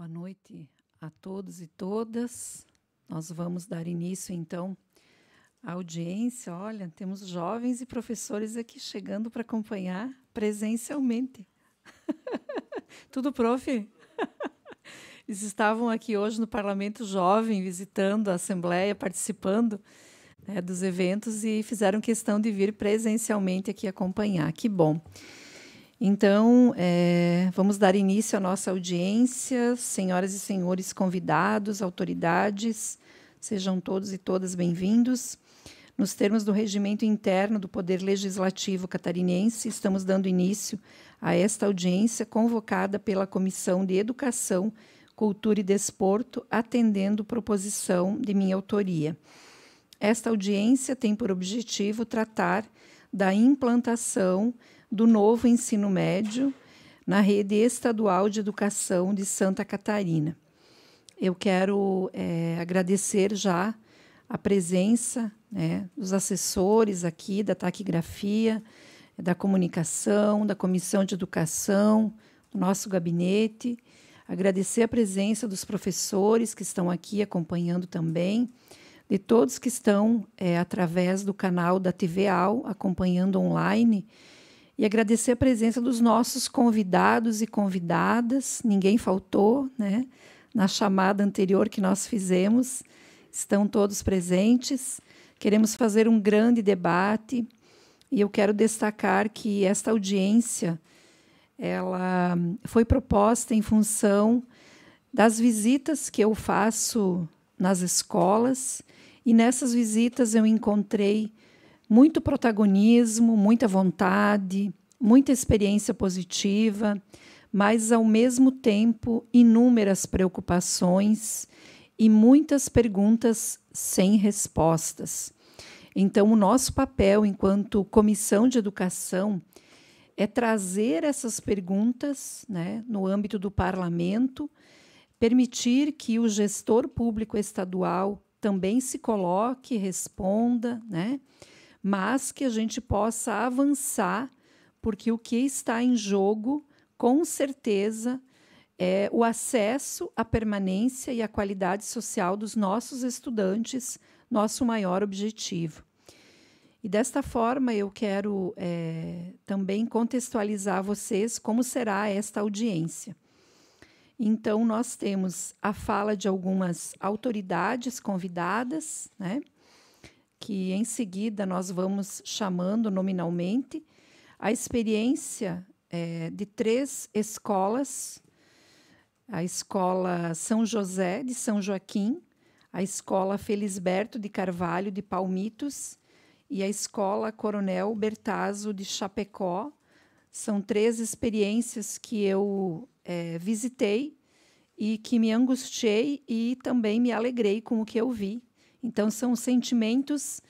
Boa noite a todos e todas. Nós vamos dar início, então, à audiência. Olha, temos jovens e professores aqui chegando para acompanhar presencialmente. Tudo, prof? Eles estavam aqui hoje no Parlamento Jovem, visitando a Assembleia, participando, né, dos eventos e fizeram questão de vir presencialmente aqui acompanhar. Que bom. Então, vamos dar início à nossa audiência. Senhoras e senhores convidados, autoridades, sejam todos e todas bem-vindos. Nos termos do regimento interno do Poder Legislativo catarinense, estamos dando início a esta audiência convocada pela Comissão de Educação, Cultura e Desporto, atendendo proposição de minha autoria. Esta audiência tem por objetivo tratar da implantação do novo ensino médio na rede estadual de educação de Santa Catarina. Eu quero agradecer já a presença, né, dos assessores aqui da taquigrafia, da comunicação, da comissão de educação, do nosso gabinete, agradecer a presença dos professores que estão aqui acompanhando também, de todos que estão através do canal da TV AU, acompanhando online, e agradecer a presença dos nossos convidados e convidadas. Ninguém faltou, né? Na chamada anterior que nós fizemos, estão todos presentes. Queremos fazer um grande debate e eu quero destacar que esta audiência ela foi proposta em função das visitas que eu faço nas escolas, e nessas visitas eu encontrei muito protagonismo, muita vontade, muita experiência positiva, mas, ao mesmo tempo, inúmeras preocupações e muitas perguntas sem respostas. Então, o nosso papel, enquanto Comissão de Educação, é trazer essas perguntas, né, no âmbito do parlamento, permitir que o gestor público estadual também se coloque, responda, né, mas que a gente possa avançar, porque o que está em jogo, com certeza, é o acesso à permanência e à qualidade social dos nossos estudantes, nosso maior objetivo. E, desta forma, eu quero também contextualizar vocês como será esta audiência. Então, nós temos a fala de algumas autoridades convidadas, né, que em seguida nós vamos chamando nominalmente, a experiência de 3 escolas, a Escola São José de São Joaquim, a Escola Felisberto de Carvalho de Palmitos e a Escola Coronel Bertazzo de Chapecó. São 3 experiências que eu visitei e que me angustiei e também me alegrei com o que eu vi. Então, são sentimentos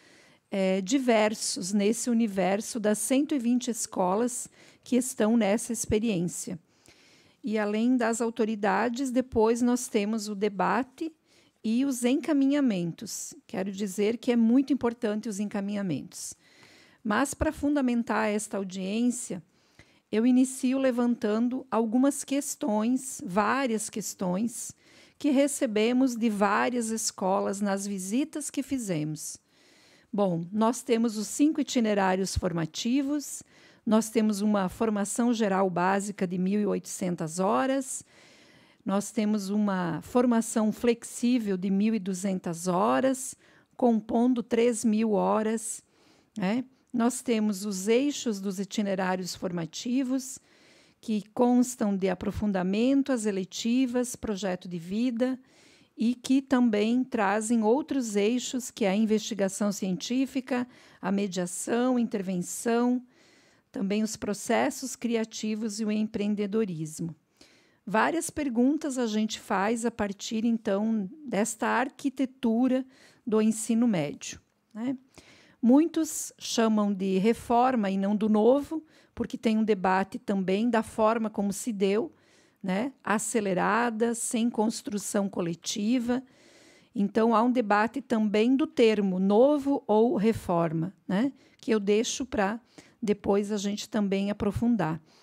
diversos nesse universo das 120 escolas que estão nessa experiência. E, além das autoridades, depois nós temos o debate e os encaminhamentos. Quero dizer que é muito importante os encaminhamentos. Mas, para fundamentar esta audiência, eu inicio levantando algumas questões, várias questões, que recebemos de várias escolas nas visitas que fizemos. Bom, nós temos os 5 itinerários formativos, nós temos uma formação geral básica de 1.800 horas, nós temos uma formação flexível de 1.200 horas, compondo 3.000 horas, né? Nós temos os eixos dos itinerários formativos, que constam de aprofundamento, as eletivas, projeto de vida, e que também trazem outros eixos, que é a investigação científica, a mediação, intervenção, também os processos criativos e o empreendedorismo. Várias perguntas a gente faz a partir, então, desta arquitetura do ensino médio, né? Muitos chamam de reforma e não do novo, porque tem um debate também da forma como se deu, né? Acelerada, sem construção coletiva. Então, há um debate também do termo novo ou reforma, né? Que eu deixo para depois a gente também aprofundar.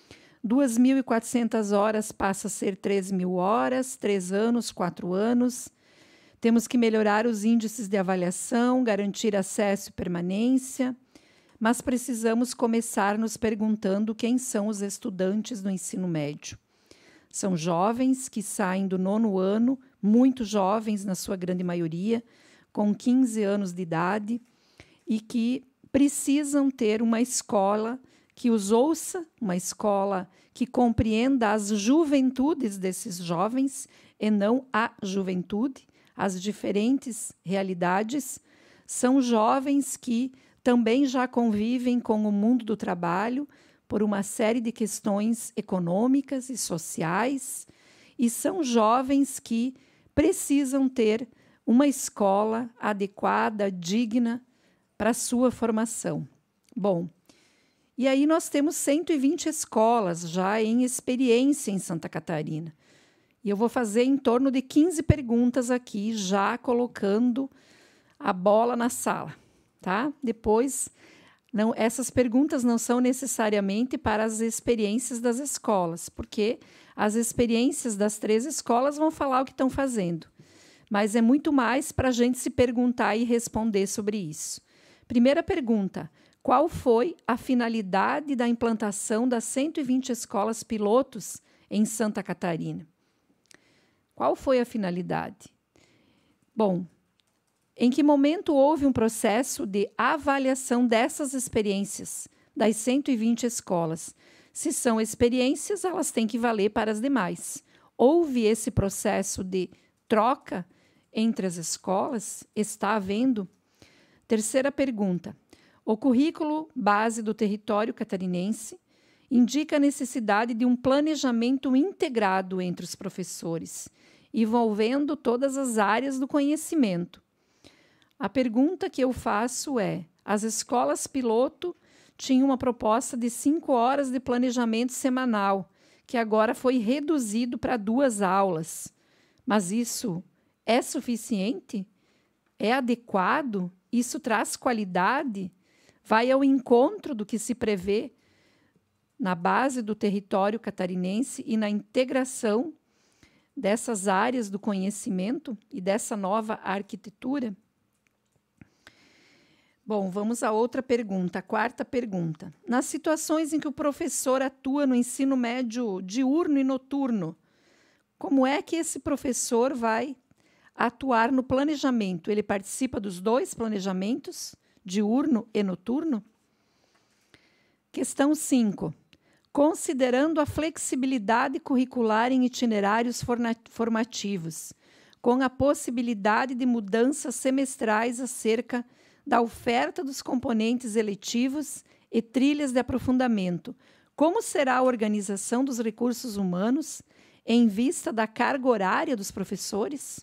2.400 horas passa a ser 3.000 horas, 3 anos, 4 anos. Temos que melhorar os índices de avaliação, garantir acesso e permanência, mas precisamos começar nos perguntando quem são os estudantes do ensino médio. São jovens que saem do 9º ano, muito jovens na sua grande maioria, com 15 anos de idade, e que precisam ter uma escola que os ouça, uma escola que compreenda as juventudes desses jovens e não a juventude, as diferentes realidades. São jovens que também já convivem com o mundo do trabalho por uma série de questões econômicas e sociais, e são jovens que precisam ter uma escola adequada, digna para a sua formação. Bom, e aí nós temos 120 escolas já em experiência em Santa Catarina. E eu vou fazer em torno de 15 perguntas aqui, já colocando a bola na sala, tá? Depois, essas perguntas não são necessariamente para as experiências das escolas, porque as experiências das 3 escolas vão falar o que estão fazendo. Mas é muito mais para a gente se perguntar e responder sobre isso. Primeira pergunta: qual foi a finalidade da implantação das 120 escolas pilotos em Santa Catarina? Qual foi a finalidade? Bom, em que momento houve um processo de avaliação dessas experiências, das 120 escolas? Se são experiências, elas têm que valer para as demais. Houve esse processo de troca entre as escolas? Está havendo? Terceira pergunta: o currículo base do território catarinense indica a necessidade de um planejamento integrado entre os professores, envolvendo todas as áreas do conhecimento. A pergunta que eu faço é: as escolas piloto tinham uma proposta de 5 horas de planejamento semanal, que agora foi reduzido para 2 aulas. Mas isso é suficiente? É adequado? Isso traz qualidade? Vai ao encontro do que se prevê na base do território catarinense e na integração dessas áreas do conhecimento e dessa nova arquitetura? Bom, vamos a outra pergunta, a 4ª pergunta. Nas situações em que o professor atua no ensino médio diurno e noturno, como é que esse professor vai atuar no planejamento? Ele participa dos 2 planejamentos, diurno e noturno? Questão 5. Considerando a flexibilidade curricular em itinerários formativos, com a possibilidade de mudanças semestrais acerca da oferta dos componentes eletivos e trilhas de aprofundamento, como será a organização dos recursos humanos em vista da carga horária dos professores?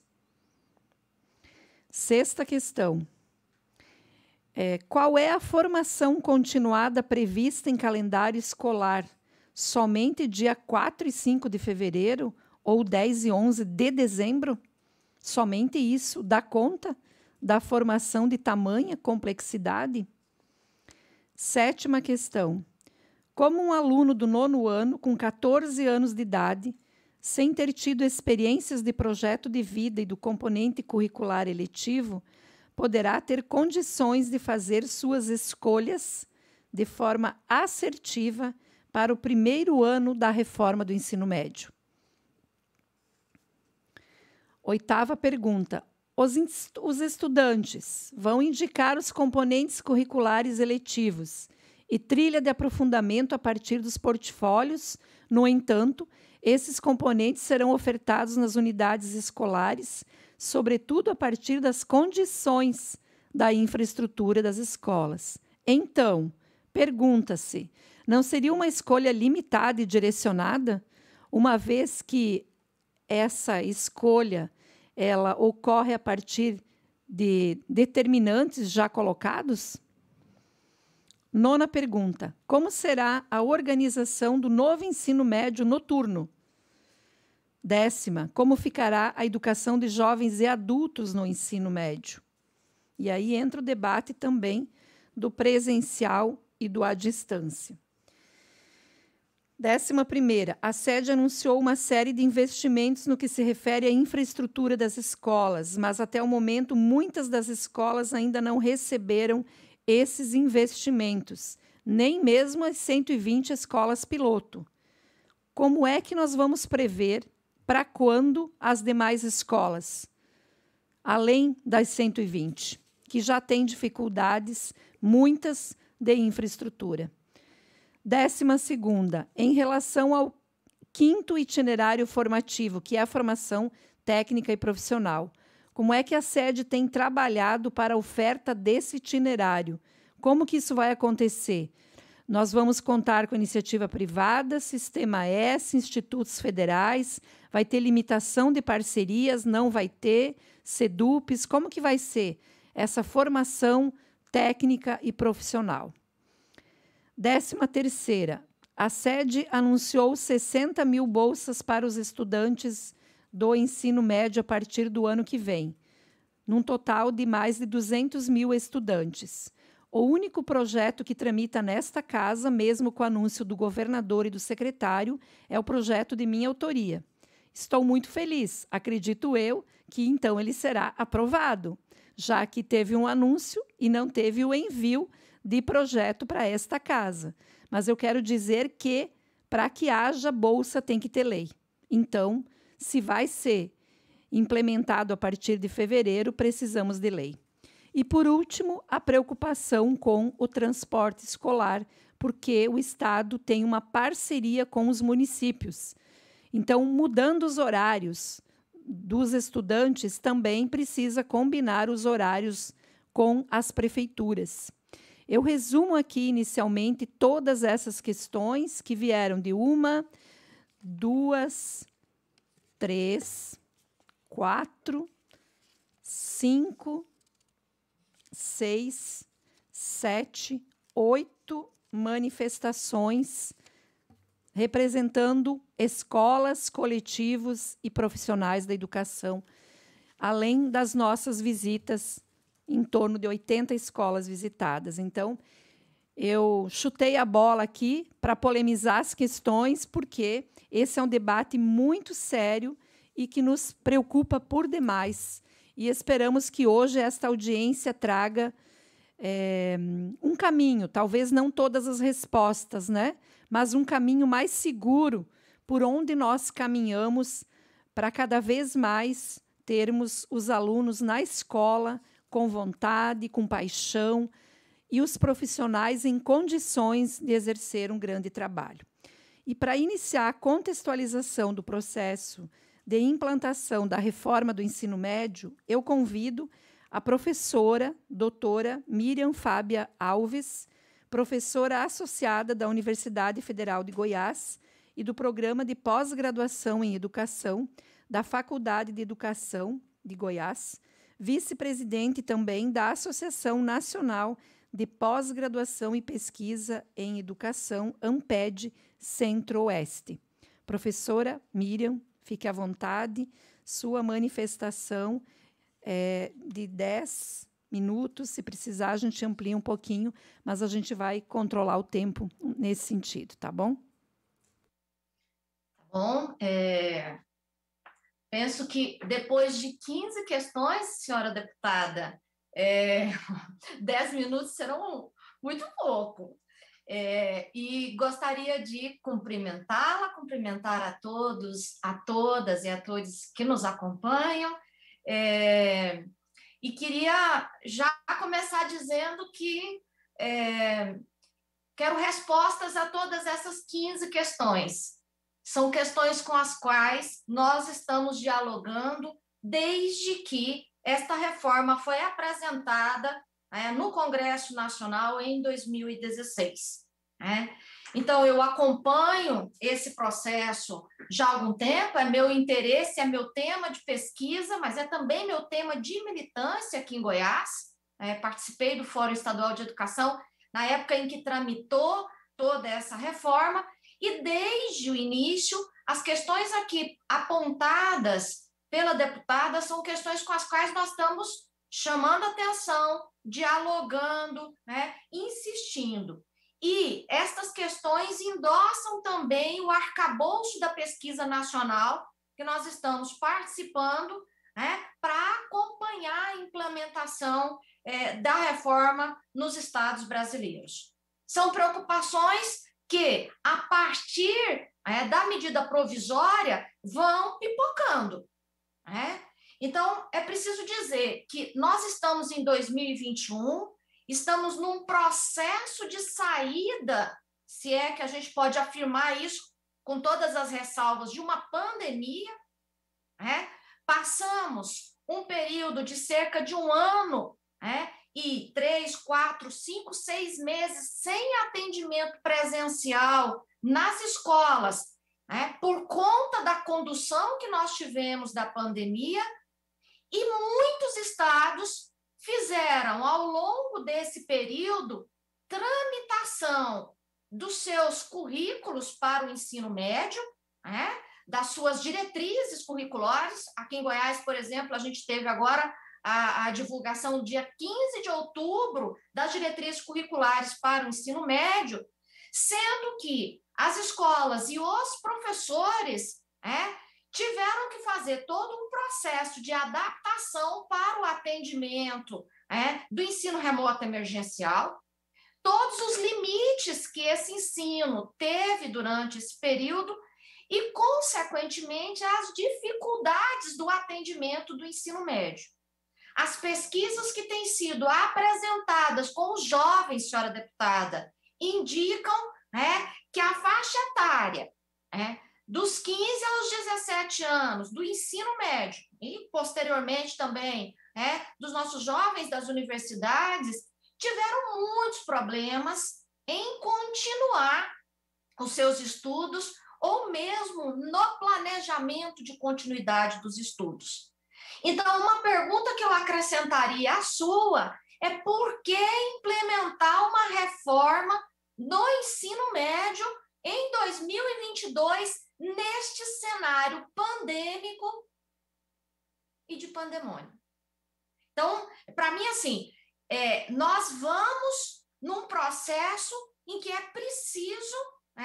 6ª questão. Qual é a formação continuada prevista em calendário escolar? Somente dia 4 e 5 de fevereiro ou 10 e 11 de dezembro? Somente isso dá conta da formação de tamanha complexidade? 7ª questão. Como um aluno do 9º ano, com 14 anos de idade, sem ter tido experiências de projeto de vida e do componente curricular eletivo, poderá ter condições de fazer suas escolhas de forma assertiva para o 1º ano da reforma do ensino médio? 8ª pergunta. Os estudantes vão indicar os componentes curriculares eletivos e trilha de aprofundamento a partir dos portfólios. No entanto, esses componentes serão ofertados nas unidades escolares, sobretudo a partir das condições da infraestrutura das escolas. Então, pergunta-se, não seria uma escolha limitada e direcionada, uma vez que essa escolha ela ocorre a partir de determinantes já colocados? 9ª pergunta. Como será a organização do novo ensino médio noturno? 10ª. Como ficará a educação de jovens e adultos no ensino médio? E aí entra o debate também do presencial e do à distância. 11ª, a sede anunciou uma série de investimentos no que se refere à infraestrutura das escolas, mas até o momento muitas das escolas ainda não receberam esses investimentos, nem mesmo as 120 escolas piloto. Como é que nós vamos prever para quando as demais escolas, além das 120, que já têm dificuldades, muitas, de infraestrutura? 12ª, em relação ao 5º itinerário formativo, que é a formação técnica e profissional. Como é que a sede tem trabalhado para a oferta desse itinerário? Como que isso vai acontecer? Nós vamos contar com iniciativa privada, Sistema S, institutos federais, vai ter limitação de parcerias, não vai ter, SEDUPs, como que vai ser essa formação técnica e profissional? 13ª, a sede anunciou 60 mil bolsas para os estudantes do ensino médio a partir do ano que vem, num total de mais de 200 mil estudantes. O único projeto que tramita nesta casa, mesmo com o anúncio do governador e do secretário, é o projeto de minha autoria. Estou muito feliz, acredito eu, que então ele será aprovado, já que teve um anúncio e não teve o envio de projeto para esta casa. Mas eu quero dizer que, para que haja bolsa, tem que ter lei. Então, se vai ser implementado a partir de fevereiro, precisamos de lei. E, por último, a preocupação com o transporte escolar, porque o Estado tem uma parceria com os municípios. Então, mudando os horários dos estudantes, também precisa combinar os horários com as prefeituras. Eu resumo aqui, inicialmente, todas essas questões que vieram de 1, 2, 3, 4, 5, 6, 7, 8 manifestações representando escolas, coletivos e profissionais da educação, além das nossas visitas, em torno de 80 escolas visitadas. Então, eu chutei a bola aqui para polemizar as questões, porque esse é um debate muito sério e que nos preocupa por demais. E esperamos que hoje esta audiência traga um caminho, talvez não todas as respostas, né? Mas um caminho mais seguro por onde nós caminhamos para cada vez mais termos os alunos na escola com vontade, com paixão, e os profissionais em condições de exercer um grande trabalho. E para iniciar a contextualização do processo de implantação da reforma do ensino médio, eu convido a professora, doutora Miriam Fábia Alves, professora associada da Universidade Federal de Goiás e do Programa de Pós-Graduação em Educação da Faculdade de Educação de Goiás, vice-presidente também da Associação Nacional de Pós-Graduação e Pesquisa em Educação, ANPED Centro-Oeste. Professora Miriam, fique à vontade, sua manifestação é de 10 minutos, se precisar a gente amplia um pouquinho, mas a gente vai controlar o tempo nesse sentido, tá bom? Tá bom. Penso que depois de 15 questões, senhora deputada, 10 minutos serão muito pouco. E gostaria de cumprimentá-la, cumprimentar a todos, a todas e a todos que nos acompanham. E queria já começar dizendo que quero respostas a todas essas 15 questões. São questões com as quais nós estamos dialogando desde que esta reforma foi apresentada no Congresso Nacional em 2016. Então, eu acompanho esse processo já há algum tempo, é meu interesse, é meu tema de pesquisa, mas é também meu tema de militância aqui em Goiás. Participei do Fórum Estadual de Educação na época em que tramitou toda essa reforma, e desde o início, as questões aqui apontadas pela deputada são questões com as quais nós estamos chamando atenção, dialogando, insistindo. E estas questões endossam também o arcabouço da pesquisa nacional que nós estamos participando, né, para acompanhar a implementação da reforma nos estados brasileiros. São preocupações que, a partir da medida provisória, vão pipocando, né? Então, é preciso dizer que nós estamos em 2021, estamos num processo de saída, se é que a gente pode afirmar isso, com todas as ressalvas, de uma pandemia, né? Passamos um período de cerca de um ano, né? E 3, 4, 5, 6 meses sem atendimento presencial nas escolas, né? Por conta da condução que nós tivemos da pandemia, e muitos estados fizeram, ao longo desse período, tramitação dos seus currículos para o ensino médio, né? Das suas diretrizes curriculares. Aqui em Goiás, por exemplo, a gente teve agora a divulgação no dia 15 de outubro das diretrizes curriculares para o ensino médio, sendo que as escolas e os professores tiveram que fazer todo um processo de adaptação para o atendimento do ensino remoto emergencial, todos os limites que esse ensino teve durante esse período e, consequentemente, as dificuldades do atendimento do ensino médio. As pesquisas que têm sido apresentadas com os jovens, senhora deputada, indicam que a faixa etária dos 15 aos 17 anos, do ensino médio e, posteriormente, também dos nossos jovens das universidades, tiveram muitos problemas em continuar os seus estudos ou mesmo no planejamento de continuidade dos estudos. Então, uma pergunta que eu acrescentaria à sua é por que implementar uma reforma no ensino médio em 2022, neste cenário pandêmico e de pandemônio? Então, para mim, assim, nós vamos num processo em que é preciso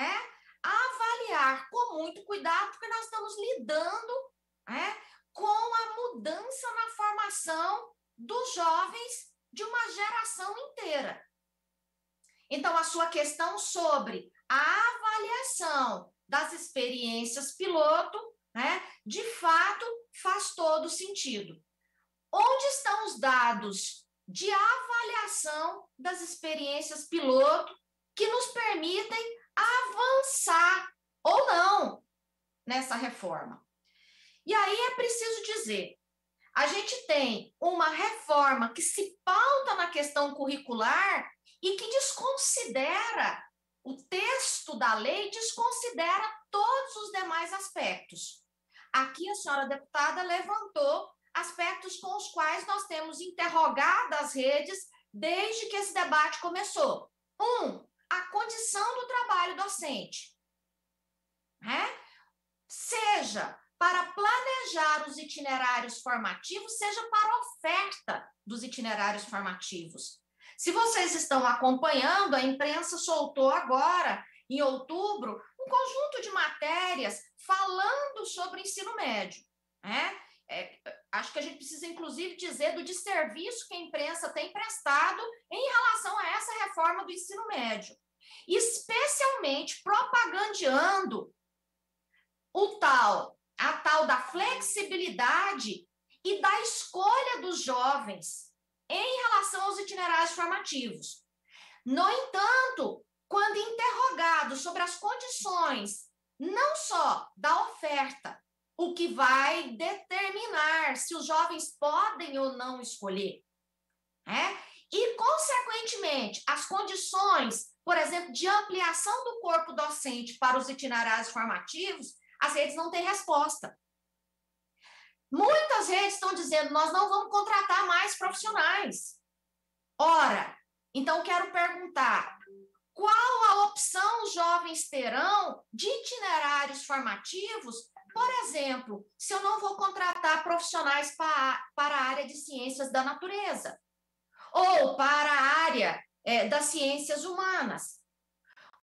avaliar com muito cuidado, porque nós estamos lidando com a mudança na formação dos jovens de uma geração inteira. Então, a sua questão sobre a avaliação das experiências piloto, de fato, faz todo sentido. Onde estão os dados de avaliação das experiências piloto que nos permitem avançar ou não nessa reforma? E aí é preciso dizer, a gente tem uma reforma que se pauta na questão curricular e que desconsidera, o texto da lei desconsidera todos os demais aspectos. Aqui a senhora deputada levantou aspectos com os quais nós temos interrogado as redes desde que esse debate começou. A condição do trabalho docente. Seja para planejar os itinerários formativos, seja para a oferta dos itinerários formativos. Se vocês estão acompanhando, a imprensa soltou agora, em outubro, um conjunto de matérias falando sobre o ensino médio. Acho que a gente precisa, inclusive, dizer do desserviço que a imprensa tem prestado em relação a essa reforma do ensino médio, especialmente propagandeando a tal da flexibilidade e da escolha dos jovens em relação aos itinerários formativos. No entanto, quando interrogados sobre as condições, não só da oferta, o que vai determinar se os jovens podem ou não escolher, e, consequentemente, as condições, por exemplo, de ampliação do corpo docente para os itinerários formativos, as redes não têm resposta. Muitas redes estão dizendo, nós não vamos contratar mais profissionais. Ora, então quero perguntar, qual a opção os jovens terão de itinerários formativos, por exemplo, se eu não vou contratar profissionais para a área de ciências da natureza, ou para a área das ciências humanas?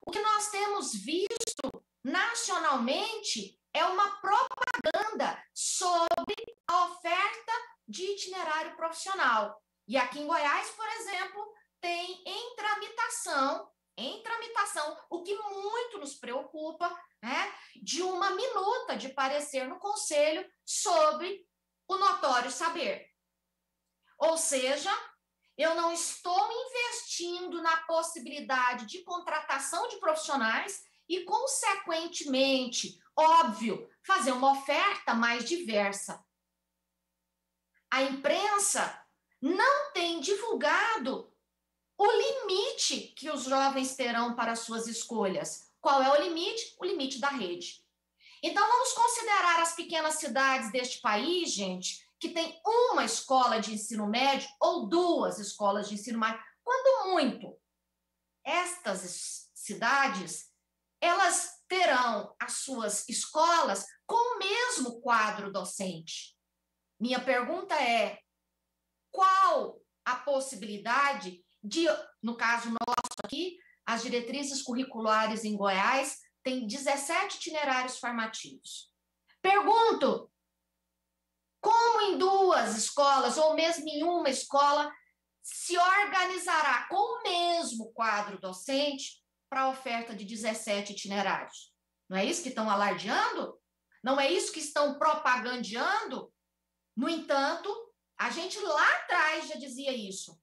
O que nós temos visto nacionalmente é uma propaganda sobre a oferta de itinerário profissional. E aqui em Goiás, por exemplo, tem em tramitação, o que muito nos preocupa, né, de uma minuta de parecer no Conselho sobre o notório saber. Ou seja, eu não estou investindo na possibilidade de contratação de profissionais e, consequentemente, óbvio, fazer uma oferta mais diversa. A imprensa não tem divulgado o limite que os jovens terão para suas escolhas. Qual é o limite? O limite da rede. Então, vamos considerar as pequenas cidades deste país, gente, que tem uma escola de ensino médio ou duas escolas de ensino médio, quando muito. Estas cidades, elas terão as suas escolas com o mesmo quadro docente. Minha pergunta é, qual a possibilidade de, no caso nosso aqui, as diretrizes curriculares em Goiás têm 17 itinerários formativos. Pergunto, como em duas escolas, ou mesmo em uma escola, se organizará com o mesmo quadro docente para a oferta de 17 itinerários? Não é isso que estão alardeando? Não é isso que estão propagandeando? No entanto, a gente lá atrás já dizia isso.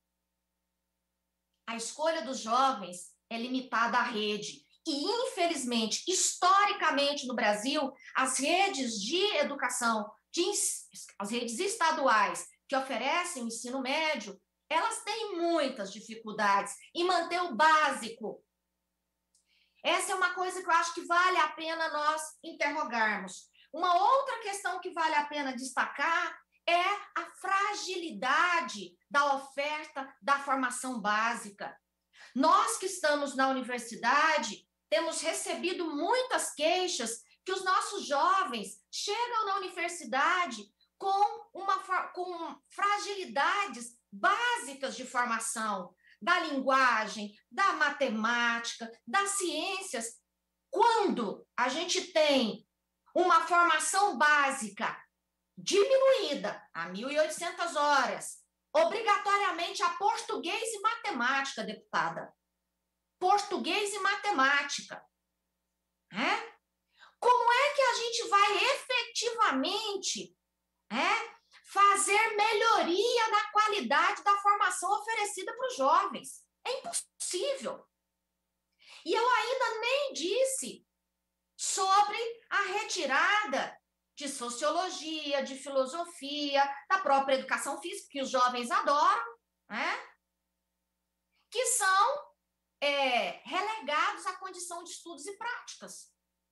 A escolha dos jovens é limitada à rede. E, infelizmente, historicamente no Brasil, as redes de educação, as redes estaduais que oferecem o ensino médio, elas têm muitas dificuldades em manter o básico. Essa é uma coisa que eu acho que vale a pena nós interrogarmos. Uma outra questão que vale a pena destacar é a fragilidade da oferta da formação básica. Nós que estamos na universidade, temos recebido muitas queixas que os nossos jovens chegam na universidade com fragilidades básicas de formação, da linguagem, da matemática, das ciências. Quando a gente tem uma formação básica diminuída a 1.800 horas, obrigatoriamente a português e matemática, deputada. Português e matemática. Como é que a gente vai efetivamente fazer melhoria na qualidade da formação oferecida para os jovens? É impossível. E eu ainda nem disse sobre a retirada de sociologia, de filosofia, da própria educação física, que os jovens adoram, que são relegados à condição de estudos e práticas.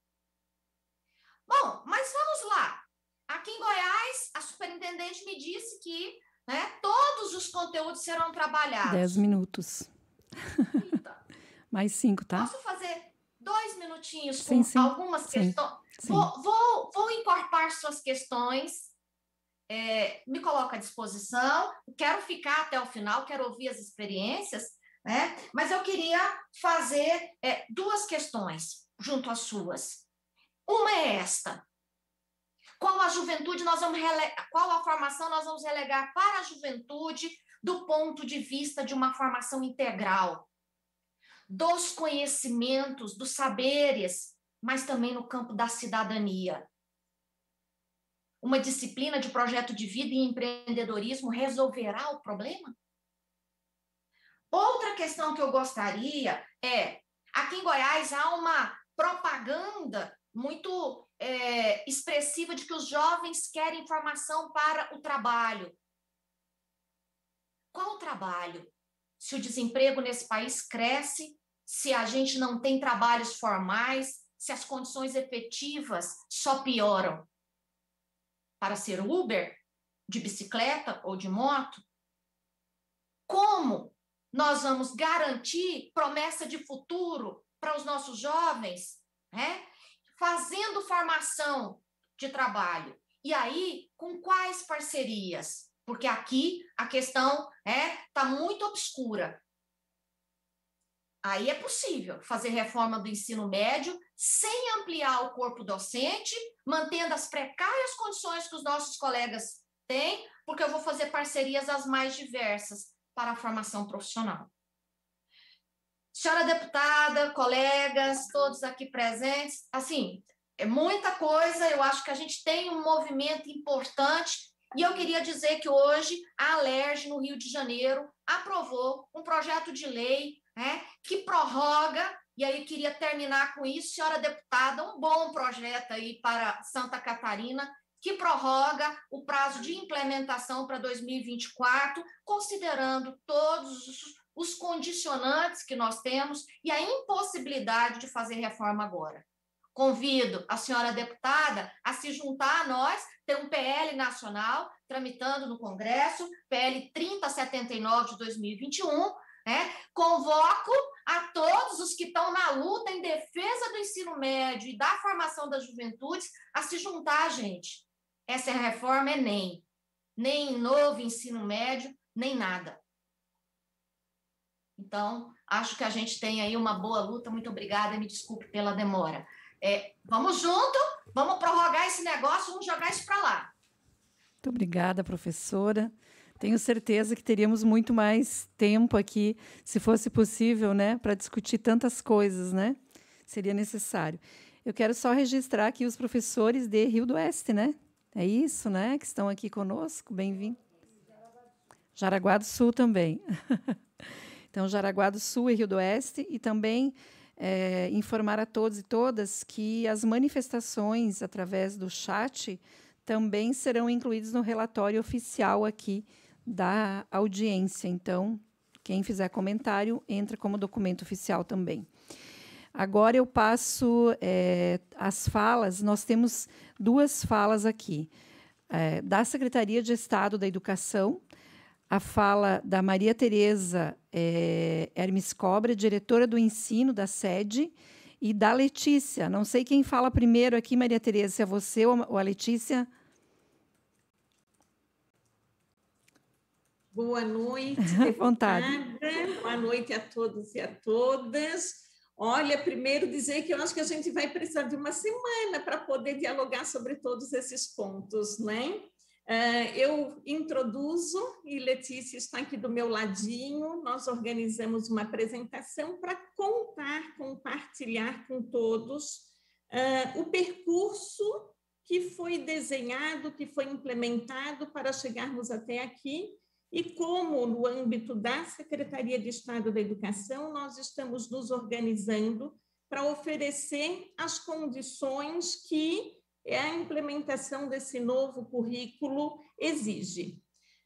Bom, mas vamos lá. Aqui em Goiás, a superintendente me disse que todos os conteúdos serão trabalhados. 10 minutos. Eita. Mais 5, tá? Posso fazer 2 minutinhos sim, com algumas questões? Sim. Vou incorporar suas questões, me coloco à disposição, quero ficar até o final, quero ouvir as experiências, mas eu queria fazer 2 questões junto às suas. Uma é esta: qual a formação nós vamos relegar para a juventude do ponto de vista de uma formação integral, dos conhecimentos, dos saberes, mas também no campo da cidadania? Uma disciplina de projeto de vida e empreendedorismo resolverá o problema? Outra questão que eu gostaria aqui em Goiás há uma propaganda muito expressiva de que os jovens querem formação para o trabalho. Qual o trabalho? Se o desemprego nesse país cresce, se a gente não tem trabalhos formais, se as condições efetivas só pioram. Para ser Uber, de bicicleta ou de moto? Como nós vamos garantir promessa de futuro para os nossos jovens, fazendo formação de trabalho? E aí, com quais parcerias? Porque aqui a questão está muito obscura. Aí é possível fazer reforma do ensino médio sem ampliar o corpo docente, mantendo as precárias condições que os nossos colegas têm, porque eu vou fazer parcerias as mais diversas para a formação profissional. Senhora deputada, colegas, todos aqui presentes, assim, é muita coisa, eu acho que a gente tem um movimento importante, e eu queria dizer que hoje a Alerj, no Rio de Janeiro, aprovou um projeto de lei, né, que prorroga, e aí queria terminar com isso, senhora deputada, um bom projeto aí para Santa Catarina, que prorroga o prazo de implementação para 2024, considerando todos os condicionantes que nós temos e a impossibilidade de fazer reforma agora. Convido a senhora deputada a se juntar a nós, tem um PL nacional tramitando no Congresso, PL 3079 de 2021, né? Convoco a todos os que estão na luta em defesa do ensino médio e da formação das juventudes a se juntar a gente. Essa reforma é nem novo ensino médio, nem nada. Então, acho que a gente tem aí uma boa luta. Muito obrigada e me desculpe pela demora. Vamos junto, vamos prorrogar esse negócio, vamos jogar isso para lá. Muito obrigada, professora. Tenho certeza que teríamos muito mais tempo aqui, se fosse possível, né, para discutir tantas coisas, né? Seria necessário. Eu quero só registrar aqui os professores de Rio do Oeste, né? É isso, né? Que estão aqui conosco. Bem-vindo. Jaraguá do Sul também. Então, Jaraguá do Sul e Rio do Oeste, e também informar a todos e todas que as manifestações através do chat também serão incluídas no relatório oficial aqui da audiência. Então, quem fizer comentário, entra como documento oficial também. Agora eu passo as falas. Nós temos 2 falas aqui. Da Secretaria de Estado da Educação, a fala da Maria Tereza Hermes Cobra, diretora do ensino da sede, e da Letícia. Não sei quem fala primeiro aqui, Maria Tereza, se é você ou a Letícia. Boa noite, vontade. Boa noite a todos e a todas. Olha, primeiro dizer que eu acho que a gente vai precisar de uma semana para poder dialogar sobre todos esses pontos, né? Eu introduzo, e Letícia está aqui do meu ladinho, nós organizamos uma apresentação para compartilhar com todos o percurso que foi desenhado, que foi implementado para chegarmos até aqui, e como, no âmbito da Secretaria de Estado da Educação, nós estamos nos organizando para oferecer as condições que a implementação desse novo currículo exige.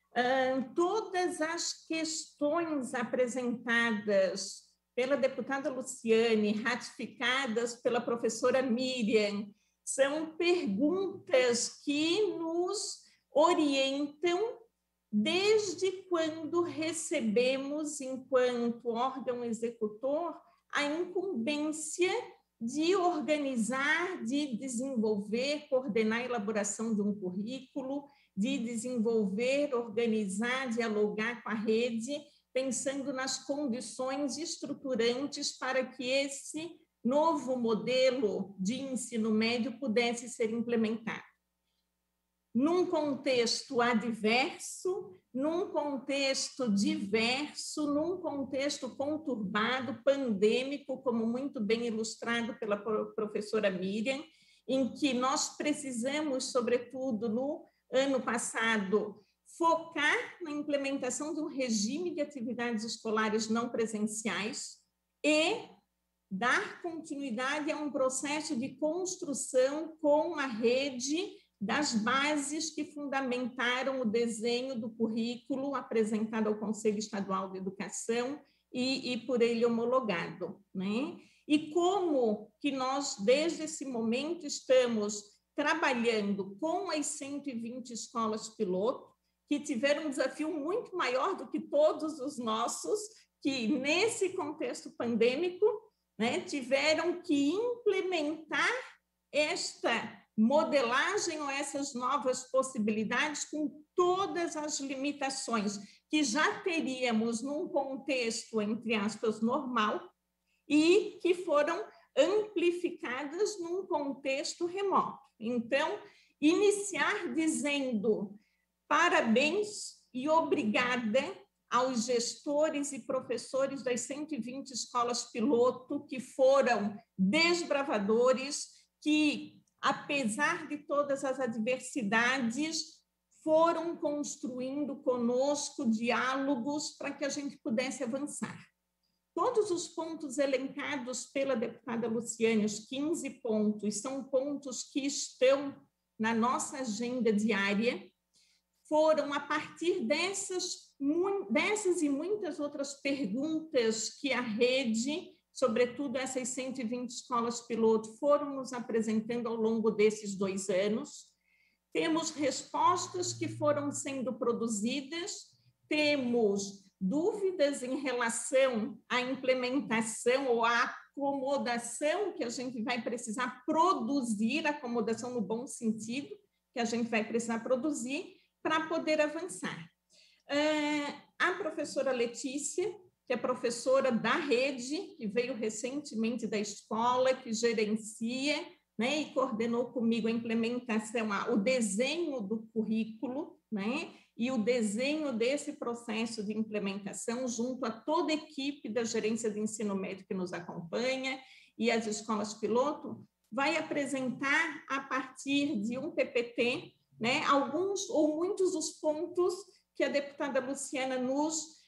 Todas as questões apresentadas pela deputada Luciane, ratificadas pela professora Miriam, são perguntas que nos orientam desde quando recebemos, enquanto órgão executor, a incumbência de organizar, de desenvolver, coordenar a elaboração de um currículo, de desenvolver, organizar, dialogar com a rede, pensando nas condições estruturantes para que esse novo modelo de ensino médio pudesse ser implementado. Num contexto adverso, num contexto diverso, num contexto conturbado, pandêmico, como muito bem ilustrado pela professora Miriam, em que nós precisamos, sobretudo no ano passado, focar na implementação de um regime de atividades escolares não presenciais e dar continuidade a um processo de construção com a rede das bases que fundamentaram o desenho do currículo apresentado ao Conselho Estadual de Educação e por ele homologado, né? E como que nós, desde esse momento, estamos trabalhando com as 120 escolas piloto, que tiveram um desafio muito maior do que todos os nossos, que nesse contexto pandêmico, né, tiveram que implementar esta modelagem ou essas novas possibilidades com todas as limitações que já teríamos num contexto, entre aspas, normal, e que foram amplificadas num contexto remoto. Então, iniciar dizendo parabéns e obrigada aos gestores e professores das 120 escolas piloto que foram desbravadores, que, apesar de todas as adversidades, foram construindo conosco diálogos para que a gente pudesse avançar. Todos os pontos elencados pela deputada Luciane, os 15 pontos, são pontos que estão na nossa agenda diária, foram a partir dessas e muitas outras perguntas que a rede, sobretudo essas 120 escolas piloto, foram nos apresentando ao longo desses 2 anos. Temos respostas que foram sendo produzidas, temos dúvidas em relação à implementação ou à acomodação que a gente vai precisar produzir, acomodação no bom sentido, que a gente vai precisar produzir para poder avançar. A professora Letícia, que é professora da rede, que veio recentemente da escola, que gerencia, né, e coordenou comigo a implementação, o desenho do currículo, né, e o desenho desse processo de implementação junto a toda a equipe da gerência de ensino médio que nos acompanha e as escolas piloto, vai apresentar a partir de um PPT, né, alguns ou muitos dos pontos que a deputada Luciana nos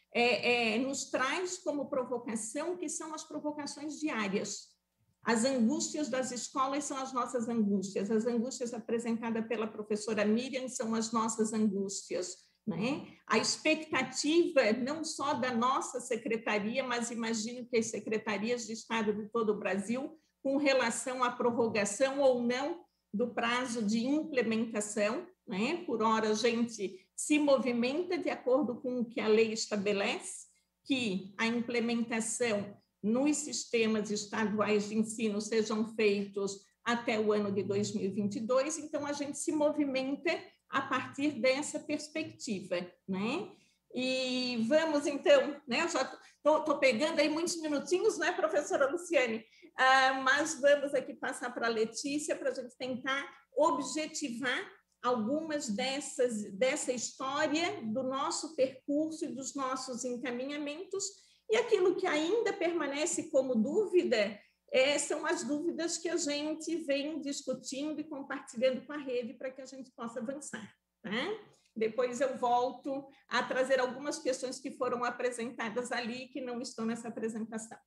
traz como provocação, que são as provocações diárias. As angústias das escolas são as nossas angústias apresentadas pela professora Miriam são as nossas angústias, né? A expectativa não só da nossa secretaria, mas imagino que as secretarias de Estado de todo o Brasil, com relação à prorrogação ou não do prazo de implementação, né? Por hora a gente se movimenta de acordo com o que a lei estabelece, que a implementação nos sistemas estaduais de ensino sejam feitos até o ano de 2022, então a gente se movimenta a partir dessa perspectiva, né? E vamos então, né? Eu já estou pegando aí muitos minutinhos, né, professora Luciane? Mas vamos aqui passar para a Letícia para a gente tentar objetivar algumas dessa história do nosso percurso e dos nossos encaminhamentos. E aquilo que ainda permanece como dúvida são as dúvidas que a gente vem discutindo e compartilhando com a rede para que a gente possa avançar, tá? Depois eu volto a trazer algumas questões que foram apresentadas ali que não estão nessa apresentação.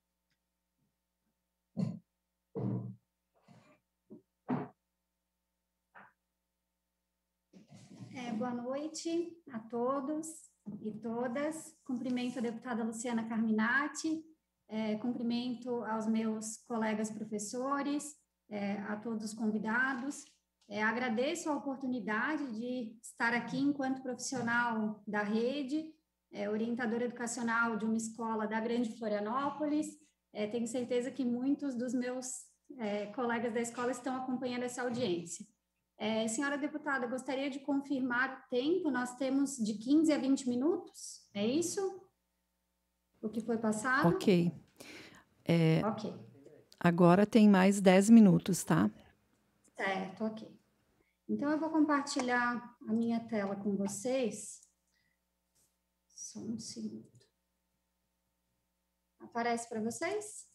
Boa noite a todos e todas. Cumprimento a deputada Luciana Carminati, cumprimento aos meus colegas professores, a todos os convidados. Agradeço a oportunidade de estar aqui enquanto profissional da rede, orientadora educacional de uma escola da Grande Florianópolis. Tenho certeza que muitos dos meus colegas da escola estão acompanhando essa audiência. Senhora deputada, gostaria de confirmar o tempo. Nós temos de 15 a 20 minutos, é isso? O que foi passado? Ok. Ok. Agora tem mais 10 minutos, tá? Certo, ok. Então, eu vou compartilhar a minha tela com vocês. Só um segundo. Aparece para vocês?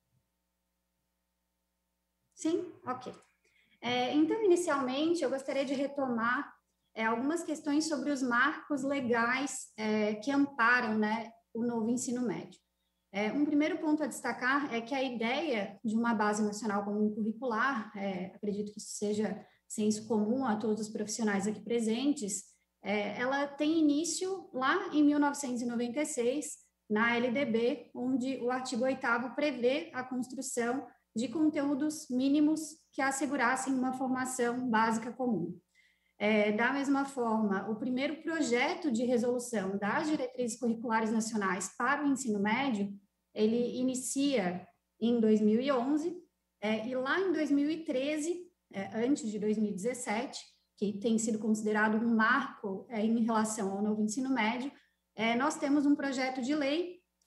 Sim? Ok. Então, inicialmente, eu gostaria de retomar algumas questões sobre os marcos legais que amparam, né, o novo ensino médio. Um primeiro ponto a destacar é que a ideia de uma base nacional comum curricular, acredito que isso seja senso comum a todos os profissionais aqui presentes, ela tem início lá em 1996, na LDB, onde o artigo 8º prevê a construção de conteúdos mínimos que assegurassem uma formação básica comum. Da mesma forma, o primeiro projeto de resolução das diretrizes curriculares nacionais para o ensino médio, ele inicia em 2011, e lá em 2013, antes de 2017, que tem sido considerado um marco em relação ao novo ensino médio, nós temos um projeto de lei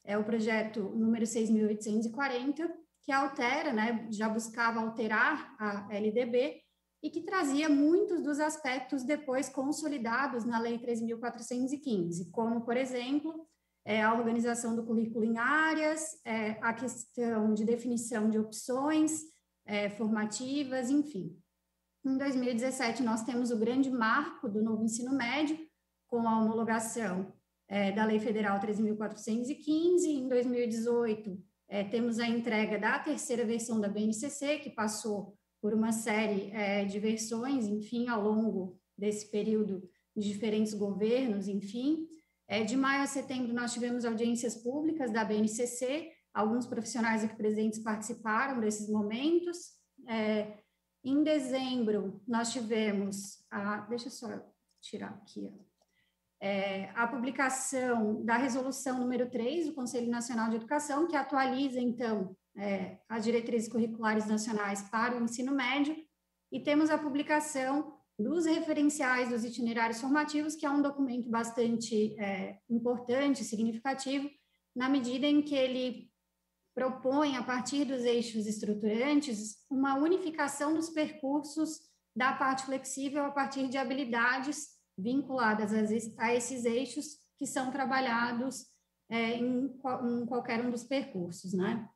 é o projeto número 6.840, que altera, né, já buscava alterar a LDB e que trazia muitos dos aspectos depois consolidados na Lei 3.415, como, por exemplo, a organização do currículo em áreas, a questão de definição de opções formativas, enfim. Em 2017, nós temos o grande marco do novo ensino médio, com a homologação da Lei Federal 3.415. Em 2018, temos a entrega da terceira versão da BNCC, que passou por uma série de versões, enfim, ao longo desse período de diferentes governos, enfim. De maio a setembro, nós tivemos audiências públicas da BNCC, alguns profissionais aqui presentes participaram desses momentos. Em dezembro, nós tivemos, deixa eu só tirar aqui, a publicação da resolução número 3 do Conselho Nacional de Educação, que atualiza, então, as diretrizes curriculares nacionais para o ensino médio, e temos a publicação dos referenciais dos itinerários formativos, que é um documento bastante importante, significativo, na medida em que ele propõe, a partir dos eixos estruturantes, uma unificação dos percursos da parte flexível a partir de habilidades vinculadas a esses eixos que são trabalhados em qualquer um dos percursos, né?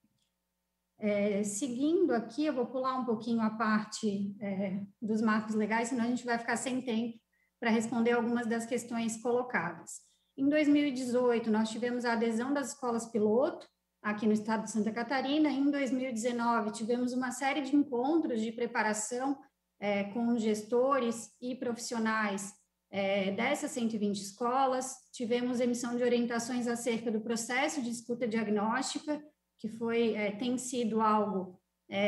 Seguindo aqui, eu vou pular um pouquinho a parte dos marcos legais, senão a gente vai ficar sem tempo para responder algumas das questões colocadas. Em 2018, nós tivemos a adesão das escolas piloto, aqui no estado de Santa Catarina. Em 2019, tivemos uma série de encontros de preparação com gestores e profissionais dessas 120 escolas. Tivemos emissão de orientações acerca do processo de escuta diagnóstica, que tem sido algo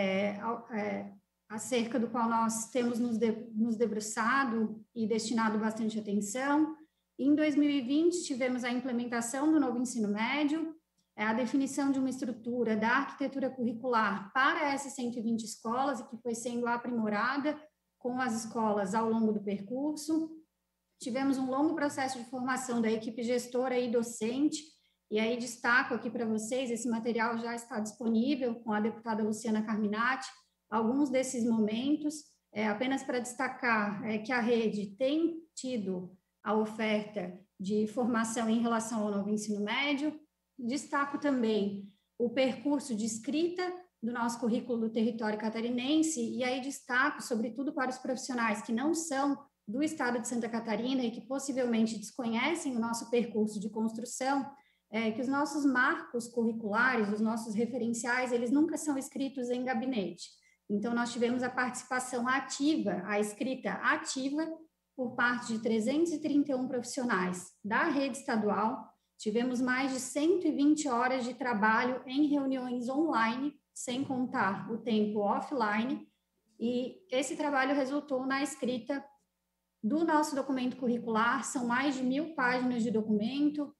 acerca do qual nós temos nos debruçado e destinado bastante atenção. Em 2020, tivemos a implementação do novo ensino médio, a definição de uma estrutura da arquitetura curricular para essas 120 escolas, e que foi sendo aprimorada com as escolas ao longo do percurso. Tivemos um longo processo de formação da equipe gestora e docente, e aí destaco aqui para vocês, esse material já está disponível com a deputada Luciana Carminati, alguns desses momentos, apenas para destacar que a rede tem tido a oferta de formação em relação ao novo ensino médio. Destaco também o percurso de escrita do nosso currículo do território catarinense, e aí destaco, sobretudo para os profissionais que não são do estado de Santa Catarina e que possivelmente desconhecem o nosso percurso de construção, que os nossos marcos curriculares, os nossos referenciais, eles nunca são escritos em gabinete. Então, nós tivemos a participação ativa, a escrita ativa, por parte de 331 profissionais da rede estadual. Tivemos mais de 120 horas de trabalho em reuniões online, sem contar o tempo offline, e esse trabalho resultou na escrita do nosso documento curricular. São mais de 1.000 páginas de documento,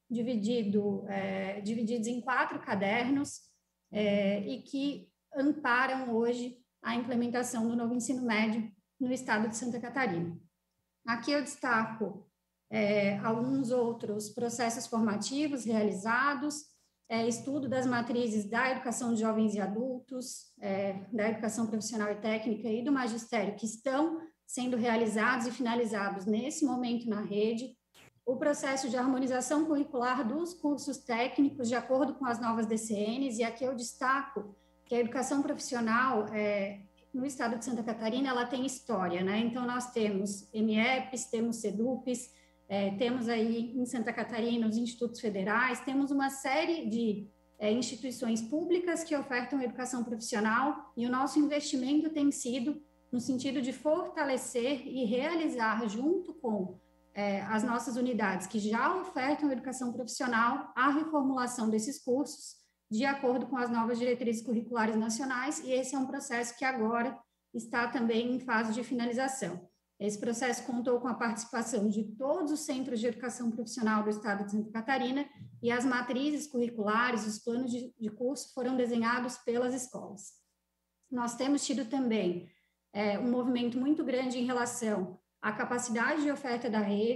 divididos em 4 cadernos, e que amparam hoje a implementação do novo ensino médio no estado de Santa Catarina. Aqui eu destaco alguns outros processos formativos realizados, estudo das matrizes da educação de jovens e adultos, da educação profissional e técnica e do magistério, que estão sendo realizados e finalizados nesse momento na rede, o processo de harmonização curricular dos cursos técnicos de acordo com as novas DCNs, e aqui eu destaco que a educação profissional no estado de Santa Catarina, ela tem história, né? Então, nós temos MEPs, temos SEDUPs, temos aí em Santa Catarina os institutos federais, temos uma série de instituições públicas que ofertam educação profissional, e o nosso investimento tem sido no sentido de fortalecer e realizar, junto com as nossas unidades que já ofertam educação profissional, a reformulação desses cursos de acordo com as novas diretrizes curriculares nacionais, e esse é um processo que agora está também em fase de finalização. Esse processo contou com a participação de todos os centros de educação profissional do estado de Santa Catarina, e as matrizes curriculares, os planos de curso foram desenhados pelas escolas. Nós temos tido também um movimento muito grande em relação à capacidade de oferta da rede.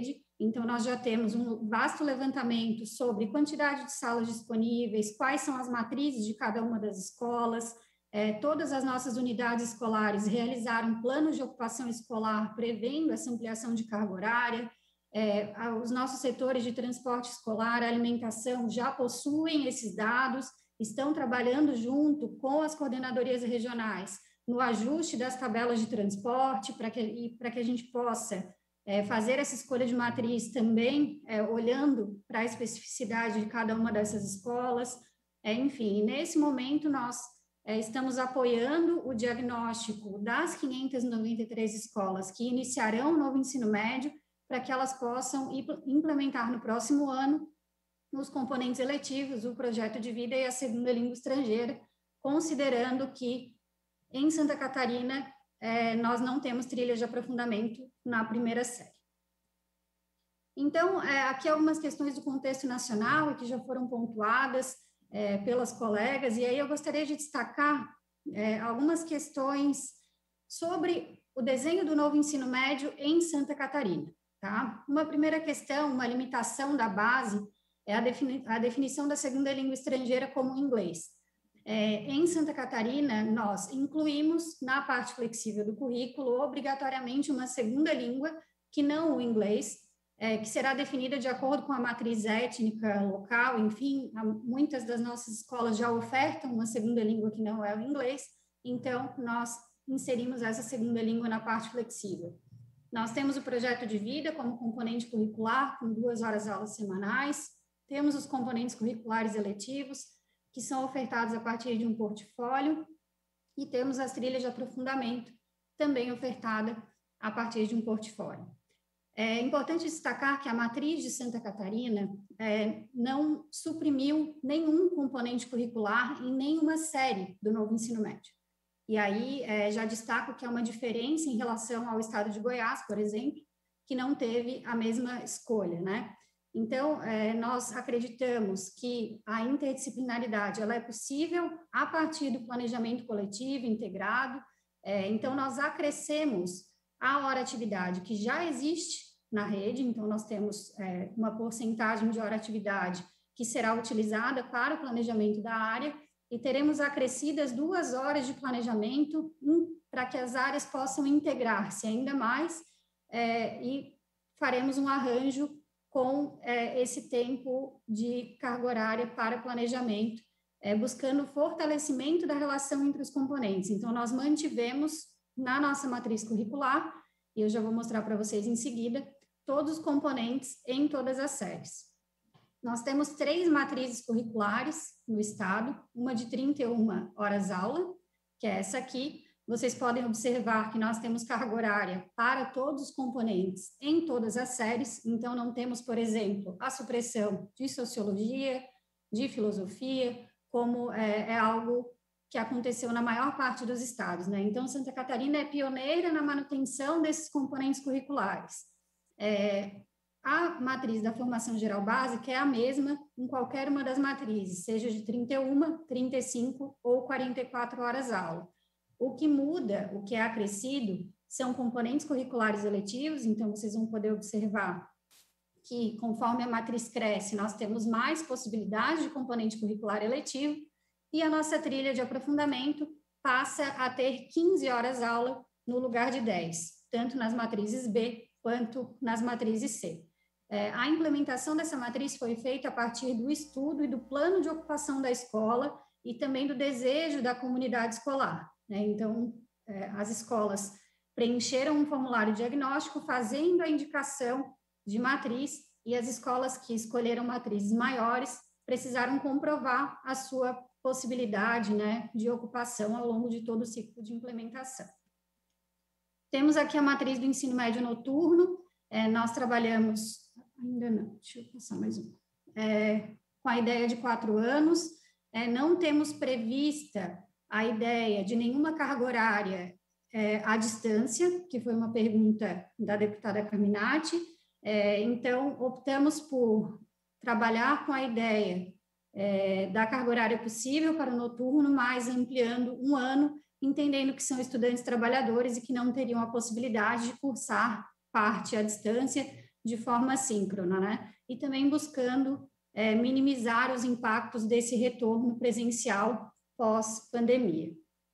Então, nós já temos um vasto levantamento sobre quantidade de salas disponíveis, quais são as matrizes de cada uma das escolas. Todas as nossas unidades escolares realizaram planos de ocupação escolar prevendo essa ampliação de carga horária. Os nossos setores de transporte escolar, alimentação, já possuem esses dados, estão trabalhando junto com as coordenadorias regionais no ajuste das tabelas de transporte, para que a gente possa fazer essa escolha de matriz também, olhando para a especificidade de cada uma dessas escolas. Enfim, nesse momento, nós estamos apoiando o diagnóstico das 593 escolas que iniciarão o novo ensino médio, para que elas possam implementar no próximo ano os componentes eletivos, o projeto de vida e a segunda língua estrangeira, considerando que em Santa Catarina nós não temos trilha de aprofundamento na primeira série. Então, aqui algumas questões do contexto nacional e que já foram pontuadas pelas colegas, e aí eu gostaria de destacar algumas questões sobre o desenho do novo ensino médio em Santa Catarina. Tá? Uma primeira questão, uma limitação da base, é a definição da segunda língua estrangeira como inglês. Em Santa Catarina, nós incluímos na parte flexível do currículo obrigatoriamente uma segunda língua, que não o inglês, que será definida de acordo com a matriz étnica local. Enfim, muitas das nossas escolas já ofertam uma segunda língua que não é o inglês, então nós inserimos essa segunda língua na parte flexível. Nós temos o projeto de vida como componente curricular, com 2 horas aulas semanais, temos os componentes curriculares eletivos, que são ofertados a partir de um portfólio, e temos as trilhas de aprofundamento, também ofertada a partir de um portfólio. É importante destacar que a matriz de Santa Catarina não suprimiu nenhum componente curricular em nenhuma série do novo ensino médio. E aí já destaco que é uma diferença em relação ao estado de Goiás, por exemplo, que não teve a mesma escolha, né? Então, nós acreditamos que a interdisciplinaridade ela é possível a partir do planejamento coletivo integrado. Então, nós acrescemos a hora-atividade que já existe na rede. Então, nós temos uma porcentagem de hora-atividade que será utilizada para o planejamento da área, e teremos acrescidas 2 horas de planejamento para que as áreas possam integrar-se ainda mais, e faremos um arranjo com esse tempo de carga horária para planejamento, buscando o fortalecimento da relação entre os componentes. Então, nós mantivemos na nossa matriz curricular, e eu já vou mostrar para vocês em seguida, todos os componentes em todas as séries. Nós temos 3 matrizes curriculares no estado, uma de 31 horas aula, que é essa aqui. Vocês podem observar que nós temos carga horária para todos os componentes em todas as séries, então não temos, por exemplo, a supressão de sociologia, de filosofia, como é algo que aconteceu na maior parte dos estados, né? Então, Santa Catarina é pioneira na manutenção desses componentes curriculares. A matriz da formação geral básica é a mesma em qualquer uma das matrizes, seja de 31, 35 ou 44 horas aula. O que muda, o que é acrescido, são componentes curriculares eletivos. Então, vocês vão poder observar que, conforme a matriz cresce, nós temos mais possibilidades de componente curricular eletivo, e a nossa trilha de aprofundamento passa a ter 15 horas aula no lugar de 10, tanto nas matrizes B quanto nas matrizes C. A implementação dessa matriz foi feita a partir do estudo e do plano de ocupação da escola e também do desejo da comunidade escolar, né? Então, as escolas preencheram um formulário diagnóstico fazendo a indicação de matriz, e as escolas que escolheram matrizes maiores precisaram comprovar a sua possibilidade, né, de ocupação ao longo de todo o ciclo de implementação. Temos aqui a matriz do ensino médio noturno. Nós trabalhamos, ainda não, deixa eu passar mais um, com a ideia de 4 anos. Não temos prevista a ideia de nenhuma carga horária à distância, que foi uma pergunta da deputada Carminati. Então, optamos por trabalhar com a ideia da carga horária possível para o noturno, mas ampliando 1 ano, entendendo que são estudantes trabalhadores e que não teriam a possibilidade de cursar parte à distância, de forma síncrona, né? E também buscando minimizar os impactos desse retorno presencial pós-pandemia.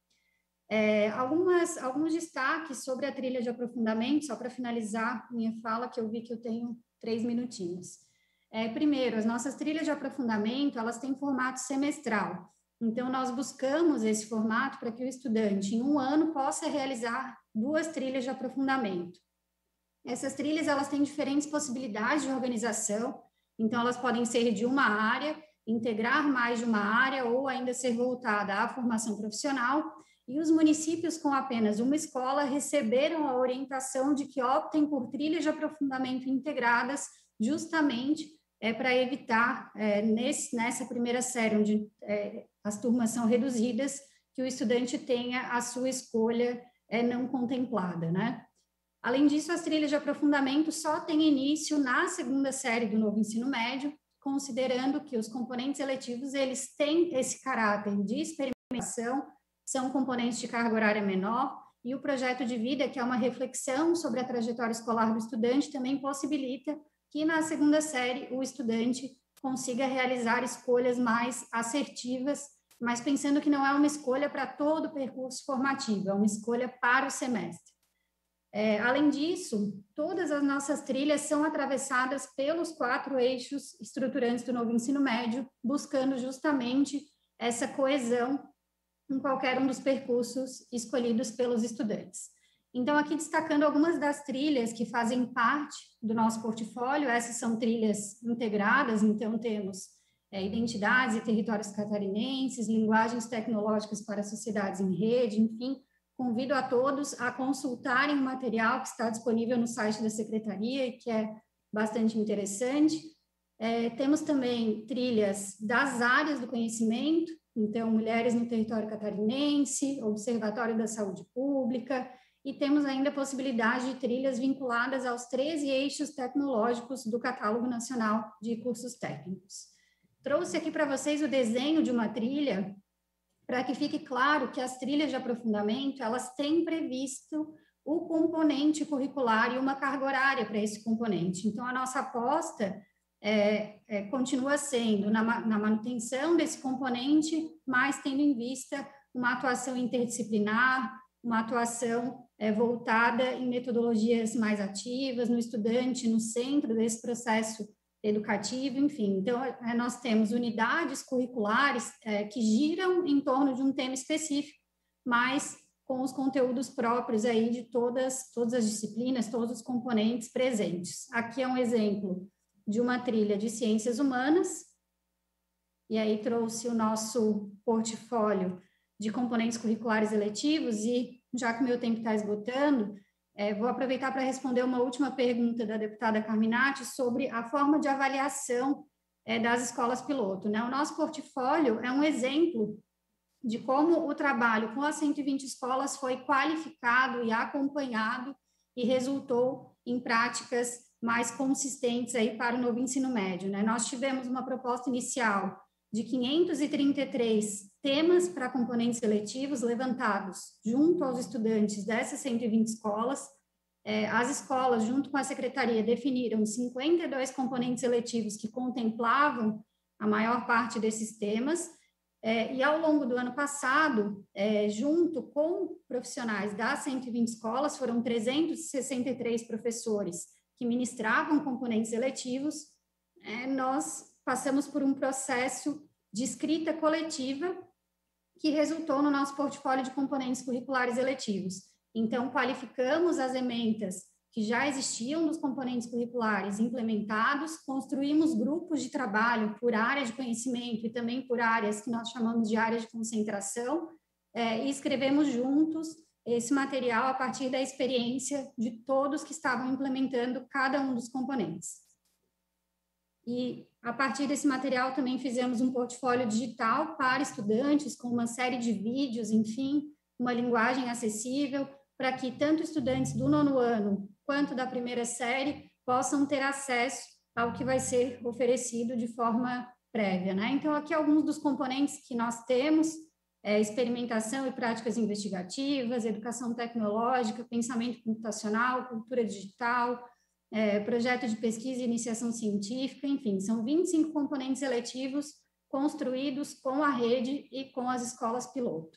Alguns destaques sobre a trilha de aprofundamento, só para finalizar minha fala, que eu vi que eu tenho 3 minutinhos. Primeiro, as nossas trilhas de aprofundamento, elas têm formato semestral. Então, nós buscamos esse formato para que o estudante, em um ano, possa realizar 2 trilhas de aprofundamento. Essas trilhas, elas têm diferentes possibilidades de organização, então elas podem ser de uma área, integrar mais de uma área ou ainda ser voltada à formação profissional, e os municípios com apenas uma escola receberam a orientação de que optem por trilhas de aprofundamento integradas, justamente para evitar, nessa primeira série, onde as turmas são reduzidas, que o estudante tenha a sua escolha não contemplada, né? Além disso, as trilhas de aprofundamento só têm início na segunda série do novo ensino médio, considerando que os componentes eletivos, eles têm esse caráter de experimentação, são componentes de carga horária menor, e o projeto de vida, que é uma reflexão sobre a trajetória escolar do estudante, também possibilita que na segunda série o estudante consiga realizar escolhas mais assertivas, mas pensando que não é uma escolha para todo o percurso formativo, é uma escolha para o semestre. Além disso, todas as nossas trilhas são atravessadas pelos 4 eixos estruturantes do novo ensino médio, buscando justamente essa coesão em qualquer um dos percursos escolhidos pelos estudantes. Então, aqui destacando algumas das trilhas que fazem parte do nosso portfólio, essas são trilhas integradas, então temos identidades e territórios catarinenses, linguagens tecnológicas para sociedades em rede, enfim. Convido a todos a consultarem o material que está disponível no site da Secretaria e que é bastante interessante. Temos também trilhas das áreas do conhecimento, então, Mulheres no Território Catarinense, Observatório da Saúde Pública, e temos ainda a possibilidade de trilhas vinculadas aos 13 eixos tecnológicos do Catálogo Nacional de Cursos Técnicos. Trouxe aqui para vocês o desenho de uma trilha, para que fique claro que as trilhas de aprofundamento, elas têm previsto o componente curricular e uma carga horária para esse componente. Então, a nossa aposta continua sendo na manutenção desse componente, mas tendo em vista uma atuação interdisciplinar, uma atuação voltada em metodologias mais ativas, no estudante, no centro desse processo educativo, enfim. Então, nós temos unidades curriculares que giram em torno de um tema específico, mas com os conteúdos próprios aí de todas as disciplinas, todos os componentes presentes. Aqui é um exemplo de uma trilha de ciências humanas, e aí trouxe o nosso portfólio de componentes curriculares eletivos, e já que meu tempo está esgotando, vou aproveitar para responder uma última pergunta da deputada Carminati sobre a forma de avaliação das escolas piloto, né? O nosso portfólio é um exemplo de como o trabalho com as 120 escolas foi qualificado e acompanhado e resultou em práticas mais consistentes aí para o novo ensino médio, né? Nós tivemos uma proposta inicial de 533 temas para componentes eletivos levantados junto aos estudantes dessas 120 escolas. As escolas, junto com a secretaria, definiram 52 componentes eletivos que contemplavam a maior parte desses temas, e ao longo do ano passado, junto com profissionais das 120 escolas, foram 363 professores que ministravam componentes eletivos, nós passamos por um processo de escrita coletiva que resultou no nosso portfólio de componentes curriculares eletivos. Então, qualificamos as ementas que já existiam dos componentes curriculares implementados, construímos grupos de trabalho por área de conhecimento e também por áreas que nós chamamos de áreas de concentração, e escrevemos juntos esse material a partir da experiência de todos que estavam implementando cada um dos componentes. E, a partir desse material, também fizemos um portfólio digital para estudantes, com uma série de vídeos, enfim, uma linguagem acessível, para que tanto estudantes do 9º ano quanto da primeira série possam ter acesso ao que vai ser oferecido de forma prévia, né? Então, aqui alguns dos componentes que nós temos: experimentação e práticas investigativas, educação tecnológica, pensamento computacional, cultura digital, projeto de pesquisa e iniciação científica, enfim, são 25 componentes eletivos construídos com a rede e com as escolas piloto.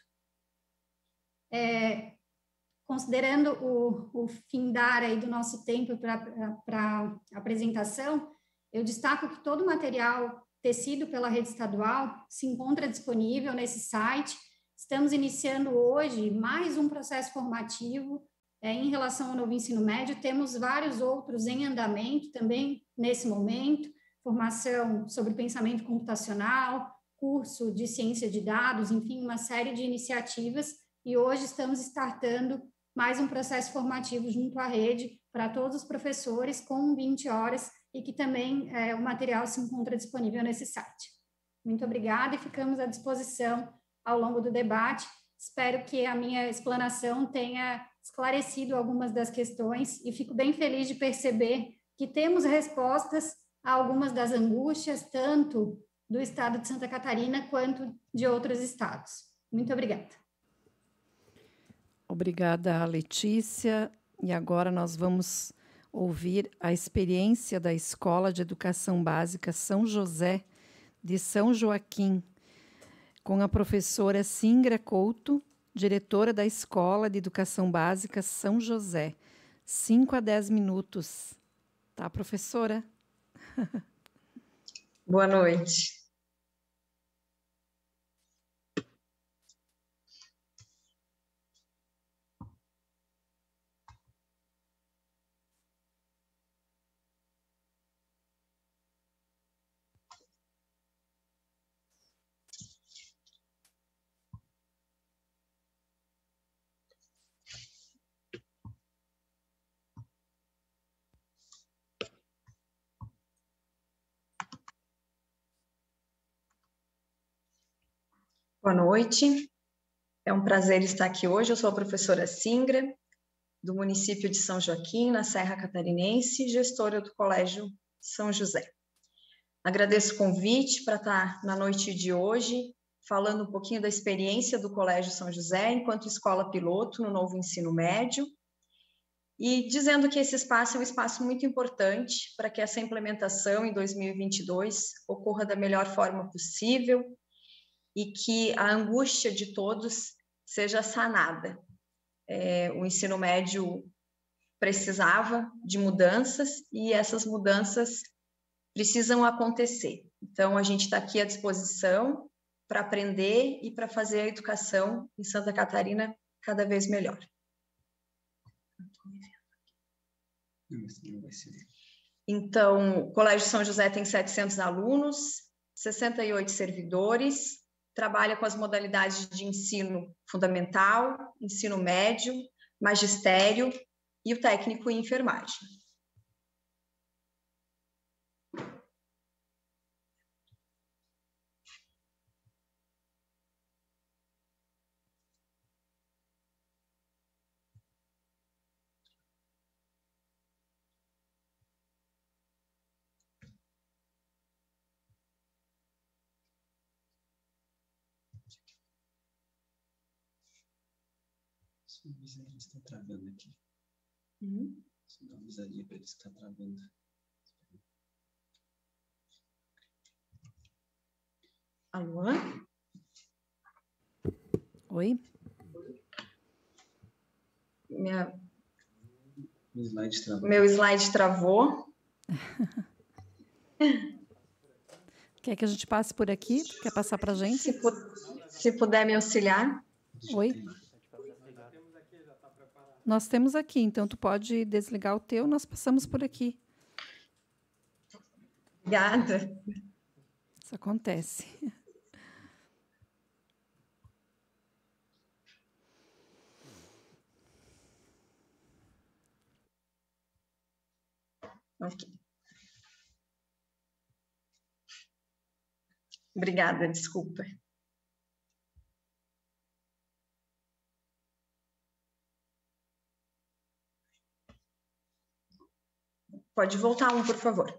Considerando o findar aí do nosso tempo para apresentação, eu destaco que todo o material tecido pela rede estadual se encontra disponível nesse site. Estamos iniciando hoje mais um processo formativo em relação ao novo ensino médio. Temos vários outros em andamento também nesse momento, formação sobre pensamento computacional, curso de ciência de dados, enfim, uma série de iniciativas, e hoje estamos startando mais um processo formativo junto à rede para todos os professores com 20 horas e que também o material se encontra disponível nesse site. Muito obrigada e ficamos à disposição ao longo do debate. Espero que a minha explanação tenha esclarecido algumas das questões e fico bem feliz de perceber que temos respostas a algumas das angústias, tanto do estado de Santa Catarina quanto de outros estados. Muito obrigada. Obrigada, Letícia. E agora nós vamos ouvir a experiência da Escola de Educação Básica São José de São Joaquim, com a professora Singra Couto, diretora da Escola de Educação Básica São José. 5 a 10 minutos. Tá, professora? Boa noite. Boa noite, é um prazer estar aqui hoje. Eu sou a professora Singra, do município de São Joaquim, na Serra Catarinense, gestora do Colégio São José. Agradeço o convite para estar na noite de hoje, falando um pouquinho da experiência do Colégio São José enquanto escola piloto no novo ensino médio, e dizendo que esse espaço é um espaço muito importante para que essa implementação em 2022 ocorra da melhor forma possível, e que a angústia de todos seja sanada. O ensino médio precisava de mudanças e essas mudanças precisam acontecer. Então, a gente está aqui à disposição para aprender e para fazer a educação em Santa Catarina cada vez melhor. Então, o Colégio São José tem 700 alunos, 68 servidores, trabalha com as modalidades de ensino fundamental, ensino médio, magistério e o técnico em enfermagem. Só avisaria que está travando aqui. Só avisaria para ele que está travando. Alô? Oi? Meu slide travou. Quer que a gente passe por aqui? Quer passar para a gente? Se puder me auxiliar. Oi? Nós temos aqui, então tu pode desligar o teu, nós passamos por aqui. Obrigada. Isso acontece. Ok. Obrigada, desculpa. Pode voltar um, por favor.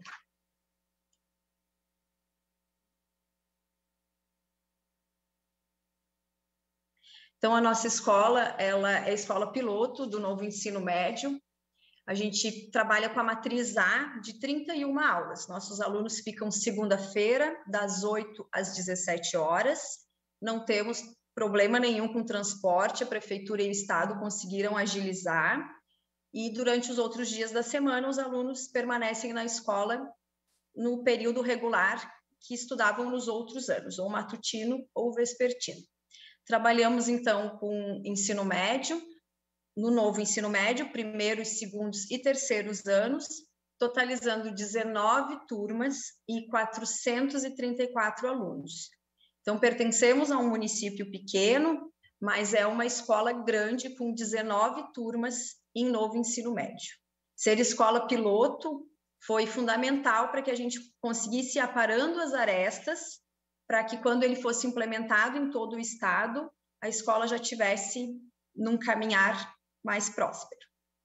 Então, a nossa escola, ela é a escola piloto do novo ensino médio. a gente trabalha com a matriz A de 31 aulas. Nossos alunos ficam segunda-feira, das 8 às 17 horas. Não temos problema nenhum com transporte, a Prefeitura e o Estado conseguiram agilizar. E durante os outros dias da semana, os alunos permanecem na escola no período regular que estudavam nos outros anos, ou matutino ou vespertino. Trabalhamos, então, com ensino médio, no novo ensino médio, primeiros, segundos e terceiros anos, totalizando 19 turmas e 434 alunos. Então, pertencemos a um município pequeno, mas é uma escola grande com 19 turmas em novo ensino médio. Ser escola piloto foi fundamental para que a gente conseguisse ir aparando as arestas, para que quando ele fosse implementado em todo o estado, a escola já tivesse num caminhar mais próspero.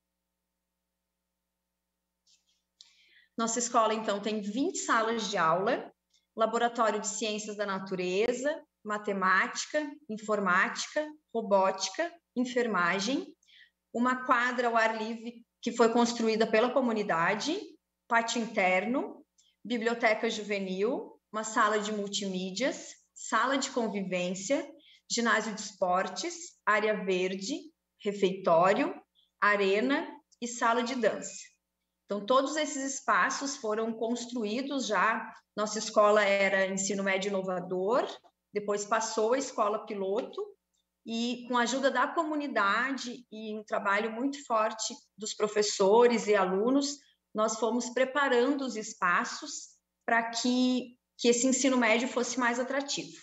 Nossa escola, então, tem 20 salas de aula, laboratório de ciências da natureza, matemática, informática, robótica, enfermagem, uma quadra ao ar livre que foi construída pela comunidade, pátio interno, biblioteca juvenil, uma sala de multimídias, sala de convivência, ginásio de esportes, área verde, refeitório, arena e sala de dança. Então, todos esses espaços foram construídos já. Nossa escola era ensino médio inovador, depois passou a escola piloto, e com a ajuda da comunidade e um trabalho muito forte dos professores e alunos, nós fomos preparando os espaços para que esse ensino médio fosse mais atrativo.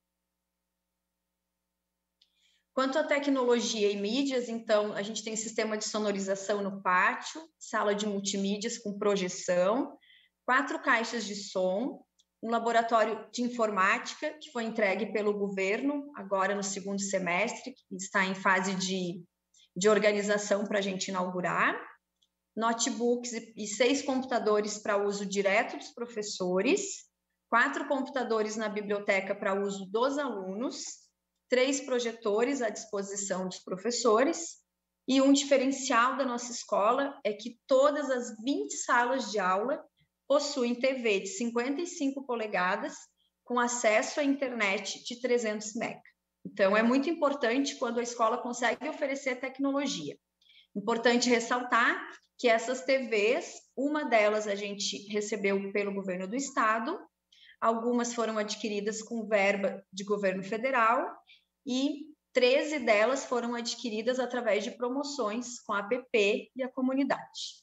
Quanto à tecnologia e mídias, então, a gente tem sistema de sonorização no pátio, sala de multimídias com projeção, 4 caixas de som, um laboratório de informática que foi entregue pelo governo, agora no segundo semestre, que está em fase de organização para a gente inaugurar, notebooks e 6 computadores para uso direto dos professores, 4 computadores na biblioteca para uso dos alunos, 3 projetores à disposição dos professores, e um diferencial da nossa escola é que todas as 20 salas de aula possuem TV de 55 polegadas com acesso à internet de 300 MB. Então, é muito importante quando a escola consegue oferecer tecnologia. Importante ressaltar que essas TVs, uma delas a gente recebeu pelo governo do estado, algumas foram adquiridas com verba de governo federal e 13 delas foram adquiridas através de promoções com a APP e a comunidade.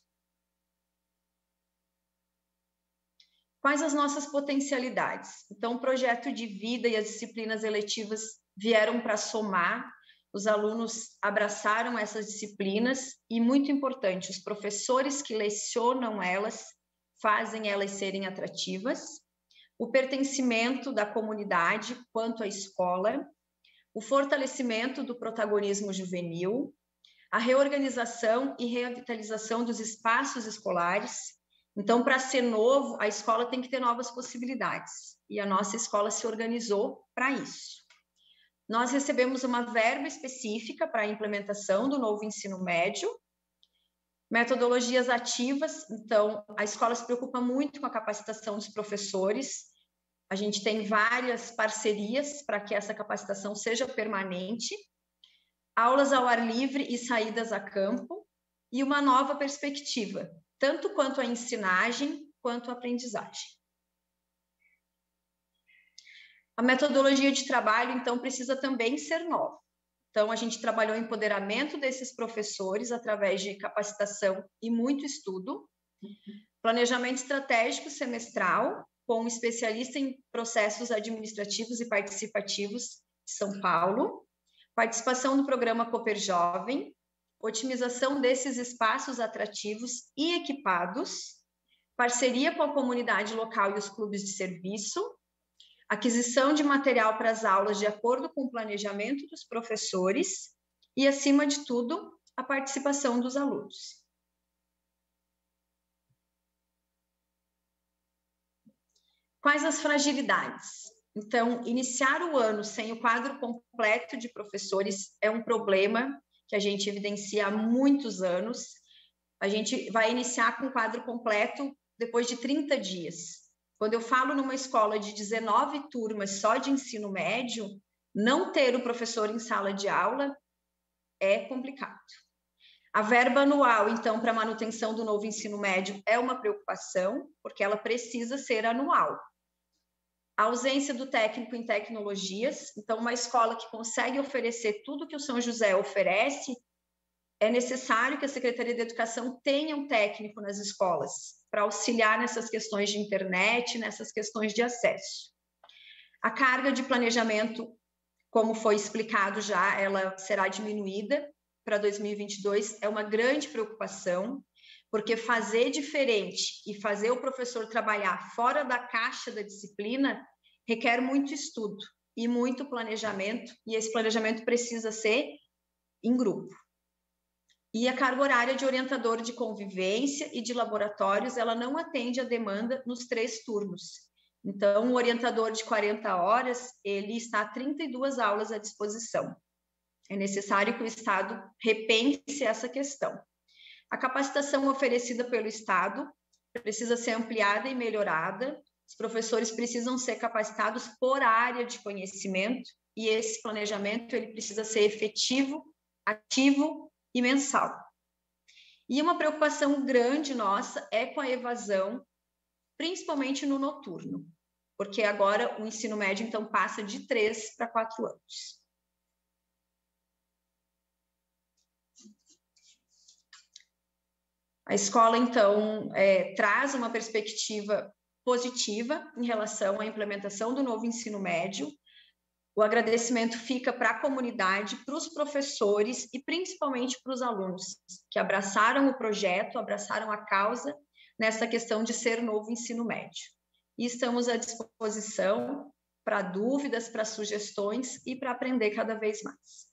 Quais as nossas potencialidades? Então, o projeto de vida e as disciplinas eletivas vieram para somar, os alunos abraçaram essas disciplinas e, muito importante, os professores que lecionam elas fazem elas serem atrativas, o pertencimento da comunidade quanto à escola, o fortalecimento do protagonismo juvenil, a reorganização e revitalização dos espaços escolares. Então, para ser novo, a escola tem que ter novas possibilidades, e a nossa escola se organizou para isso. Nós recebemos uma verba específica para a implementação do novo ensino médio, metodologias ativas. Então, a escola se preocupa muito com a capacitação dos professores. A gente tem várias parcerias para que essa capacitação seja permanente, aulas ao ar livre e saídas a campo, e uma nova perspectiva, tanto quanto a ensinagem quanto a aprendizagem. A metodologia de trabalho, então, precisa também ser nova. Então, a gente trabalhou o empoderamento desses professores através de capacitação e muito estudo, planejamento estratégico semestral, com um especialista em processos administrativos e participativos de São Paulo, participação no programa Cooper Jovem, otimização desses espaços atrativos e equipados, parceria com a comunidade local e os clubes de serviço, aquisição de material para as aulas de acordo com o planejamento dos professores e, acima de tudo, a participação dos alunos. Quais as fragilidades? Então, iniciar o ano sem o quadro completo de professores é um problema que a gente evidencia há muitos anos. A gente vai iniciar com o quadro completo depois de 30 dias. Quando eu falo numa escola de 19 turmas só de ensino médio, não ter o professor em sala de aula é complicado. A verba anual, então, para manutenção do novo ensino médio é uma preocupação, porque ela precisa ser anual. A ausência do técnico em tecnologias, então, uma escola que consegue oferecer tudo que o São José oferece, é necessário que a Secretaria de Educação tenha um técnico nas escolas para auxiliar nessas questões de internet, nessas questões de acesso. A carga de planejamento, como foi explicado já, ela será diminuída para 2022, é uma grande preocupação, porque fazer diferente e fazer o professor trabalhar fora da caixa da disciplina requer muito estudo e muito planejamento, e esse planejamento precisa ser em grupo. E a carga horária de orientador de convivência e de laboratórios, ela não atende a demanda nos 3 turnos. Então, o orientador de 40 horas, ele está a 32 aulas à disposição. É necessário que o Estado repense essa questão. A capacitação oferecida pelo Estado precisa ser ampliada e melhorada. Os professores precisam ser capacitados por área de conhecimento e esse planejamento ele precisa ser efetivo, ativo e mensal. E uma preocupação grande nossa é com a evasão, principalmente no noturno, porque agora o ensino médio, então, passa de 3 para 4 anos. A escola, então, traz uma perspectiva positiva em relação à implementação do novo ensino médio. O agradecimento fica para a comunidade, para os professores e principalmente para os alunos que abraçaram o projeto, abraçaram a causa nessa questão de ser novo ensino médio. E estamos à disposição para dúvidas, para sugestões e para aprender cada vez mais.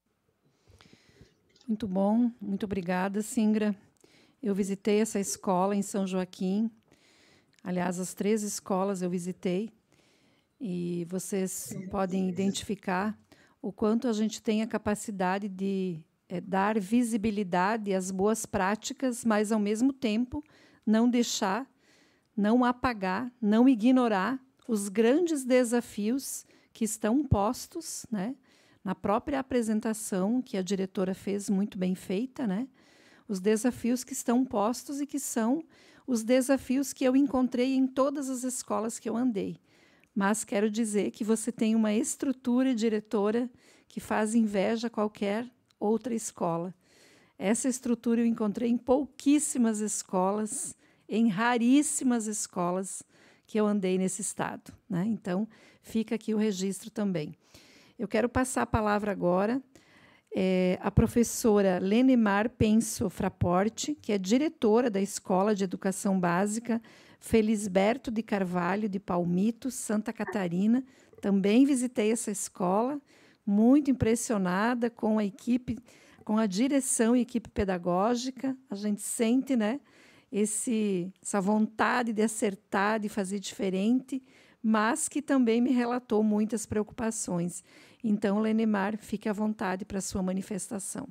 Muito bom, muito obrigada, Singra. Eu visitei essa escola em São Joaquim. Aliás, as 3 escolas eu visitei. E vocês podem identificar o quanto a gente tem a capacidade de dar visibilidade às boas práticas, mas, ao mesmo tempo, não deixar, não apagar, não ignorar os grandes desafios que estão postos, né, na própria apresentação que a diretora fez muito bem feita, né, os desafios que estão postos e que são os desafios que eu encontrei em todas as escolas que eu andei. Mas quero dizer que você tem uma estrutura diretora que faz inveja a qualquer outra escola. Essa estrutura eu encontrei em pouquíssimas escolas, em raríssimas escolas que eu andei nesse estado, né? Então, fica aqui o registro também. Eu quero passar a palavra agora à professora Lenemar Penso Fraporte, que é diretora da Escola de Educação Básica Felisberto de Carvalho, de Palmito, Santa Catarina. Também visitei essa escola, muito impressionada com a equipe, com a direção e equipe pedagógica. A gente sente, né, essa vontade de acertar, de fazer diferente, mas que também me relatou muitas preocupações. Então, Lenemar, fique à vontade para a sua manifestação.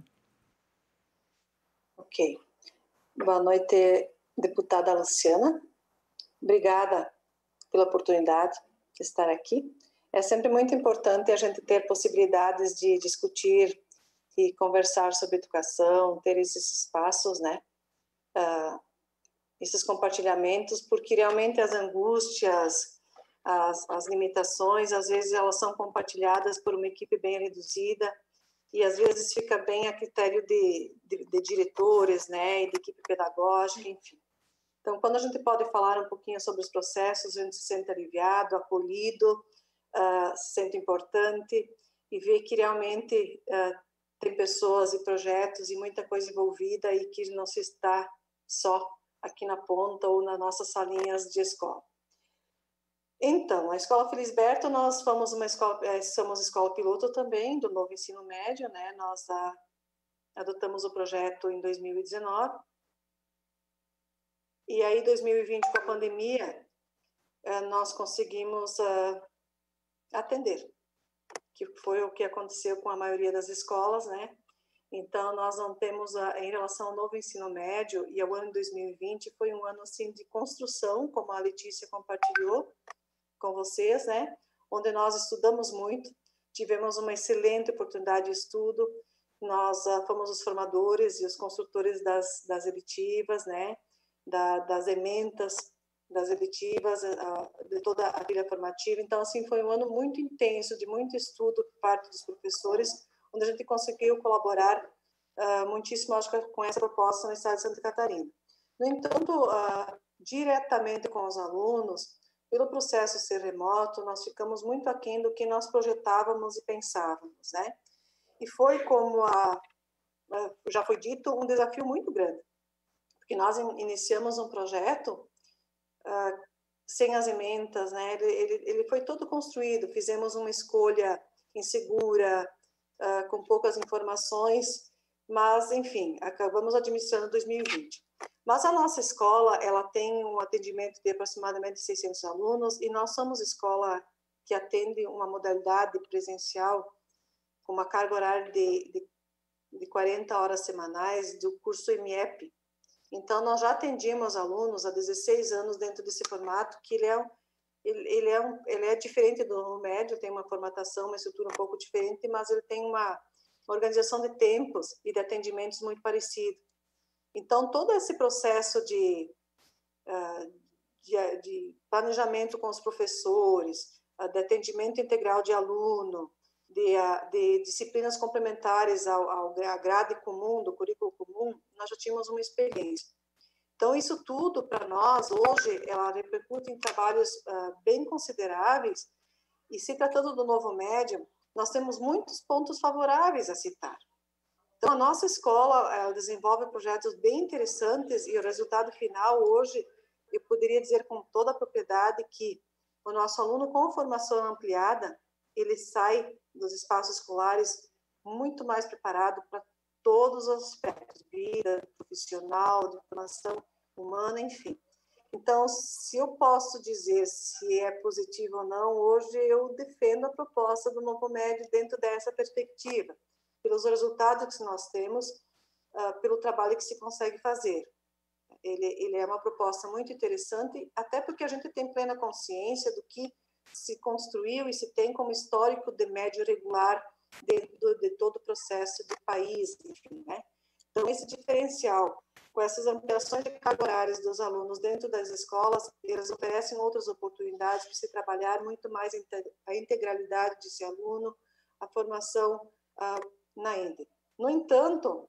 Ok. Boa noite, deputada Luciana. Obrigada pela oportunidade de estar aqui. É sempre muito importante a gente ter possibilidades de discutir e conversar sobre educação, ter esses espaços, né? Esses compartilhamentos, porque realmente as angústias, as limitações, às vezes elas são compartilhadas por uma equipe bem reduzida e às vezes fica bem a critério de diretores, né, e de equipe pedagógica, enfim. Então, quando a gente pode falar um pouquinho sobre os processos, a gente se sente aliviado, acolhido, se sente importante e vê que realmente tem pessoas e projetos e muita coisa envolvida e que não se está só aqui na ponta ou nas nossas salinhas de escola. Então, a Escola Felisberto, nós somos escola piloto também do novo ensino médio, né? Nós adotamos o projeto em 2019. E aí, 2020, com a pandemia, nós conseguimos atender, que foi o que aconteceu com a maioria das escolas, né? Então, nós não temos, em relação ao novo ensino médio e ao ano de 2020, foi um ano, assim, de construção, como a Letícia compartilhou com vocês, né? Onde nós estudamos muito, tivemos uma excelente oportunidade de estudo, nós fomos os formadores e os construtores das eletivas, né? Das ementas, das eletivas, de toda a trilha formativa. Então, assim, foi um ano muito intenso, de muito estudo por parte dos professores, onde a gente conseguiu colaborar muitíssimo, acho que, com essa proposta no estado de Santa Catarina. No entanto, diretamente com os alunos, pelo processo ser remoto, nós ficamos muito aquém do que nós projetávamos e pensávamos, né? E foi, como já foi dito, um desafio muito grande, porque nós iniciamos um projeto sem as ementas, né? Ele foi todo construído, fizemos uma escolha insegura, com poucas informações, mas, enfim, acabamos administrando 2020. Mas a nossa escola, ela tem um atendimento de aproximadamente 600 alunos, e nós somos escola que atende uma modalidade presencial com uma carga horária de 40 horas semanais do curso MEP. Então, nós já atendíamos alunos há 16 anos dentro desse formato, que ele é diferente do médio, tem uma formatação, uma estrutura um pouco diferente, mas ele tem uma organização de tempos e de atendimentos muito parecido. Então, todo esse processo de planejamento com os professores, de atendimento integral de aluno, de disciplinas complementares à grade comum, do currículo comum, nós já tínhamos uma experiência. Então, isso tudo, para nós, hoje, ela repercute em trabalhos bem consideráveis, e se tratando do novo médio, nós temos muitos pontos favoráveis a citar. Então, a nossa escola desenvolve projetos bem interessantes, e o resultado final, hoje, eu poderia dizer com toda a propriedade que o nosso aluno com formação ampliada, ele sai dos espaços escolares muito mais preparado para todos os aspectos, vida profissional, de formação humana, enfim. Então, se eu posso dizer se é positivo ou não, hoje eu defendo a proposta do novo médio dentro dessa perspectiva, pelos resultados que nós temos, pelo trabalho que se consegue fazer. Ele é uma proposta muito interessante, até porque a gente tem plena consciência do que se construiu e se tem como histórico de médio regular de todo o processo do país, enfim, né? Então, esse diferencial, com essas ampliações de carga horárias dos alunos dentro das escolas, eles oferecem outras oportunidades para se trabalhar muito mais a integralidade desse aluno, a formação na ENDE. No entanto,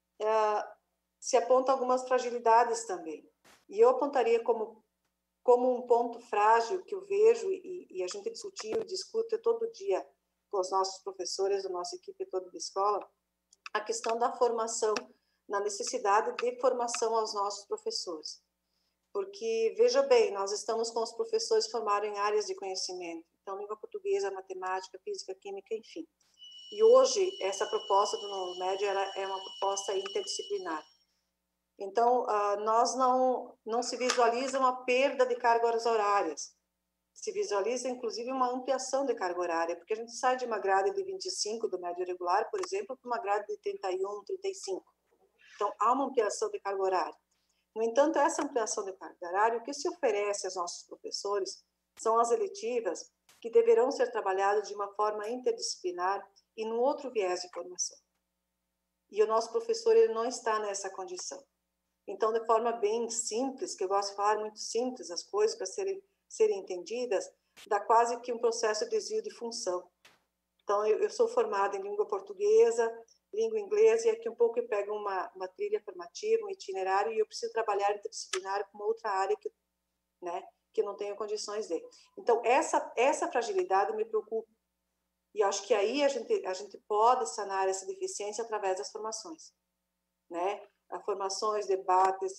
se aponta algumas fragilidades também, e eu apontaria como um ponto frágil que eu vejo, e a gente discutiu e discute todo dia com os nossos professores, da nossa equipe toda da escola, a questão da formação, na necessidade de formação aos nossos professores. Porque, veja bem, nós estamos com os professores formados em áreas de conhecimento, então, língua portuguesa, matemática, física, química, enfim. E hoje, essa proposta do novo médio é uma proposta interdisciplinar. Então, nós não se visualiza uma perda de cargas horárias, se visualiza, inclusive, uma ampliação de carga horária, porque a gente sai de uma grade de 25 do médio regular, por exemplo, para uma grade de 31, 35. Então, há uma ampliação de carga horária. No entanto, essa ampliação de carga horária, o que se oferece aos nossos professores são as eletivas que deverão ser trabalhadas de uma forma interdisciplinar e num outro viés de formação. E o nosso professor, ele não está nessa condição. Então, de forma bem simples, que eu gosto de falar muito simples as coisas para serem entendidas, dá quase que um processo de desvio de função. Então, eu sou formada em língua portuguesa, língua inglesa, e aqui um pouco eu pego uma trilha formativa, um itinerário, e eu preciso trabalhar interdisciplinar com outra área que eu não tenho condições de. Então, essa fragilidade me preocupa. E acho que aí a gente pode sanar essa deficiência através das formações, né? Formações, debates,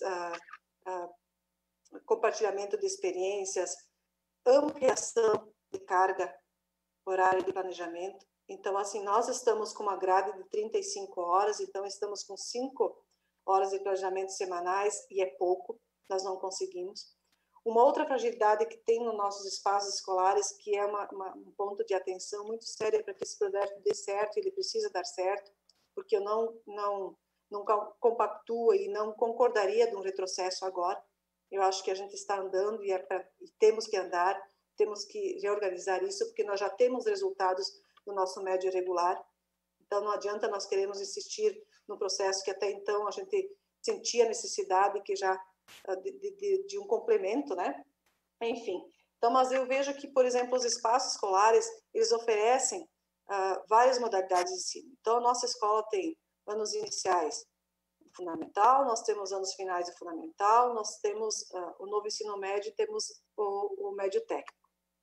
compartilhamento de experiências, ampliação de carga horária de planejamento. Então, assim, nós estamos com uma grade de 35 horas, então estamos com 5 horas de planejamento semanais, e é pouco, nós não conseguimos. Uma outra fragilidade que tem nos nossos espaços escolares, que é um ponto de atenção muito sério para que esse projeto dê certo, ele precisa dar certo, porque eu não compactuo e não concordaria de um retrocesso agora. Eu acho que a gente está andando e temos que andar, temos que reorganizar isso, porque nós já temos resultados do nosso médio regular. Então, não adianta nós queremos insistir no processo que até então a gente sentia necessidade que já de um complemento, né? Enfim. Então, mas eu vejo que, por exemplo, os espaços escolares, eles oferecem várias modalidades de ensino. Então, a nossa escola tem anos iniciais fundamental, nós temos anos finais de fundamental, nós temos o novo ensino médio, temos o médio técnico.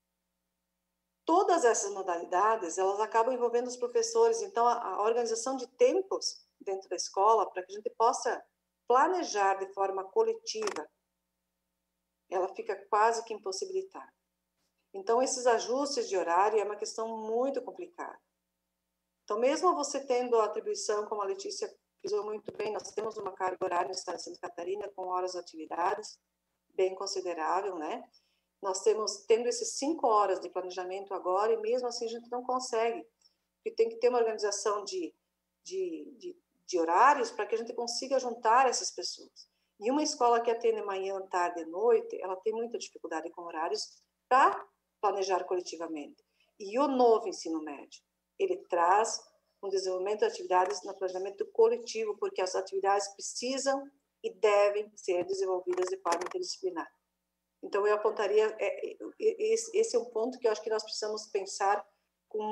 Todas essas modalidades, elas acabam envolvendo os professores, então a organização de tempos dentro da escola, para que a gente possa planejar de forma coletiva, ela fica quase que impossibilitada. Então, esses ajustes de horário é uma questão muito complicada. Então, mesmo você tendo a atribuição, como a Letícia frisou muito bem, nós temos uma carga horária no estado de Santa Catarina com horas de atividades bem considerável, né? Nós tendo esses 5 horas de planejamento agora e mesmo assim a gente não consegue, porque tem que ter uma organização de horários para que a gente consiga juntar essas pessoas. E uma escola que atende manhã, tarde e noite, ela tem muita dificuldade com horários para planejar coletivamente. E o novo ensino médio, ele traz um desenvolvimento de atividades no planejamento coletivo, porque as atividades precisam e devem ser desenvolvidas de forma interdisciplinar. Então, eu apontaria, esse é um ponto que eu acho que nós precisamos pensar com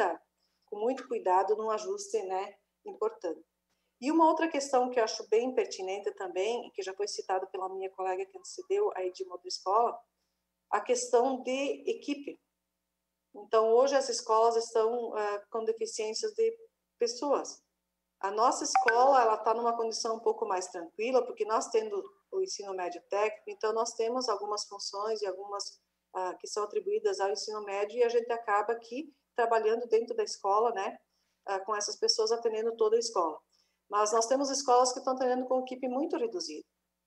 muito cuidado num ajuste, né, importante. E uma outra questão que eu acho bem pertinente também, e que já foi citada pela minha colega que antecedeu, a Edma da escola, a questão de equipe. Então, hoje as escolas estão com deficiências de pessoas. A nossa escola, ela está numa condição um pouco mais tranquila, porque nós tendo o ensino médio técnico, então nós temos algumas funções e algumas que são atribuídas ao ensino médio e a gente acaba aqui trabalhando dentro da escola, né, com essas pessoas atendendo toda a escola. Mas nós temos escolas que estão atendendo com equipe muito reduzida.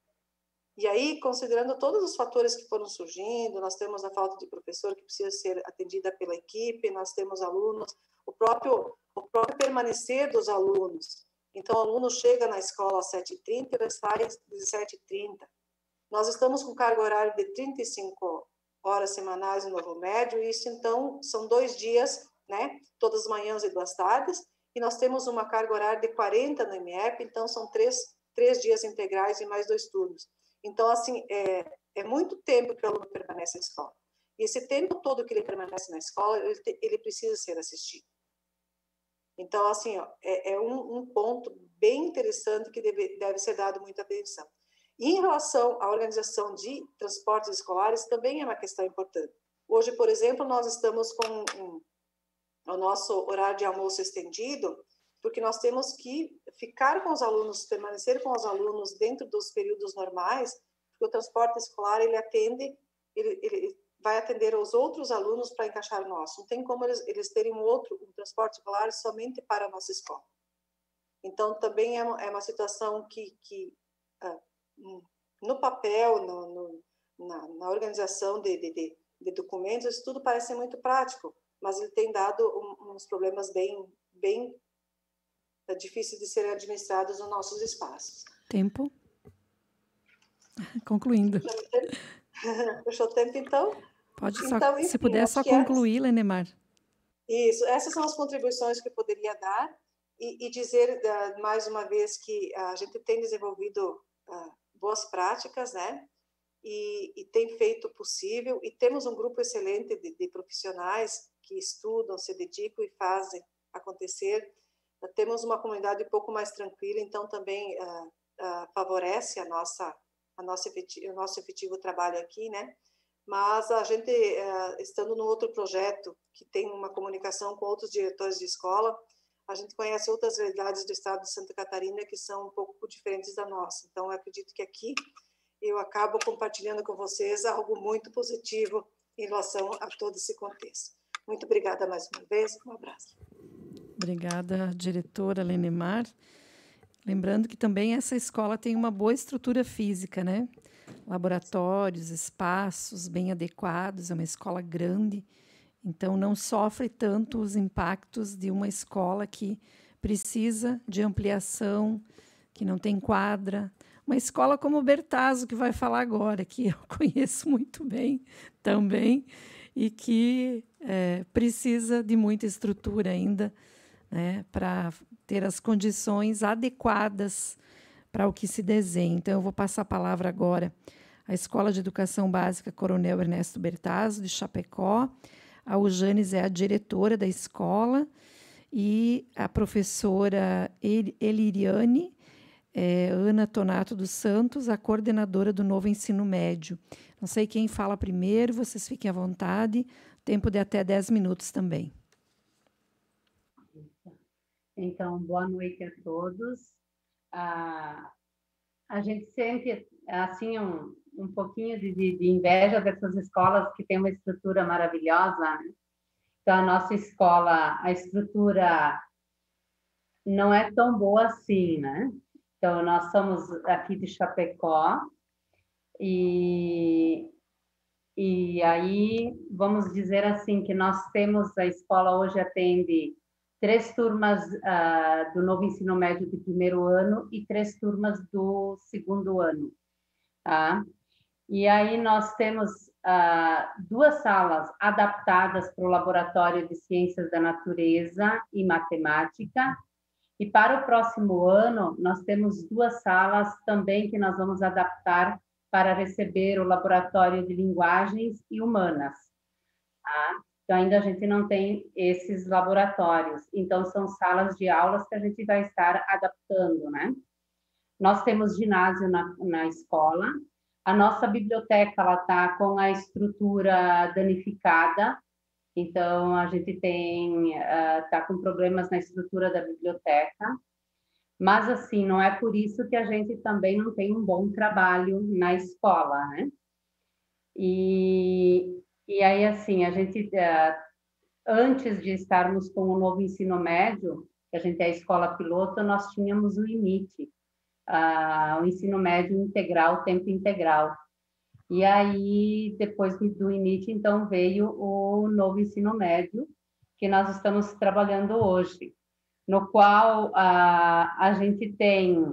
E aí, considerando todos os fatores que foram surgindo, nós temos a falta de professor que precisa ser atendida pela equipe, nós temos alunos, o próprio permanecer dos alunos. Então, o aluno chega na escola às 7h30 e sai às 17h30. Nós estamos com carga horária de 35 horas semanais no novo médio, e isso, então, são 2 dias, né, todas as manhãs e 2 tardes, e nós temos uma carga horária de 40 no MEP, então são 3 dias integrais e mais 2 turnos. Então, assim, é muito tempo que o aluno permanece na escola. E esse tempo todo que ele permanece na escola, ele precisa ser assistido. Então, assim, é um ponto bem interessante que deve ser dado muita atenção. E em relação à organização de transportes escolares, também é uma questão importante. Hoje, por exemplo, nós estamos com o nosso horário de almoço estendido, porque nós temos que ficar com os alunos, permanecer com os alunos dentro dos períodos normais, porque o transporte escolar, ele vai atender os outros alunos para encaixar o nosso. Não tem como eles terem um transporte escolar somente para a nossa escola. Então, também é uma situação que no papel, na organização de documentos, isso tudo parece ser muito prático, mas ele tem dado uns problemas bem difíceis de serem administrados nos nossos espaços. Tempo. Concluindo. Fechou o tempo, então? Pode só, então, enfim, se puder só concluir, Lenemar. Isso, essas são as contribuições que eu poderia dar e dizer mais uma vez que a gente tem desenvolvido boas práticas, né? E tem feito o possível, e temos um grupo excelente de profissionais que estudam, se dedicam e fazem acontecer. Temos uma comunidade um pouco mais tranquila, então também favorece o nosso efetivo trabalho aqui, né? Mas a gente, estando no outro projeto, que tem uma comunicação com outros diretores de escola, a gente conhece outras realidades do estado de Santa Catarina que são um pouco diferentes da nossa. Então, eu acredito que aqui eu acabo compartilhando com vocês algo muito positivo em relação a todo esse contexto. Muito obrigada mais uma vez, um abraço. Obrigada, diretora Lenemar. Lembrando que também essa escola tem uma boa estrutura física, né? Laboratórios, espaços bem adequados, é uma escola grande, então não sofre tanto os impactos de uma escola que precisa de ampliação, que não tem quadra. Uma escola como o Bertazzo, que vai falar agora, que eu conheço muito bem também, e que precisa de muita estrutura ainda, né, para ter as condições adequadas para o que se desenha. Então, eu vou passar a palavra agora à Escola de Educação Básica Coronel Ernesto Bertazzo, de Chapecó. A Ujanes é a diretora da escola e a professora Eliriane Ana Tonato dos Santos, a coordenadora do Novo Ensino Médio. Não sei quem fala primeiro, vocês fiquem à vontade. Tempo de até 10 minutos também. Então, boa noite a todos. A gente sente assim um pouquinho de inveja dessas escolas que têm uma estrutura maravilhosa, né? Então, a nossa escola, a estrutura não é tão boa assim, né? Então, nós somos aqui de Chapecó e aí, vamos dizer assim, que nós temos, a escola hoje atende 3 turmas do novo ensino médio de primeiro ano e 3 turmas do segundo ano, tá? E aí nós temos 2 salas adaptadas para o Laboratório de Ciências da Natureza e Matemática. E para o próximo ano, nós temos 2 salas também que nós vamos adaptar para receber o Laboratório de Linguagens e Humanas, tá? Então, ainda a gente não tem esses laboratórios. Então, são salas de aulas que a gente vai estar adaptando, né? Nós temos ginásio na escola. A nossa biblioteca, ela está com a estrutura danificada. Então, a gente está com problemas na estrutura da biblioteca. Mas, assim, não é por isso que a gente também não tem um bom trabalho na escola, né? E aí, assim, a gente, antes de estarmos com o novo ensino médio, que a gente é a escola piloto, nós tínhamos o INIT, o ensino médio integral, tempo integral. E aí, depois do INIT, então, veio o novo ensino médio, que nós estamos trabalhando hoje, no qual a gente tem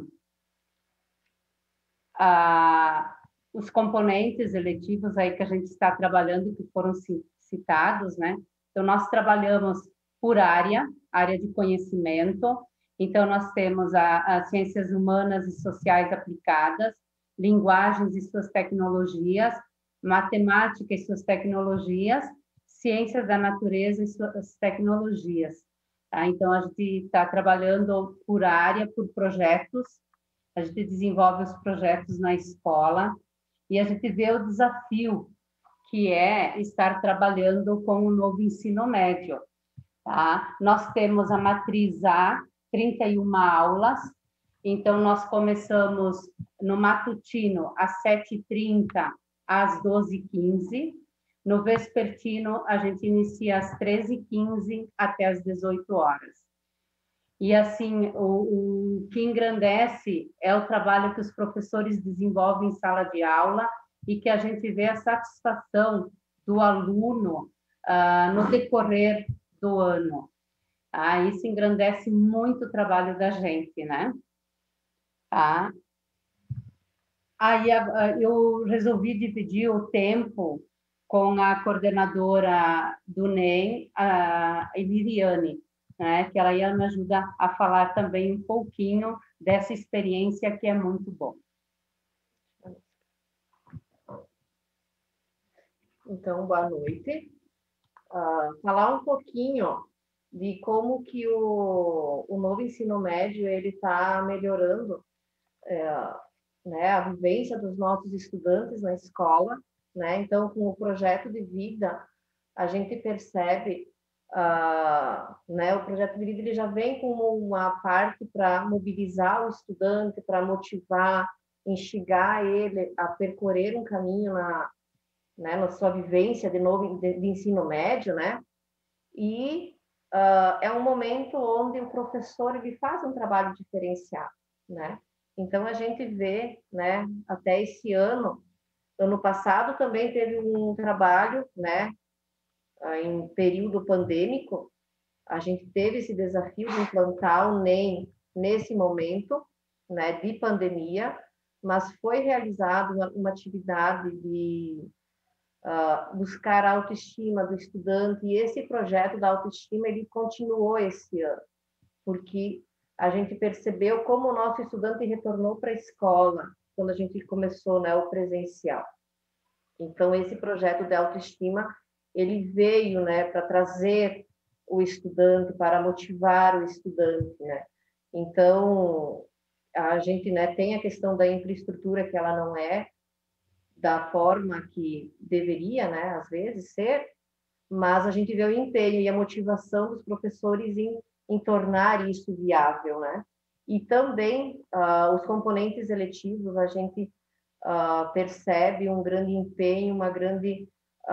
os componentes eletivos aí que a gente está trabalhando, que foram citados, né? Então, nós trabalhamos por área de conhecimento. Então, nós temos as ciências humanas e sociais aplicadas, linguagens e suas tecnologias, matemática e suas tecnologias, ciências da natureza e suas tecnologias. Tá? Então, a gente está trabalhando por área, por projetos, a gente desenvolve os projetos na escola e a gente vê o desafio que é estar trabalhando com o novo ensino médio. Tá? Nós temos a matriz A, 31 aulas, então nós começamos no matutino às 7h30 às 12h15, no vespertino a gente inicia às 13h15 até às 18 horas. E, assim, o que engrandece é o trabalho que os professores desenvolvem em sala de aula e que a gente vê a satisfação do aluno no decorrer do ano. Isso engrandece muito o trabalho da gente, né? Tá? Aí eu resolvi dividir o tempo com a coordenadora do NEM, a Eliriane, né, que ela ia me ajudar a falar também um pouquinho dessa experiência que é muito bom. Então, boa noite. Falar um pouquinho de como que o novo ensino médio ele está melhorando né, a vivência dos nossos estudantes na escola, né? Então, com o projeto de vida, a gente percebe né, o projeto de vida ele já vem como uma parte para mobilizar o estudante, para motivar, instigar ele a percorrer um caminho na sua vivência de ensino médio, né? E é um momento onde o professor ele faz um trabalho diferenciado, né? Então a gente vê, né? Até esse ano passado também teve um trabalho, né? Em período pandêmico, a gente teve esse desafio de implantar o NEM nesse momento, né, de pandemia, mas foi realizada uma atividade de buscar a autoestima do estudante, e esse projeto da autoestima, ele continuou esse ano, porque a gente percebeu como o nosso estudante retornou para a escola, quando a gente começou, né, o presencial. Então, esse projeto de autoestima, ele veio, né, para trazer o estudante, para motivar o estudante, né? Então, a gente, né, tem a questão da infraestrutura, que ela não é da forma que deveria, né, às vezes ser, mas a gente vê o empenho e a motivação dos professores em tornar isso viável, né? E também os componentes eletivos, a gente percebe um grande empenho, uma grande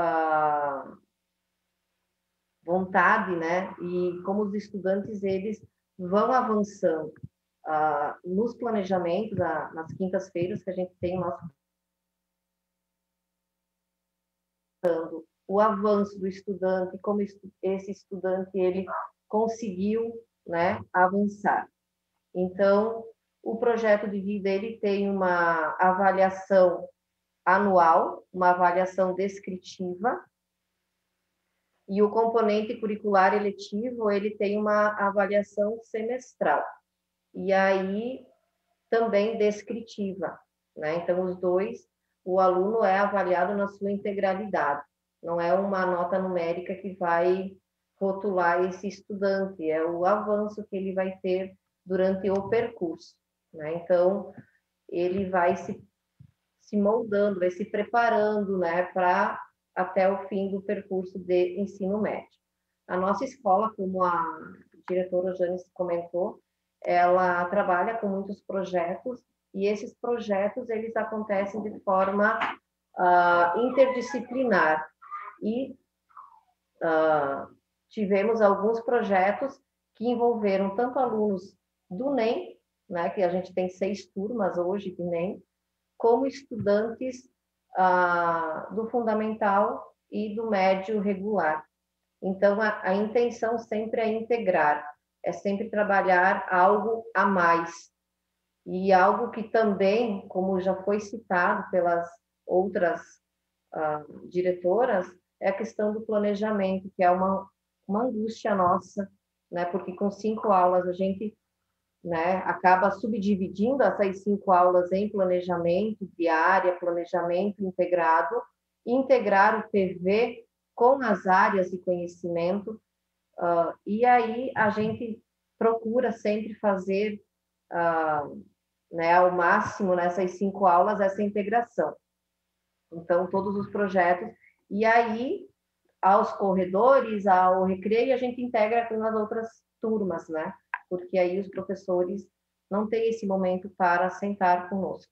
vontade, né? E como os estudantes, eles vão avançando nos planejamentos, nas quintas-feiras que a gente tem o nosso o avanço do estudante, como esse estudante ele conseguiu, né, avançar. Então, o projeto de vida ele tem uma avaliação anual, uma avaliação descritiva, e o componente curricular eletivo ele tem uma avaliação semestral, e aí também descritiva, né? Então, os dois, o aluno é avaliado na sua integralidade, não é uma nota numérica que vai rotular esse estudante, é o avanço que ele vai ter durante o percurso, né? Então, ele vai se moldando, vai se preparando, né, para até o fim do percurso de ensino médio. A nossa escola, como a diretora Janice comentou, ela trabalha com muitos projetos, e esses projetos, eles acontecem de forma interdisciplinar, e tivemos alguns projetos que envolveram tanto alunos do NEM, né, que a gente tem 6 turmas hoje de NEM, como estudantes do fundamental e do médio regular. Então, a intenção sempre é integrar, é sempre trabalhar algo a mais. E algo que também, como já foi citado pelas outras diretoras, é a questão do planejamento, que é uma angústia nossa, né? Porque com 5 aulas a gente, né, acaba subdividindo essas 5 aulas em planejamento diária, planejamento integrado, integrar o PV com as áreas de conhecimento, e aí a gente procura sempre fazer, né, ao máximo nessas 5 aulas essa integração. Então, todos os projetos, e aí aos corredores, ao recreio, a gente integra com as outras turmas, né? Porque aí os professores não têm esse momento para sentar conosco.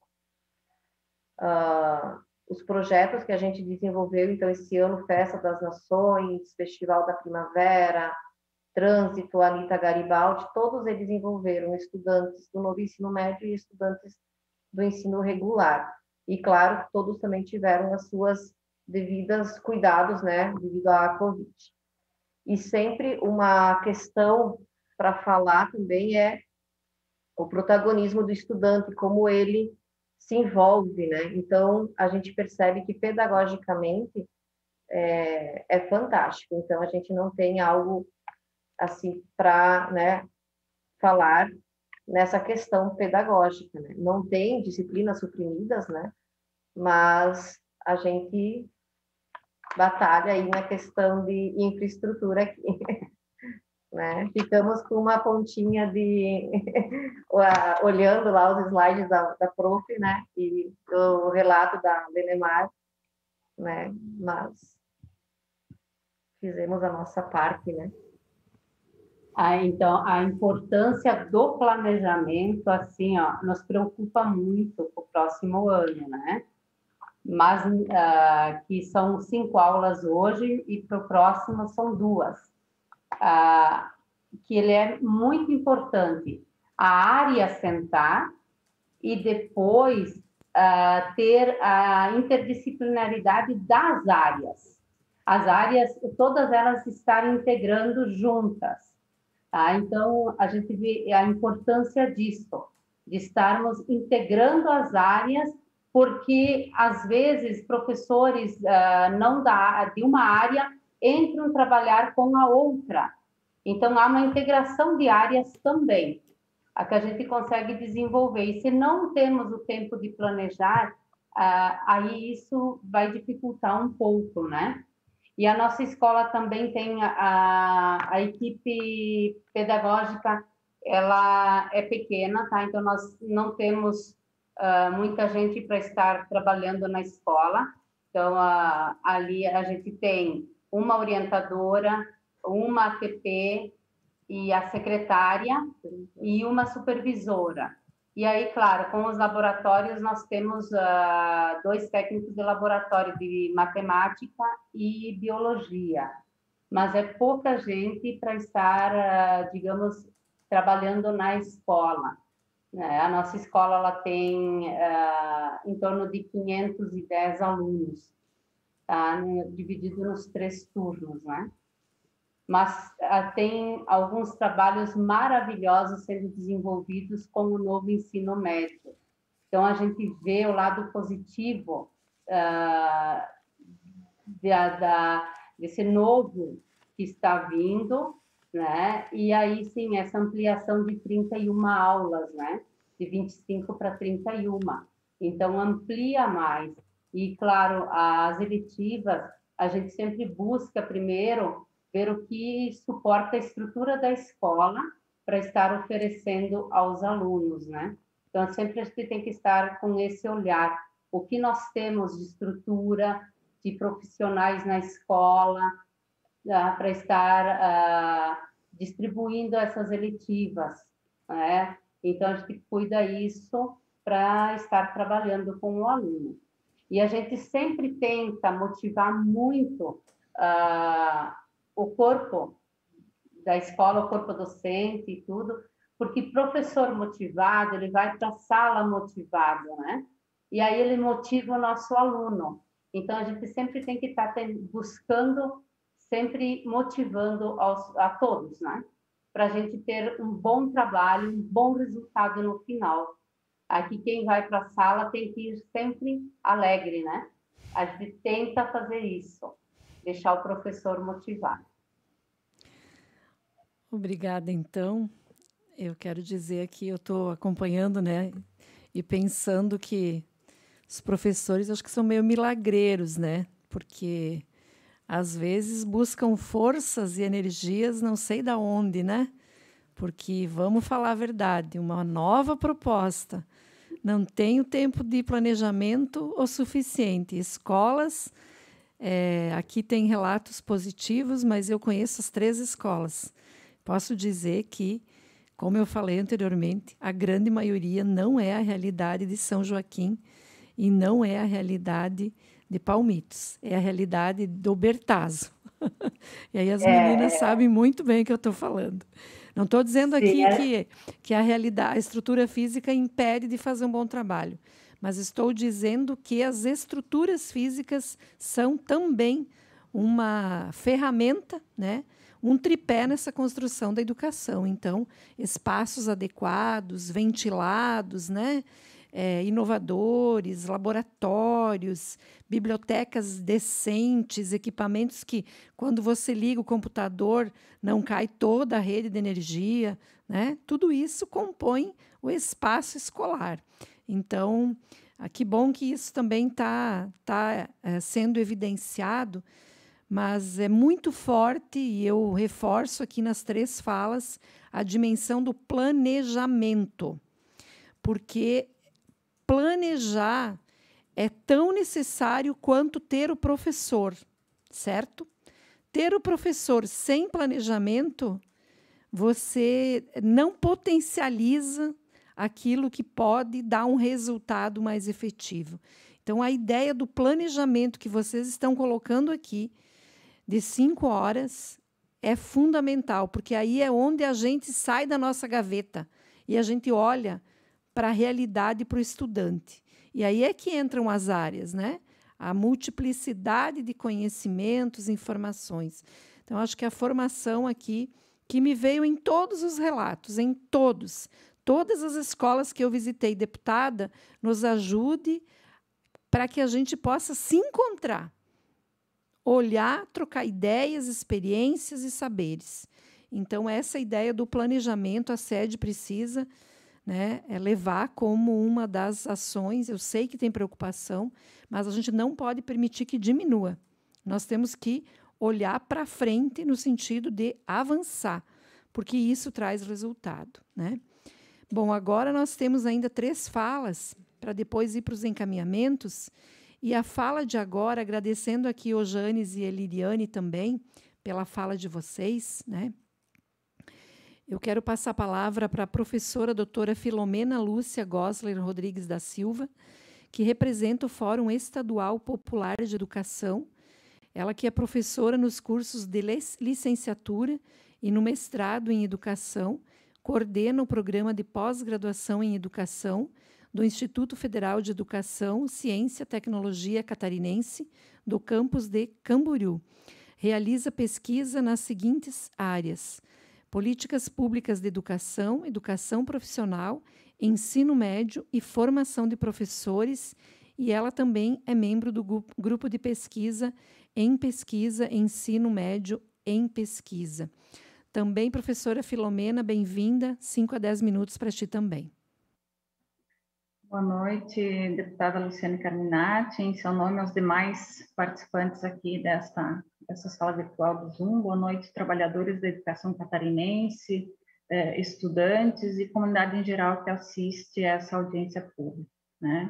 Os projetos que a gente desenvolveu, então, esse ano, Festa das Nações, Festival da Primavera, Trânsito, Anita Garibaldi, todos eles envolveram estudantes do novo ensino médio e estudantes do ensino regular. E, claro, todos também tiveram as suas devidas cuidados, né, devido à Covid. E sempre uma questão para falar também é o protagonismo do estudante, como ele se envolve, né? Então, a gente percebe que pedagogicamente é fantástico. Então, a gente não tem algo assim para, né, falar nessa questão pedagógica, né? Não tem disciplinas suprimidas, né? Mas a gente batalha aí na questão de infraestrutura aqui, né? Ficamos com uma pontinha de olhando lá os slides da prof, né? E o relato da Lenemar, né? Mas fizemos a nossa parte, né? Então, a importância do planejamento, assim, ó, nos preocupa muito para o próximo ano, né? Mas que são 5 aulas hoje e para o próximo são 2. Que ele é muito importante. A área sentar e depois ter a interdisciplinaridade das áreas. As áreas, todas elas estarem integrando juntas. Tá? Então, a gente vê a importância disso, de estarmos integrando as áreas, porque, às vezes, professores não de uma área entram trabalhar com a outra. Então, há uma integração de áreas também, a que a gente consegue desenvolver. E se não temos o tempo de planejar, aí isso vai dificultar um pouco, né? E a nossa escola também tem a equipe pedagógica, ela é pequena, tá? Então, nós não temos muita gente para estar trabalhando na escola. Então, ali a gente tem uma orientadora, uma ATP e a secretária e uma supervisora. E aí, claro, com os laboratórios, nós temos 2 técnicos de laboratório de matemática e biologia, mas é pouca gente para estar, digamos, trabalhando na escola. A nossa escola ela tem em torno de 510 alunos, tá? Dividido nos 3 turnos, né? Mas tem alguns trabalhos maravilhosos sendo desenvolvidos com o novo ensino médio. Então, a gente vê o lado positivo desse novo que está vindo, né? E aí, sim, essa ampliação de 31 aulas, né? De 25 para 31. Então, amplia mais. E, claro, as eletivas, a gente sempre busca primeiro ver o que suporta a estrutura da escola para estar oferecendo aos alunos, né? Então, sempre a gente tem que estar com esse olhar. O que nós temos de estrutura, de profissionais na escola, para estar distribuindo essas eletivas, né? Então, a gente cuida isso para estar trabalhando com o aluno. E a gente sempre tenta motivar muito o corpo da escola, o corpo docente e tudo, porque professor motivado, ele vai para a sala motivado, né? E aí ele motiva o nosso aluno. Então, a gente sempre tem que estar buscando, sempre motivando a todos, né? Para a gente ter um bom trabalho, um bom resultado no final. Aqui, quem vai para a sala tem que ir sempre alegre, né? A gente tenta fazer isso, deixar o professor motivado. Obrigada, então. Eu quero dizer aqui, eu estou acompanhando, né? E pensando que os professores, acho que são meio milagreiros, né? Porque, às vezes, buscam forças e energias, não sei de onde, né? Porque, vamos falar a verdade, uma nova proposta. Não tem o tempo de planejamento o suficiente. Escolas, aqui tem relatos positivos, mas eu conheço as 3 escolas. Posso dizer que, como eu falei anteriormente, a grande maioria não é a realidade de São Joaquim e não é a realidade de Palmitos. É a realidade do Bertazzo. E aí as meninas sabem muito bem o que eu estou falando. Não estou dizendo aqui que a realidade, a estrutura física impede de fazer um bom trabalho, mas estou dizendo que as estruturas físicas são também uma ferramenta, né? Um tripé nessa construção da educação. Então, espaços adequados, ventilados, né? Inovadores, laboratórios, bibliotecas decentes, equipamentos que, quando você liga o computador, não cai toda a rede de energia, né? Tudo isso compõe o espaço escolar. Então, que bom que isso também está sendo evidenciado, mas é muito forte, e eu reforço aqui nas 3 falas, a dimensão do planejamento, porque planejar é tão necessário quanto ter o professor, certo? Ter o professor sem planejamento, você não potencializa aquilo que pode dar um resultado mais efetivo. Então, a ideia do planejamento que vocês estão colocando aqui, de 5 horas, é fundamental, porque aí é onde a gente sai da nossa gaveta e a gente olha para a realidade, para o estudante. E aí é que entram as áreas, né? A multiplicidade de conhecimentos, informações. Então, acho que a formação aqui que me veio em todos os relatos, em todas as escolas que eu visitei, deputada, nos ajude para que a gente possa se encontrar, olhar, trocar ideias, experiências e saberes. Então, essa ideia do planejamento, a sede precisa, né, levar como uma das ações. Eu sei que tem preocupação, mas a gente não pode permitir que diminua. Nós temos que olhar para frente no sentido de avançar, porque isso traz resultado, né? Bom, agora nós temos ainda 3 falas, para depois ir para os encaminhamentos. E a fala de agora, agradecendo aqui o Janes e a Liliane também, pela fala de vocês, né? Eu quero passar a palavra para a professora doutora Filomena Lúcia Gosler Rodrigues da Silva, que representa o Fórum Estadual Popular de Educação. Ela que é professora nos cursos de licenciatura e no mestrado em educação, coordena o programa de pós-graduação em educação do Instituto Federal de Educação, Ciência e Tecnologia Catarinense, do campus de Camboriú. Realiza pesquisa nas seguintes áreas: políticas públicas de educação, educação profissional, ensino médio e formação de professores, e ela também é membro do grupo de pesquisa, ensino médio em pesquisa. Também, professora Filomena, bem-vinda, 5 a 10 minutos para ti também. Boa noite, deputada Luciane Carminati, em seu nome aos demais participantes aqui dessa sala virtual do Zoom. Boa noite, trabalhadores da educação catarinense, estudantes e comunidade em geral que assiste a essa audiência pública, né?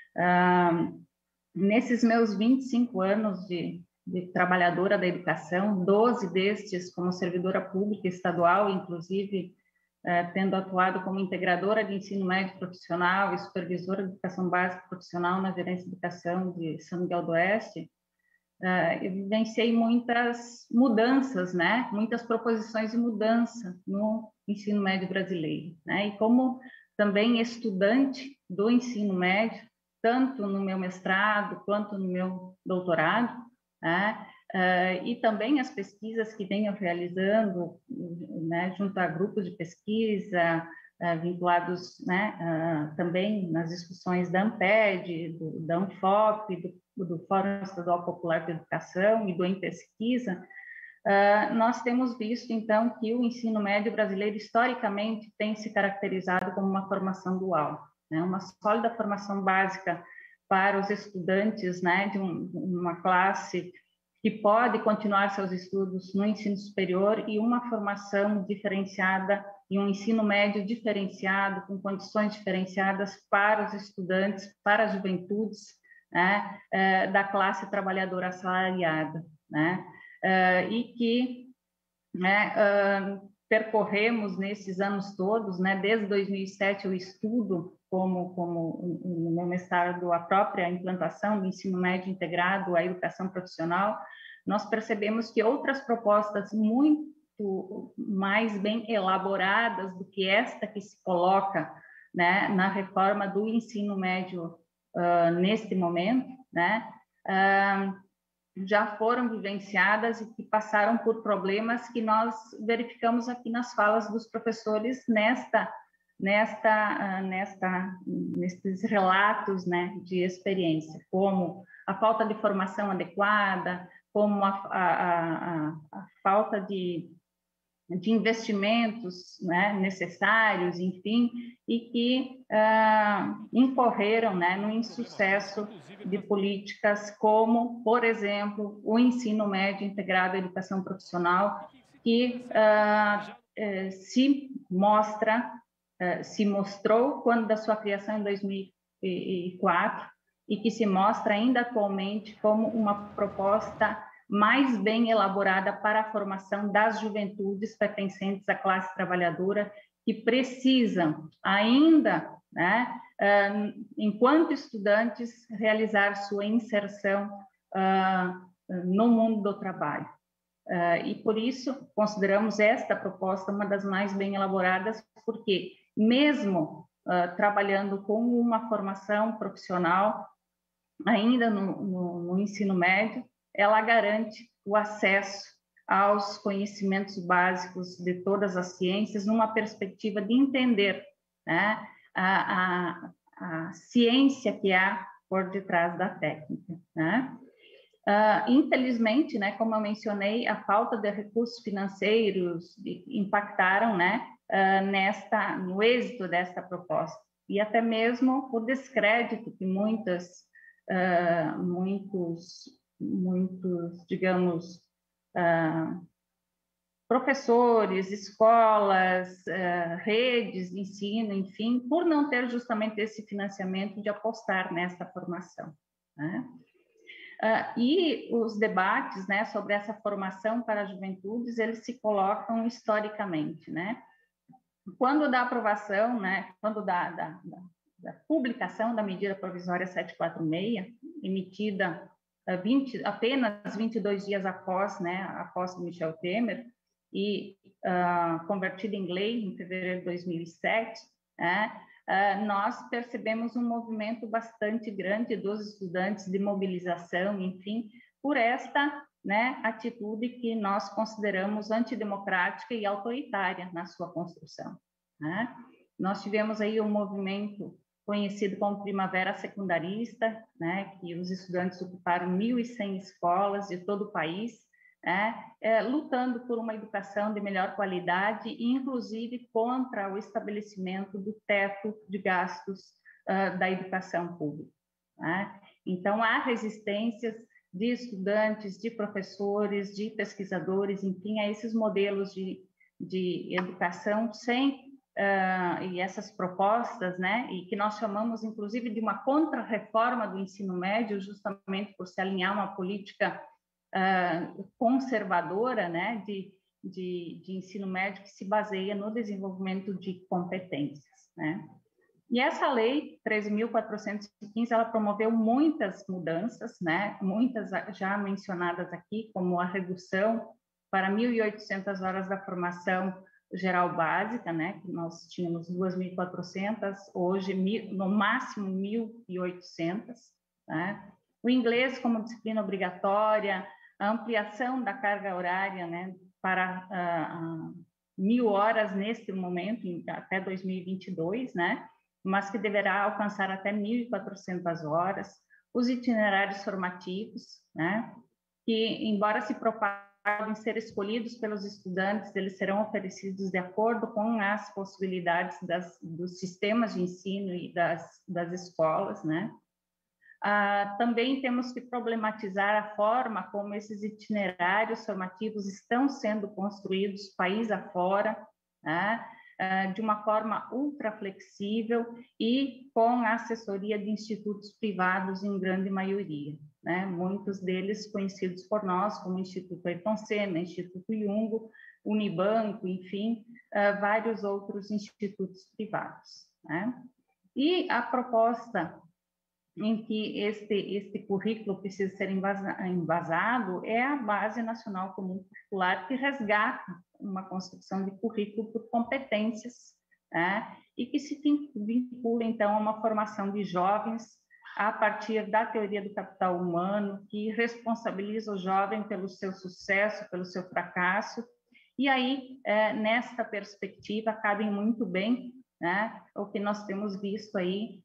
Nesses meus 25 anos de trabalhadora da educação, 12 destes como servidora pública estadual, inclusive tendo atuado como integradora de ensino médio profissional e supervisora de educação básica profissional na Gerência de Educação de São Miguel do Oeste, eu vivenciei muitas mudanças, né? Muitas proposições de mudança no ensino médio brasileiro, né? E como também estudante do ensino médio, tanto no meu mestrado quanto no meu doutorado, né? E também as pesquisas que venho realizando, né, junto a grupos de pesquisa vinculados, né, também nas discussões da ANPED, da ANFOP, do Fórum Estadual Popular de Educação e do Em Pesquisa, nós temos visto, então, que o ensino médio brasileiro, historicamente, tem se caracterizado como uma formação dual, né, uma sólida formação básica para os estudantes, né, de uma classe que pode continuar seus estudos no ensino superior, e uma formação diferenciada e um ensino médio diferenciado, com condições diferenciadas para os estudantes, para as juventudes, né, da classe trabalhadora assalariada, né, e que, né, percorremos nesses anos todos, né, desde 2007 eu estudo como no meu mestrado a própria implantação do ensino médio integrado à educação profissional. Nós percebemos que outras propostas muito mais bem elaboradas do que esta que se coloca, né, na reforma do ensino médio neste momento, né, já foram vivenciadas e que passaram por problemas que nós verificamos aqui nas falas dos professores nesses relatos, né, de experiência, como a falta de formação adequada, como a falta de investimentos, né, necessários, enfim, e que incorreram, né, no insucesso de políticas como, por exemplo, o ensino médio integrado à educação profissional, que se mostrou quando da sua criação em 2004 e que se mostra ainda atualmente como uma proposta mais bem elaborada para a formação das juventudes pertencentes à classe trabalhadora, que precisam ainda, né, enquanto estudantes, realizar sua inserção no mundo do trabalho. E por isso consideramos esta proposta uma das mais bem elaboradas, porque mesmo trabalhando com uma formação profissional, ainda no ensino médio, ela garante o acesso aos conhecimentos básicos de todas as ciências, numa perspectiva de entender, né, a ciência que há por detrás da técnica, né? Infelizmente, né, como eu mencionei, a falta de recursos financeiros impactaram, né, no êxito desta proposta, e até mesmo o descrédito que muitos, digamos, professores, escolas, redes de ensino, enfim, por não ter justamente esse financiamento de apostar nessa formação, né? E os debates, né, sobre essa formação para as juventudes, eles se colocam historicamente, né? Quando da aprovação, né, quando da publicação da medida provisória 746, emitida apenas 22 dias após, né, a posse de Michel Temer, e convertida em lei em fevereiro de 2007, né, nós percebemos um movimento bastante grande dos estudantes de mobilização, enfim, por esta, né, atitude que nós consideramos antidemocrática e autoritária na sua construção, né? Nós tivemos aí um movimento conhecido como Primavera Secundarista, né, que os estudantes ocuparam 1.100 escolas de todo o país, lutando por uma educação de melhor qualidade, inclusive contra o estabelecimento do teto de gastos da educação pública, né? Então, há resistências de estudantes, de professores, de pesquisadores, enfim, a esses modelos de educação e essas propostas, né, e que nós chamamos, inclusive, de uma contra-reforma do ensino médio, justamente por se alinhar uma política conservadora, né, de ensino médio que se baseia no desenvolvimento de competências, né? E essa lei 13.415, ela promoveu muitas mudanças, né, muitas já mencionadas aqui, como a redução para 1.800 horas da formação geral básica, né, que nós tínhamos 2.400, hoje no máximo 1.800, né? O inglês como disciplina obrigatória, a ampliação da carga horária, né, para 1.000 horas neste momento, até 2022, né, mas que deverá alcançar até 1.400 horas, os itinerários formativos, né, que, embora se propagem ser escolhidos pelos estudantes, eles serão oferecidos de acordo com as possibilidades dos sistemas de ensino e das escolas, né? Também temos que problematizar a forma como esses itinerários formativos estão sendo construídos país afora, né? De uma forma ultra flexível e com a assessoria de institutos privados em grande maioria, né? Muitos deles conhecidos por nós como Instituto Ayrton Senna, Instituto Jung, Unibanco, enfim, vários outros institutos privados, né? E a proposta em que este currículo precisa ser embasado é a Base Nacional Comum Curricular, que resgata uma construção de currículo por competências, né, e que se vincula, então, a uma formação de jovens a partir da teoria do capital humano, que responsabiliza o jovem pelo seu sucesso, pelo seu fracasso, e aí, nesta perspectiva, cabem muito bem, né, o que nós temos visto aí,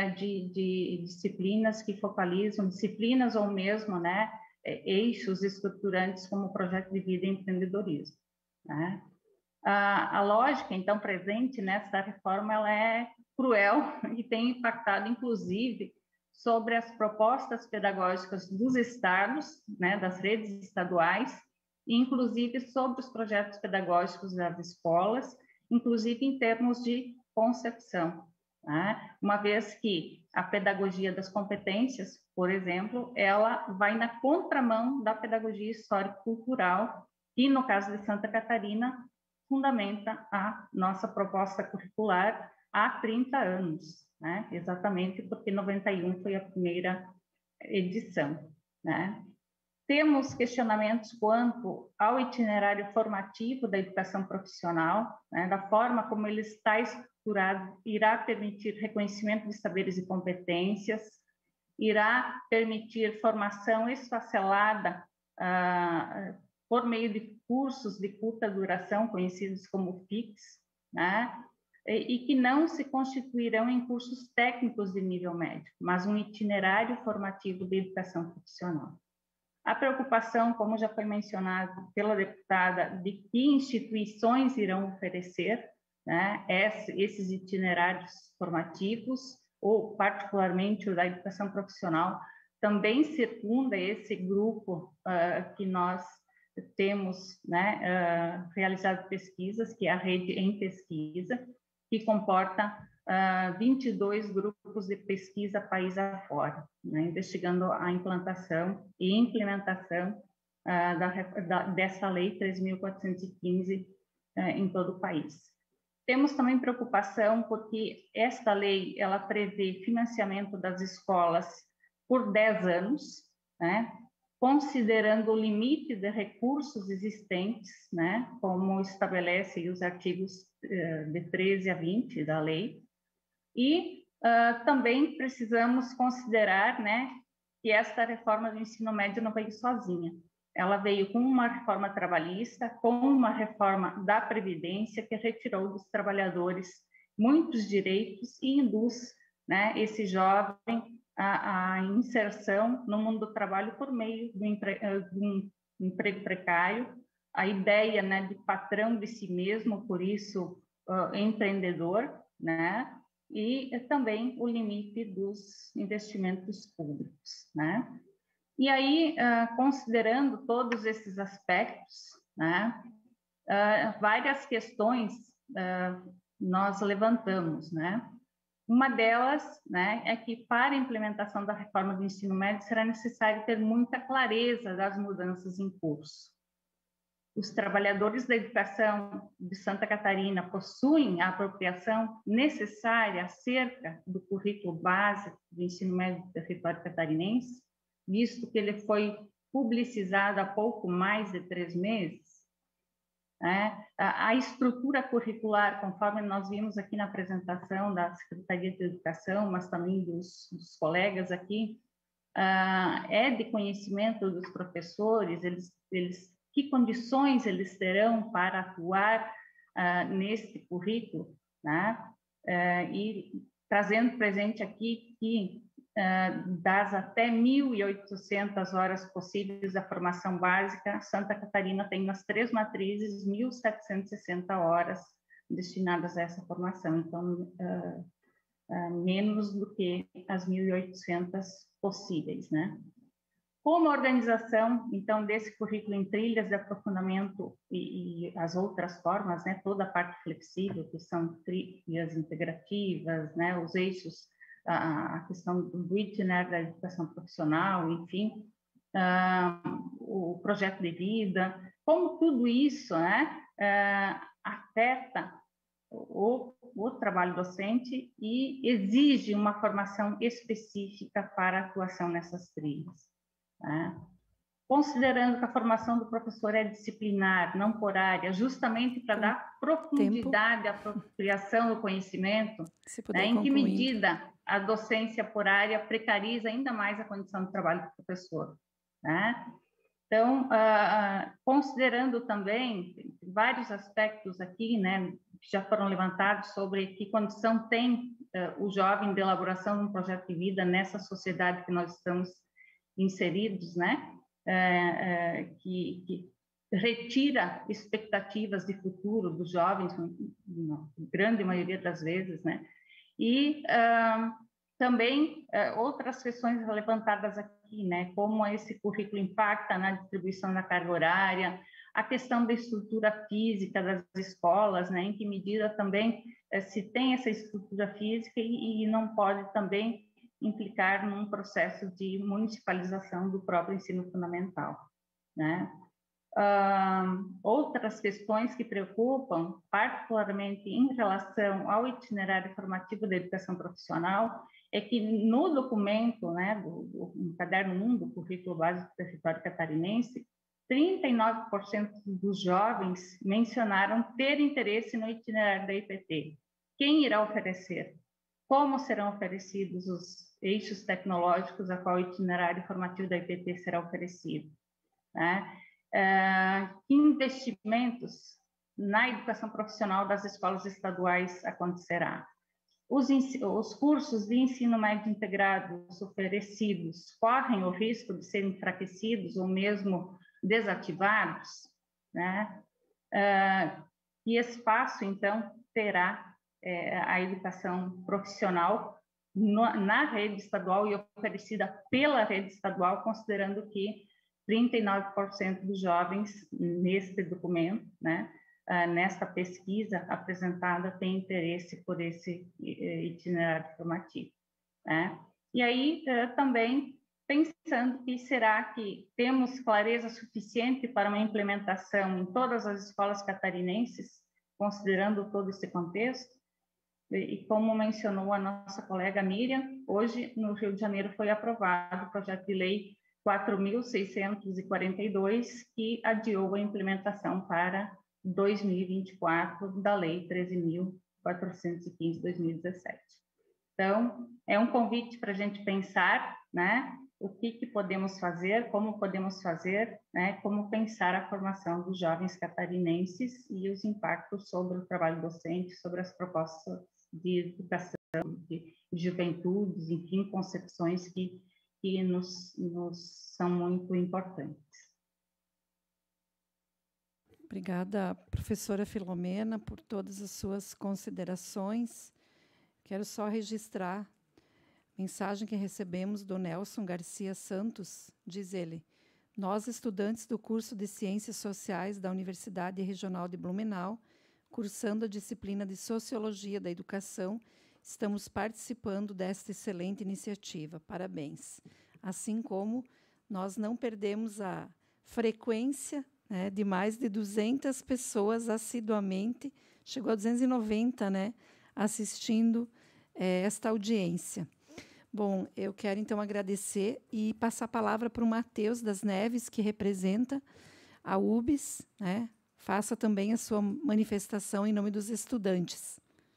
de disciplinas que focalizam, disciplinas ou mesmo, né, eixos estruturantes como o projeto de vida e empreendedorismo, né? A lógica, então, presente nessa reforma, ela é cruel e tem impactado, inclusive, sobre as propostas pedagógicas dos estados, né, das redes estaduais, e, inclusive, sobre os projetos pedagógicos das escolas, inclusive em termos de concepção, né? Uma vez que a pedagogia das competências, por exemplo, ela vai na contramão da pedagogia histórico-cultural, que, no caso de Santa Catarina, fundamenta a nossa proposta curricular há 30 anos, né? Exatamente porque 91 foi a primeira edição, né? Temos questionamentos quanto ao itinerário formativo da educação profissional, né, da forma como ele está estruturado, irá permitir reconhecimento de saberes e competências, irá permitir formação esfacelada por meio de cursos de curta duração, conhecidos como FIX, né? E que não se constituirão em cursos técnicos de nível médio, mas um itinerário formativo de educação profissional. A preocupação, como já foi mencionado pela deputada, de que instituições irão oferecer, né, esses itinerários formativos, ou particularmente o da educação profissional, também circunda esse grupo que nós temos, né, realizado pesquisas, que é a Rede em Pesquisa, que comporta 22 grupos de pesquisa país afora, né, investigando a implantação e implementação dessa Lei 3.415 em todo o país. Temos também preocupação porque esta lei ela prevê financiamento das escolas por 10 anos, né, considerando o limite de recursos existentes, né, como estabelece os artigos de 13 a 20 da lei, e também precisamos considerar, né, que esta reforma do ensino médio não veio sozinha. Ela veio com uma reforma trabalhista, com uma reforma da Previdência, que retirou dos trabalhadores muitos direitos e induz, né, esse jovem a inserção no mundo do trabalho por meio de um emprego precário, a ideia, né, de patrão de si mesmo, por isso empreendedor, né, e também o limite dos investimentos públicos, né. E aí, considerando todos esses aspectos, né, várias questões nós levantamos, né. Uma delas, né, é que para a implementação da reforma do ensino médio será necessário ter muita clareza das mudanças em curso. Os trabalhadores da educação de Santa Catarina possuem a apropriação necessária acerca do currículo básico do ensino médio do território catarinense, visto que ele foi publicizado há pouco mais de 3 meses. A estrutura curricular, conforme nós vimos aqui na apresentação da Secretaria de Educação, mas também dos colegas aqui, é de conhecimento dos professores, que condições eles terão para atuar neste currículo, né? E trazendo presente aqui que das até 1.800 horas possíveis da formação básica, Santa Catarina tem nas 3 matrizes 1.760 horas destinadas a essa formação, então menos do que as 1.800 possíveis, né? Como organização, então, desse currículo em trilhas de aprofundamento e as outras formas, né, toda a parte flexível, que são trilhas integrativas, né, os eixos, a questão do itinerário da educação profissional, enfim, o projeto de vida, como tudo isso, né, afeta o trabalho docente e exige uma formação específica para a atuação nessas trilhas. Considerando que a formação do professor é disciplinar, não por área, justamente para dar profundidade à apropriação do conhecimento, né, em que medida a docência por área precariza ainda mais a condição de trabalho do professor, né? Então, considerando também vários aspectos aqui, né, que já foram levantados sobre que condição tem o jovem de elaboração de um projeto de vida nessa sociedade que nós estamos inseridos, né, que retira expectativas de futuro dos jovens, na grande maioria das vezes, né, e também outras questões levantadas aqui, né, como esse currículo impacta na distribuição da carga horária, a questão da estrutura física das escolas, né, em que medida também se tem essa estrutura física e não pode também implicar num processo de municipalização do próprio ensino fundamental, né? Outras questões que preocupam, particularmente em relação ao itinerário formativo da educação profissional, é que no documento, né, no caderno 1 do currículo básico do território catarinense, 39% dos jovens mencionaram ter interesse no itinerário da IPT. Quem irá oferecer? Como serão oferecidos os eixos tecnológicos a qual o itinerário formativo da IPT será oferecido, né? que investimentos na educação profissional das escolas estaduais acontecerá. Os cursos de ensino médio integrado oferecidos correm o risco de serem enfraquecidos ou mesmo desativados, né? Que espaço, então, terá a educação profissional na rede estadual e oferecida pela rede estadual, considerando que 39% dos jovens neste documento, né, nesta pesquisa apresentada, tem interesse por esse itinerário formativo, né? E aí também pensando que será que temos clareza suficiente para uma implementação em todas as escolas catarinenses, considerando todo esse contexto? E como mencionou a nossa colega Miriam, hoje no Rio de Janeiro foi aprovado o projeto de lei 4.642, que adiou a implementação para 2024 da lei 13.415 de 2017. Então, é um convite para a gente pensar, né, o que podemos fazer, como né, como pensar a formação dos jovens catarinenses e os impactos sobre o trabalho docente, sobre as propostas de educação, de juventudes, enfim, concepções que nos são muito importantes. Obrigada, professora Filomena, por todas as suas considerações. Quero só registrar a mensagem que recebemos do Nelson Garcia Santos. Diz ele: nós, estudantes do curso de Ciências Sociais da Universidade Regional de Blumenau, cursando a disciplina de Sociologia da Educação, estamos participando desta excelente iniciativa. Parabéns. Assim como nós não perdemos a frequência, né, de mais de 200 pessoas assiduamente, chegou a 290, né, assistindo esta audiência. Bom, eu quero então agradecer e passar a palavra para o Matheus das Neves, que representa a UBS, né? Faça também a sua manifestação em nome dos estudantes.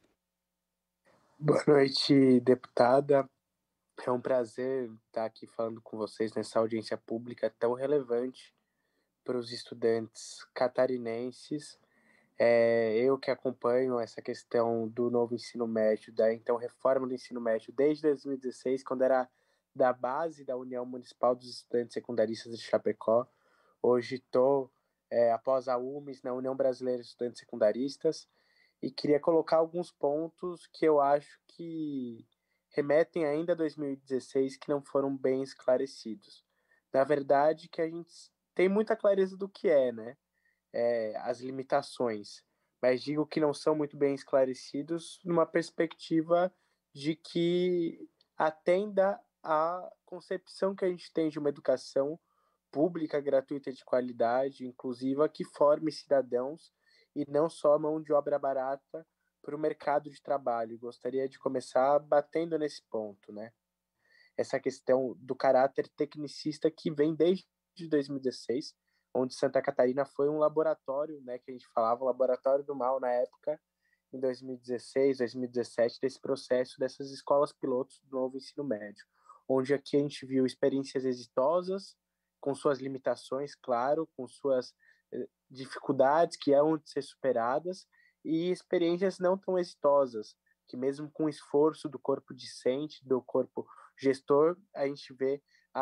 Boa noite, deputada. É um prazer estar aqui falando com vocês nessa audiência pública tão relevante para os estudantes catarinenses. Eu que acompanho essa questão do novo ensino médio, da então reforma do ensino médio desde 2016, quando era da base da União Municipal dos Estudantes Secundaristas de Chapecó. Hoje estou, após a UMES, na União Brasileira de Estudantes Secundaristas, e queria colocar alguns pontos que eu acho que remetem ainda a 2016, que não foram bem esclarecidos. Na verdade, que a gente tem muita clareza do que né? As limitações, mas digo que não são muito bem esclarecidos numa perspectiva de que atenda à concepção que a gente tem de uma educação pública, gratuita, de qualidade, inclusiva, que forme cidadãos e não só mão de obra barata para o mercado de trabalho. Gostaria de começar batendo nesse ponto, né? Essa questão do caráter tecnicista que vem desde 2016, onde Santa Catarina foi um laboratório, né, que a gente falava, um laboratório do mal na época, em 2016, 2017, desse processo dessas escolas pilotos do novo ensino médio, onde aqui a gente viu experiências exitosas, com suas limitações, claro, com suas dificuldades que hão de ser superadas, e experiências não tão exitosas, que mesmo com o esforço do corpo discente, do corpo gestor, a gente vê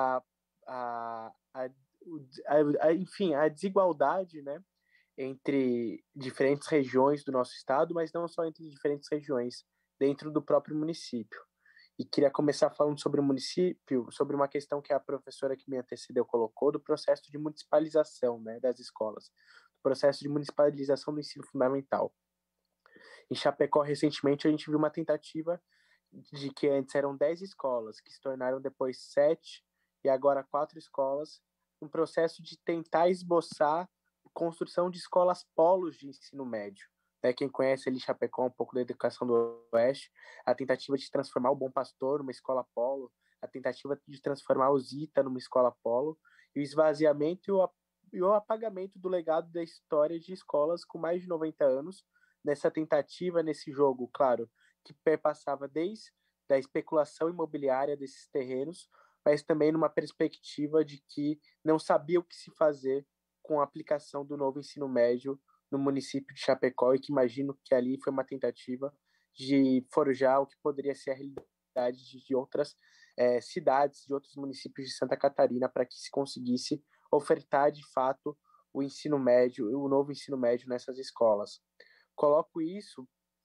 enfim, a desigualdade, né, entre diferentes regiões do nosso estado, mas não só entre diferentes regiões, dentro do próprio município. E queria começar falando sobre o município, sobre uma questão que a professora que me antecedeu colocou, do processo de municipalização, né, das escolas, do processo de municipalização do ensino fundamental. Em Chapecó, recentemente, a gente viu uma tentativa de que antes eram 10 escolas, que se tornaram depois 7 e agora 4 escolas, um processo de tentar esboçar a construção de escolas polos de ensino médio. Né? Quem conhece ali Chapecó, um pouco da educação do Oeste, a tentativa de transformar o Bom Pastor numa escola polo, a tentativa de transformar o Zita numa escola polo, e o esvaziamento e o apagamento do legado da história de escolas com mais de 90 anos, nessa tentativa, nesse jogo, claro, que perpassava desde a especulação imobiliária desses terrenos, mas também numa perspectiva de que não sabia o que se fazer com a aplicação do novo ensino médio no município de Chapecó, e que imagino que ali foi uma tentativa de forjar o que poderia ser a realidade de outras cidades, de outros municípios de Santa Catarina, para que se conseguisse ofertar de fato o ensino médio, o novo ensino médio nessas escolas. Coloco isso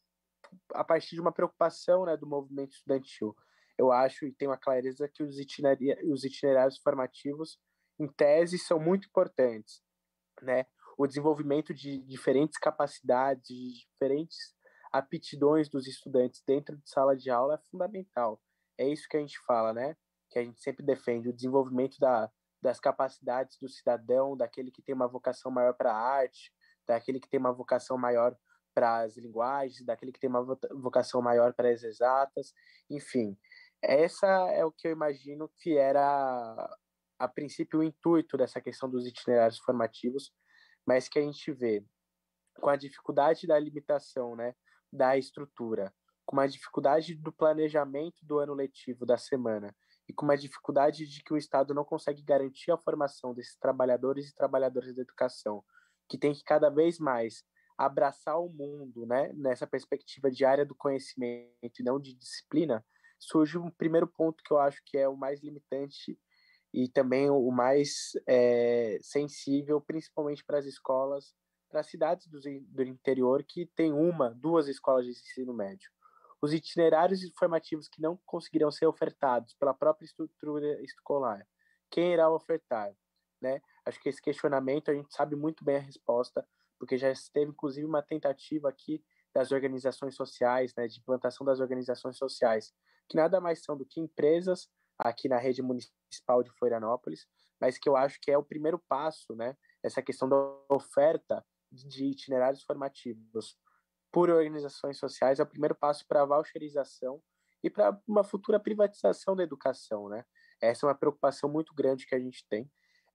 a partir de uma preocupação, né, do movimento estudantil. Eu acho e tenho a clareza que os itinerários formativos, em tese, são muito importantes, né? O desenvolvimento de diferentes capacidades, de diferentes aptidões dos estudantes dentro de sala de aula é fundamental. É isso que a gente fala, né? Que a gente sempre defende, o desenvolvimento das capacidades do cidadão, daquele que tem uma vocação maior para a arte, daquele que tem uma vocação maior para as linguagens, daquele que tem uma vocação maior para as exatas, enfim. Essa é o que eu imagino que era, a princípio, o intuito dessa questão dos itinerários formativos, mas que a gente vê com a dificuldade da limitação, né, da estrutura, com a dificuldade do planejamento do ano letivo da semana e com a dificuldade de que o Estado não consegue garantir a formação desses trabalhadores e trabalhadoras da educação, que tem que cada vez mais abraçar o mundo, né, nessa perspectiva de área do conhecimento e não de disciplina, surge um primeiro ponto que eu acho que é o mais limitante e também o mais sensível, principalmente para as escolas, para as cidades do interior que tem duas escolas de ensino médio. Os itinerários informativos que não conseguirão ser ofertados pela própria estrutura escolar, quem irá ofertar, né? Acho que esse questionamento a gente sabe muito bem a resposta, porque já teve inclusive uma tentativa aqui das organizações sociais, né, de implantação das organizações sociais, que nada mais são do que empresas aqui na rede municipal de Florianópolis, mas que eu acho que é o primeiro passo, né, essa questão da oferta de itinerários formativos por organizações sociais, é o primeiro passo para a voucherização e para uma futura privatização da educação, né? Essa é uma preocupação muito grande que a gente tem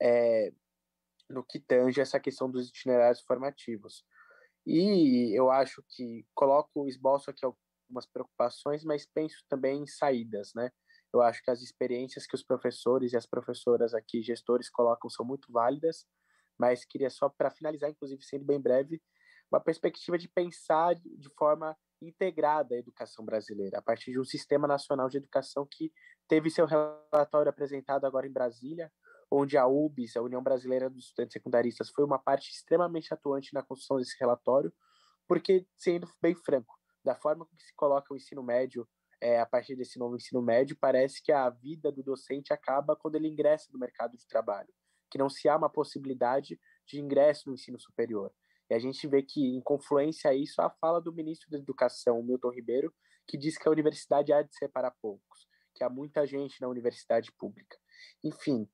no que tange essa questão dos itinerários formativos. E eu acho que esboço aqui algumas preocupações, mas penso também em saídas, né? Eu acho que as experiências que os professores e as professoras aqui, gestores, colocam são muito válidas, mas queria só, para finalizar, inclusive sendo bem breve, uma perspectiva de pensar de forma integrada a educação brasileira, a partir de um sistema nacional de educação que teve seu relatório apresentado agora em Brasília, onde a UBS, a União Brasileira dos Estudantes Secundaristas, foi uma parte extremamente atuante na construção desse relatório, porque, sendo bem franco, da forma que se coloca o ensino médio, a partir desse novo ensino médio, parece que a vida do docente acaba quando ele ingressa no mercado de trabalho, que não se há uma possibilidade de ingresso no ensino superior. E a gente vê que, em confluência a isso, a fala do ministro da Educação, Milton Ribeiro, que diz que a universidade há de ser para poucos, que há muita gente na universidade pública. Enfim,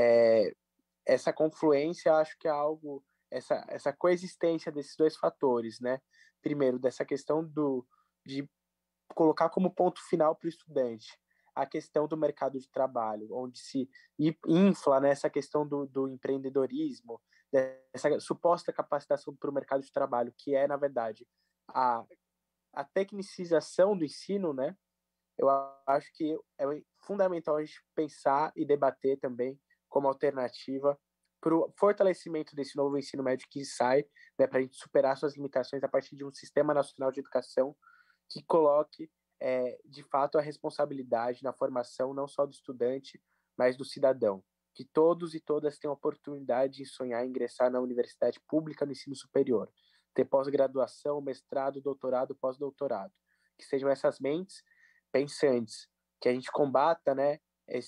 essa confluência, acho que é algo, essa coexistência desses dois fatores, né? Primeiro, dessa questão de colocar como ponto final para o estudante a questão do mercado de trabalho, onde se infla nessa questão do empreendedorismo, dessa suposta capacitação para o mercado de trabalho, que é, na verdade, a tecnicização do ensino, né? Eu acho que é fundamental a gente pensar e debater também como alternativa para o fortalecimento desse novo ensino médio que sai, né, para a gente superar suas limitações a partir de um sistema nacional de educação que coloque, de fato, a responsabilidade na formação não só do estudante, mas do cidadão. Que todos e todas tenham a oportunidade de sonhar em ingressar na universidade pública no ensino superior, ter pós-graduação, mestrado, doutorado, pós-doutorado. Que sejam essas mentes pensantes, que a gente combata, né,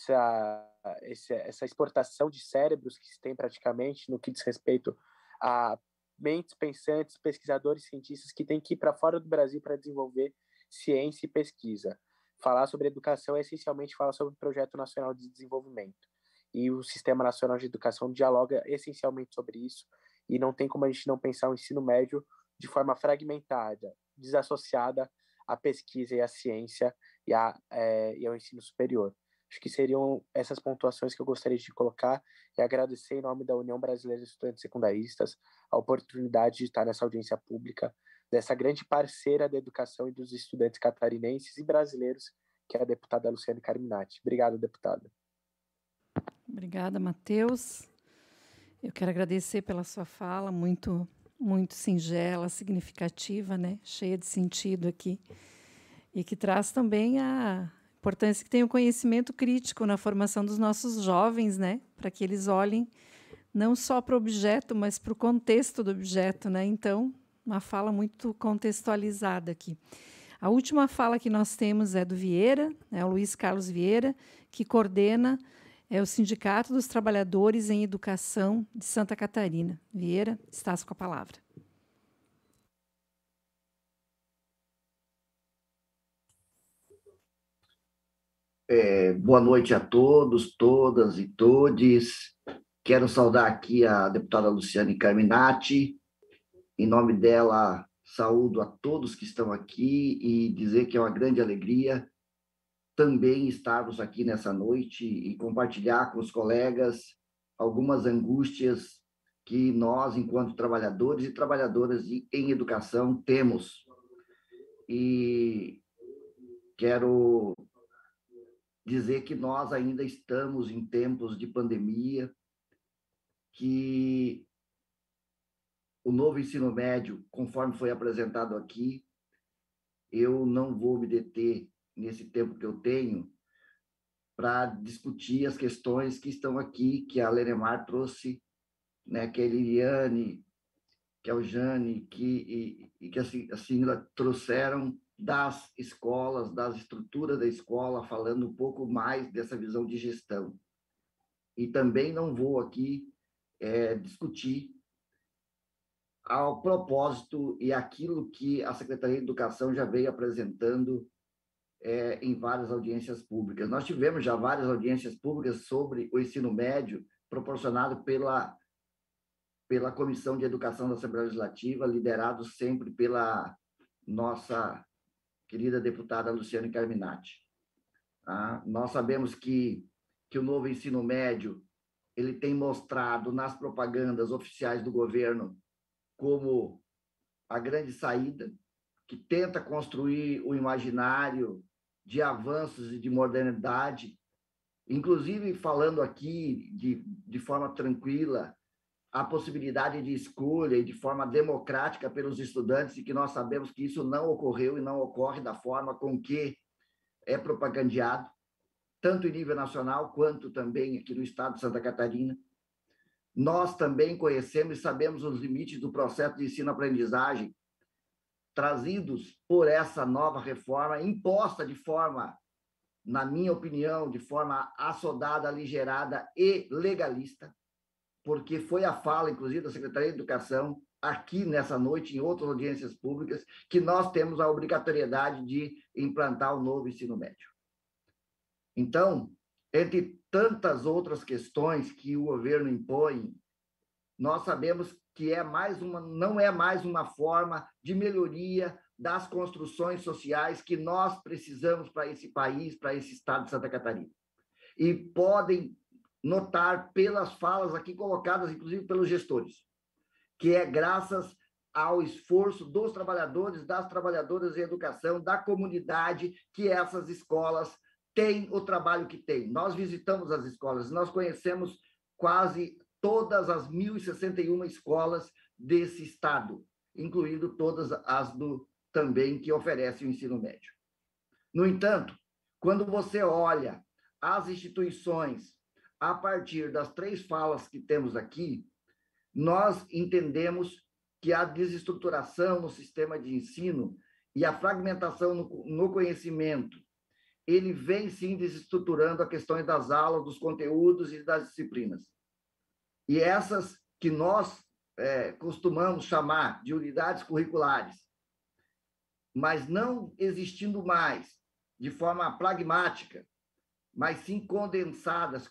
essa exportação de cérebros que se tem praticamente no que diz respeito a mentes pensantes, pesquisadores, cientistas que têm que ir para fora do Brasil para desenvolver ciência e pesquisa. Falar sobre educação é essencialmente falar sobre o Projeto Nacional de Desenvolvimento. E o Sistema Nacional de Educação dialoga essencialmente sobre isso, e não tem como a gente não pensar o ensino médio de forma fragmentada, desassociada à pesquisa e à ciência e ao ensino superior. Acho que seriam essas pontuações que eu gostaria de colocar e agradecer em nome da União Brasileira de Estudantes Secundaristas a oportunidade de estar nessa audiência pública, dessa grande parceira da educação e dos estudantes catarinenses e brasileiros, que é a deputada Luciane Carminati. Obrigado, deputada. Obrigada, Matheus. Eu quero agradecer pela sua fala, muito, muito singela, significativa, né? Cheia de sentido aqui. E que traz também a importância que tem o conhecimento crítico na formação dos nossos jovens, né? Para que eles olhem não só para o objeto, mas para o contexto do objeto, né? Então, uma fala muito contextualizada aqui. A última fala que nós temos é do Vieira, o Luiz Carlos Vieira, que coordena o Sindicato dos Trabalhadores em Educação de Santa Catarina. Vieira, estás com a palavra. Boa noite a todos, todas e todes. Quero saudar aqui a deputada Luciane Carminati. Em nome dela, saúdo a todos que estão aqui e dizer que é uma grande alegria também estarmos aqui nessa noite e compartilhar com os colegas algumas angústias que nós, enquanto trabalhadores e trabalhadoras em educação, temos. E quero dizer que nós ainda estamos em tempos de pandemia, que o novo ensino médio, conforme foi apresentado aqui, eu não vou me deter nesse tempo que eu tenho para discutir as questões que estão aqui, que a Lenemar trouxe, né, que a Liliane, que a Eujane, que a Singla trouxeram das escolas, das estruturas da escola, falando um pouco mais dessa visão de gestão. E também não vou aqui discutir ao propósito e aquilo que a Secretaria de Educação já veio apresentando em várias audiências públicas. Nós tivemos já várias audiências públicas sobre o ensino médio, proporcionado pela Comissão de Educação da Assembleia Legislativa, liderado sempre pela nossa querida deputada Luciane Carminati. Nós sabemos que o novo ensino médio ele tem mostrado nas propagandas oficiais do governo como a grande saída, que tenta construir o imaginário de avanços e de modernidade, inclusive falando aqui de forma tranquila, a possibilidade de escolha e de forma democrática pelos estudantes, e que nós sabemos que isso não ocorreu e não ocorre da forma com que é propagandeado, tanto em nível nacional quanto também aqui no estado de Santa Catarina. Nós também conhecemos e sabemos os limites do processo de ensino-aprendizagem trazidos por essa nova reforma, imposta de forma, na minha opinião, de forma assodada, aligerada e legalista, porque foi a fala, inclusive, da Secretaria de Educação, aqui nessa noite, em outras audiências públicas, que nós temos a obrigatoriedade de implantar o novo ensino médio. Então, entre tantas outras questões que o governo impõe, nós sabemos que não é mais uma forma de melhoria das construções sociais que nós precisamos para esse país, para esse estado de Santa Catarina. E podem notar pelas falas aqui colocadas, inclusive pelos gestores, que é graças ao esforço dos trabalhadores, das trabalhadoras em educação, da comunidade, que essas escolas têm o trabalho que têm. Nós visitamos as escolas, nós conhecemos quase todas as 1.061 escolas desse estado, incluindo todas as também que oferecem o ensino médio. No entanto, quando você olha as instituições a partir das 3 falas que temos aqui, nós entendemos que a desestruturação no sistema de ensino e a fragmentação no conhecimento, ele vem, sim, desestruturando a questão das aulas, dos conteúdos e das disciplinas. E essas que nós costumamos chamar de unidades curriculares, mas não existindo mais de forma pragmática, mas sim condensadas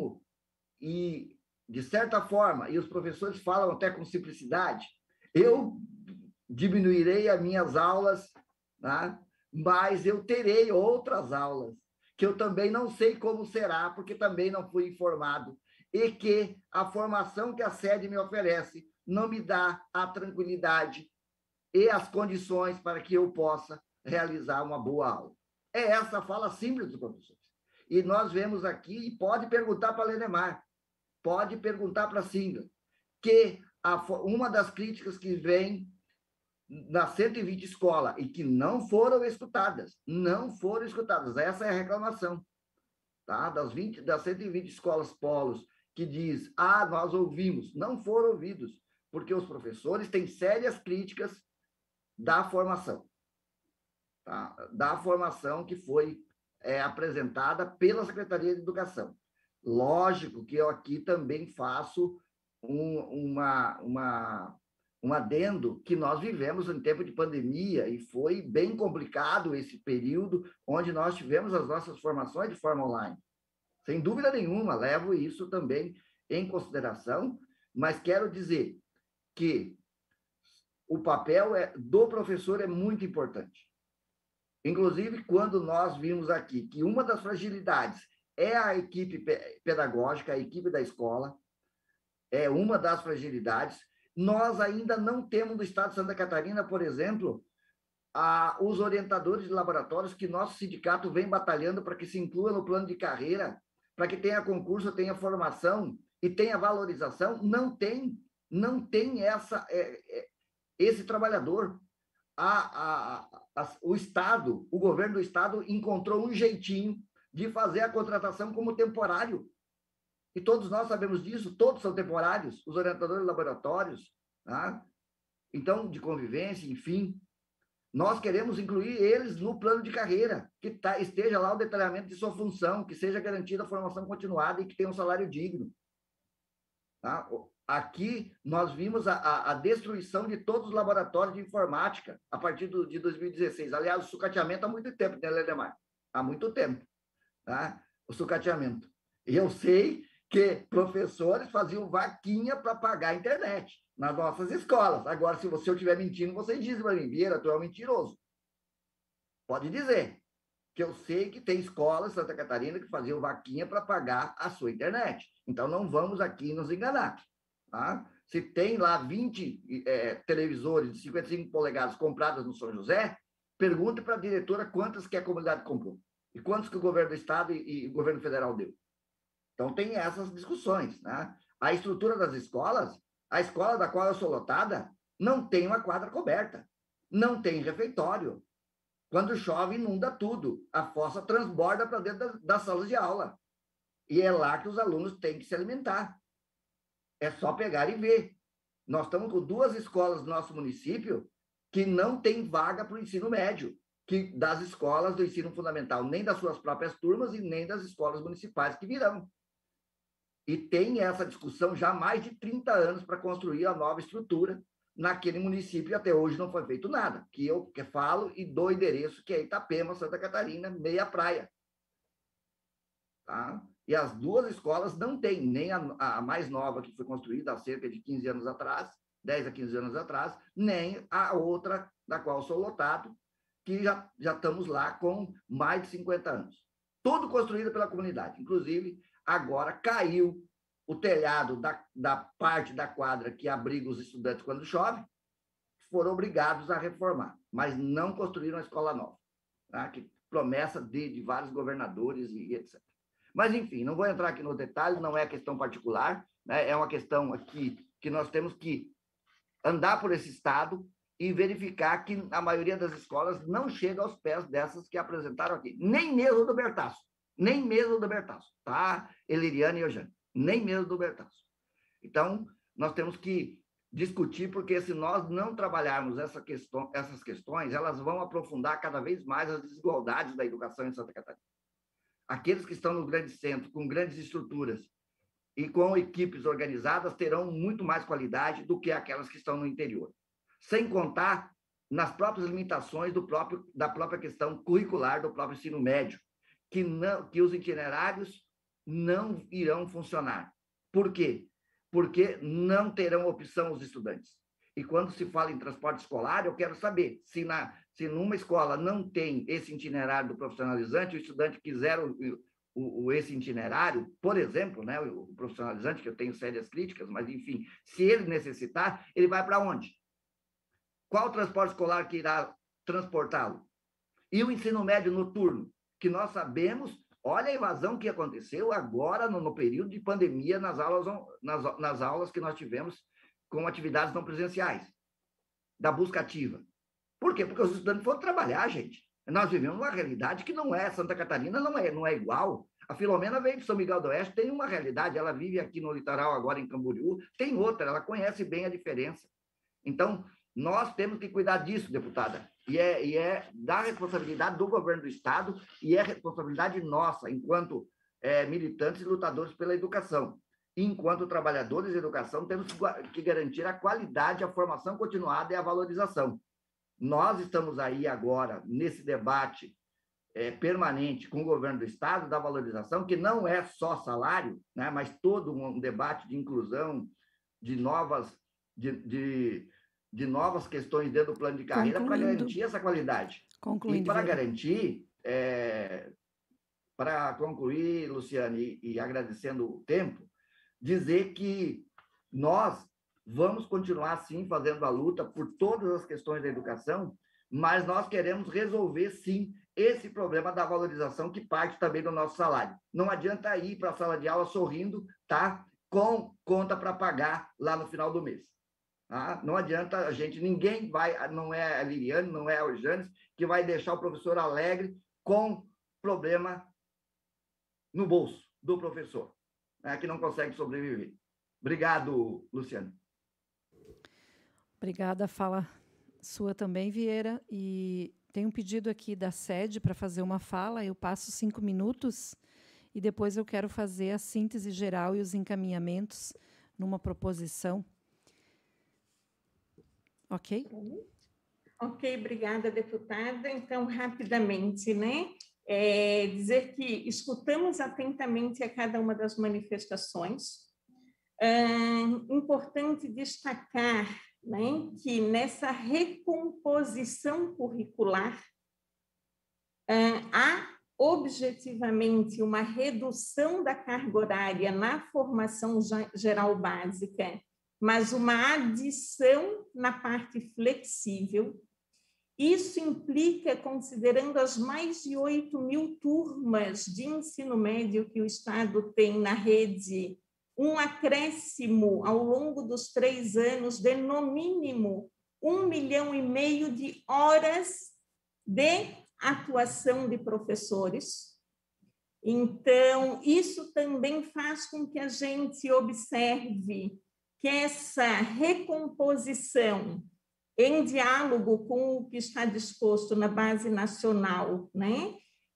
e, de certa forma, e os professores falam até com simplicidade, eu diminuirei as minhas aulas, né? Mas eu terei outras aulas, que eu também não sei como será, porque também não fui informado, e que a formação que a sede me oferece não me dá a tranquilidade e as condições para que eu possa realizar uma boa aula. É essa a fala simples dos professores. E nós vemos aqui, e pode perguntar para a Lenemar, pode perguntar para a Singla, que uma das críticas que vem nas 120 escolas e que não foram escutadas, essa é a reclamação, tá? Das 120 escolas polos que diz, nós ouvimos, não foram ouvidos, porque os professores têm sérias críticas da formação, tá? Da formação que foi apresentada pela Secretaria de Educação. Lógico que eu aqui também faço um adendo que nós vivemos em tempo de pandemia e foi bem complicado esse período onde nós tivemos as nossas formações de forma online. Sem dúvida nenhuma, levo isso também em consideração, mas quero dizer que o papel do professor é muito importante. Inclusive, quando nós vimos aqui que uma das fragilidades é a equipe pedagógica, a equipe da escola, é uma das fragilidades. Nós ainda não temos no estado de Santa Catarina, por exemplo, os orientadores de laboratórios que nosso sindicato vem batalhando para que se inclua no plano de carreira, para que tenha concurso, tenha formação e tenha valorização. Não tem esse trabalhador. O Estado, o governo do Estado encontrou um jeitinho de fazer a contratação como temporário. E todos nós sabemos disso, todos são temporários, os orientadores de laboratórios, tá? Então, de convivência, enfim. Nós queremos incluir eles no plano de carreira, que esteja lá o detalhamento de sua função, que seja garantida a formação continuada e que tenha um salário digno. Tá? Aqui, nós vimos a destruição de todos os laboratórios de informática a partir de 2016. Aliás, o sucateamento há muito tempo, né, Ledemar? Há muito tempo, tá? O sucateamento. E eu sei que professores faziam vaquinha para pagar a internet nas nossas escolas. Agora, se eu estiver mentindo, vocês dizem para mim, Vieira, tu é um mentiroso. Pode dizer, que eu sei que tem escolas em Santa Catarina que faziam vaquinha para pagar a sua internet. Então, não vamos aqui nos enganar. Tá? Se tem lá 20 televisores de 55 polegadas compradas no São José, pergunte para a diretora quantas que a comunidade comprou e quantos que o governo do Estado e o governo federal deu. Então, tem essas discussões. Né? A estrutura das escolas, a escola da qual eu sou lotada, não tem uma quadra coberta, não tem refeitório. Quando chove, inunda tudo. A fossa transborda para dentro das salas de aula. E é lá que os alunos têm que se alimentar. É só pegar e ver. Nós estamos com 2 escolas no nosso município que não tem vaga para o ensino médio, das escolas do ensino fundamental, nem das suas próprias turmas e nem das escolas municipais que virão. E tem essa discussão já há mais de 30 anos para construir a nova estrutura naquele município, e até hoje não foi feito nada, que eu falo e dou endereço, que é Itapema, Santa Catarina, meia praia. Tá? E as 2 escolas não têm, nem a mais nova, que foi construída há cerca de 15 anos atrás, 10 a 15 anos atrás, nem a outra, da qual sou lotado, que já estamos lá com mais de 50 anos. Tudo construído pela comunidade. Inclusive, agora caiu o telhado da parte da quadra que abriga os estudantes quando chove, foram obrigados a reformar, mas não construíram a escola nova, tá? Que promessa de vários governadores e etc. Mas, enfim, não vou entrar aqui no detalhe, não é questão particular, né? É uma questão aqui que nós temos que andar por esse estado e verificar que a maioria das escolas não chega aos pés dessas que apresentaram aqui, nem mesmo do Bertaço, tá? Eliriane e Eugênio, nem mesmo do Bertaço. Então, nós temos que discutir, porque se nós não trabalharmos essas questões, elas vão aprofundar cada vez mais as desigualdades da educação em Santa Catarina. Aqueles que estão no grande centro, com grandes estruturas e com equipes organizadas, terão muito mais qualidade do que aquelas que estão no interior. Sem contar nas próprias limitações da própria questão curricular do próprio ensino médio, que os itinerários não irão funcionar. Por quê? Porque não terão opção os estudantes. E quando se fala em transporte escolar, eu quero saber se numa escola não tem esse itinerário do profissionalizante, o estudante quiser esse itinerário, por exemplo, né, o profissionalizante, que eu tenho sérias críticas, mas, enfim, se ele necessitar, ele vai para onde? Qual o transporte escolar que irá transportá-lo? E o ensino médio noturno, que nós sabemos, Olha a evasão que aconteceu agora no período de pandemia nas aulas que nós tivemos com atividades não presenciais, da busca ativa. Por quê? Porque os estudantes foram trabalhar, gente. Nós vivemos uma realidade que não é, Santa Catarina não é igual. A Filomena veio de São Miguel do Oeste, tem uma realidade, ela vive aqui no litoral, agora em Camboriú, tem outra, ela conhece bem a diferença. Então, nós temos que cuidar disso, deputada, e é da responsabilidade do governo do Estado e é responsabilidade nossa, enquanto militantes e lutadores pela educação. Enquanto trabalhadores de educação, temos que garantir a qualidade, a formação continuada e a valorização. Nós estamos aí agora, nesse debate permanente com o governo do Estado, da valorização, que não é só salário, né, mas todo um debate de inclusão, de novas questões dentro do plano de carreira para garantir essa qualidade. E para garantir, para concluir, Luciane, e agradecendo o tempo, dizer que nós vamos continuar, sim, fazendo a luta por todas as questões da educação, mas nós queremos resolver, sim, esse problema da valorização que parte também do nosso salário. Não adianta ir para a sala de aula sorrindo, tá? Com conta para pagar lá no final do mês. Tá? Não adianta ninguém vai, não é a Liliane, não é a Janes, que vai deixar o professor alegre com problema no bolso do professor, né, que não consegue sobreviver. Obrigado, Luciano. Obrigada, a fala sua também, Vieira. E tem um pedido aqui da sede para fazer uma fala, eu passo 5 minutos e depois eu quero fazer a síntese geral e os encaminhamentos numa proposição. Ok? Ok, obrigada, deputada. Então, rapidamente, né? Dizer que escutamos atentamente a cada uma das manifestações. Importante destacar, né, que nessa recomposição curricular há objetivamente uma redução da carga horária na formação geral básica, mas uma adição na parte flexível. Isso implica, considerando as mais de 8.000 turmas de ensino médio que o Estado tem na rede, um acréscimo ao longo dos 3 anos de, no mínimo, 1,5 milhão de horas de atuação de professores. Então, isso também faz com que a gente observe que essa recomposição em diálogo com o que está disposto na base nacional, né,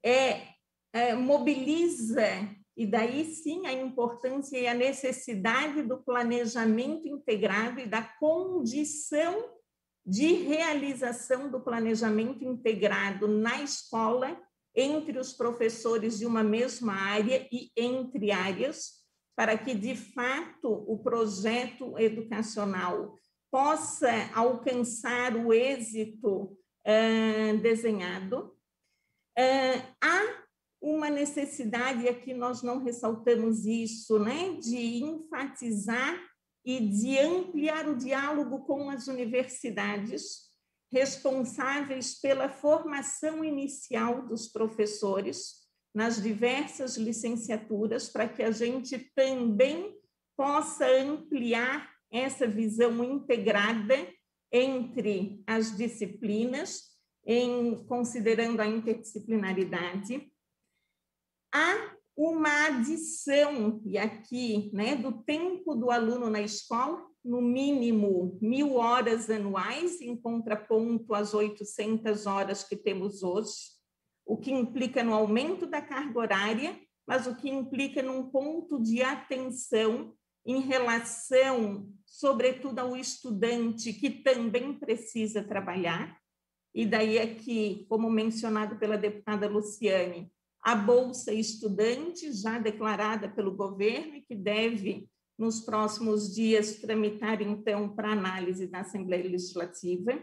mobiliza, e daí sim a importância e a necessidade do planejamento integrado e da condição de realização do planejamento integrado na escola, entre os professores de uma mesma área e entre áreas, para que, de fato, o projeto educacional possa alcançar o êxito desenhado. Há uma necessidade, e aqui nós não ressaltamos isso, né, de enfatizar e de ampliar o diálogo com as universidades responsáveis pela formação inicial dos professores nas diversas licenciaturas, para que a gente também possa ampliar essa visão integrada entre as disciplinas, considerando a interdisciplinaridade. Há uma adição, e aqui, né, do tempo do aluno na escola, no mínimo 1.000 horas anuais, em contraponto às 800 horas que temos hoje, o que implica no aumento da carga horária, mas o que implica num ponto de atenção em relação, sobretudo, ao estudante que também precisa trabalhar. E daí aqui, como mencionado pela deputada Luciane, a Bolsa Estudante, já declarada pelo governo e que deve, nos próximos dias, tramitar, então, para análise da Assembleia Legislativa.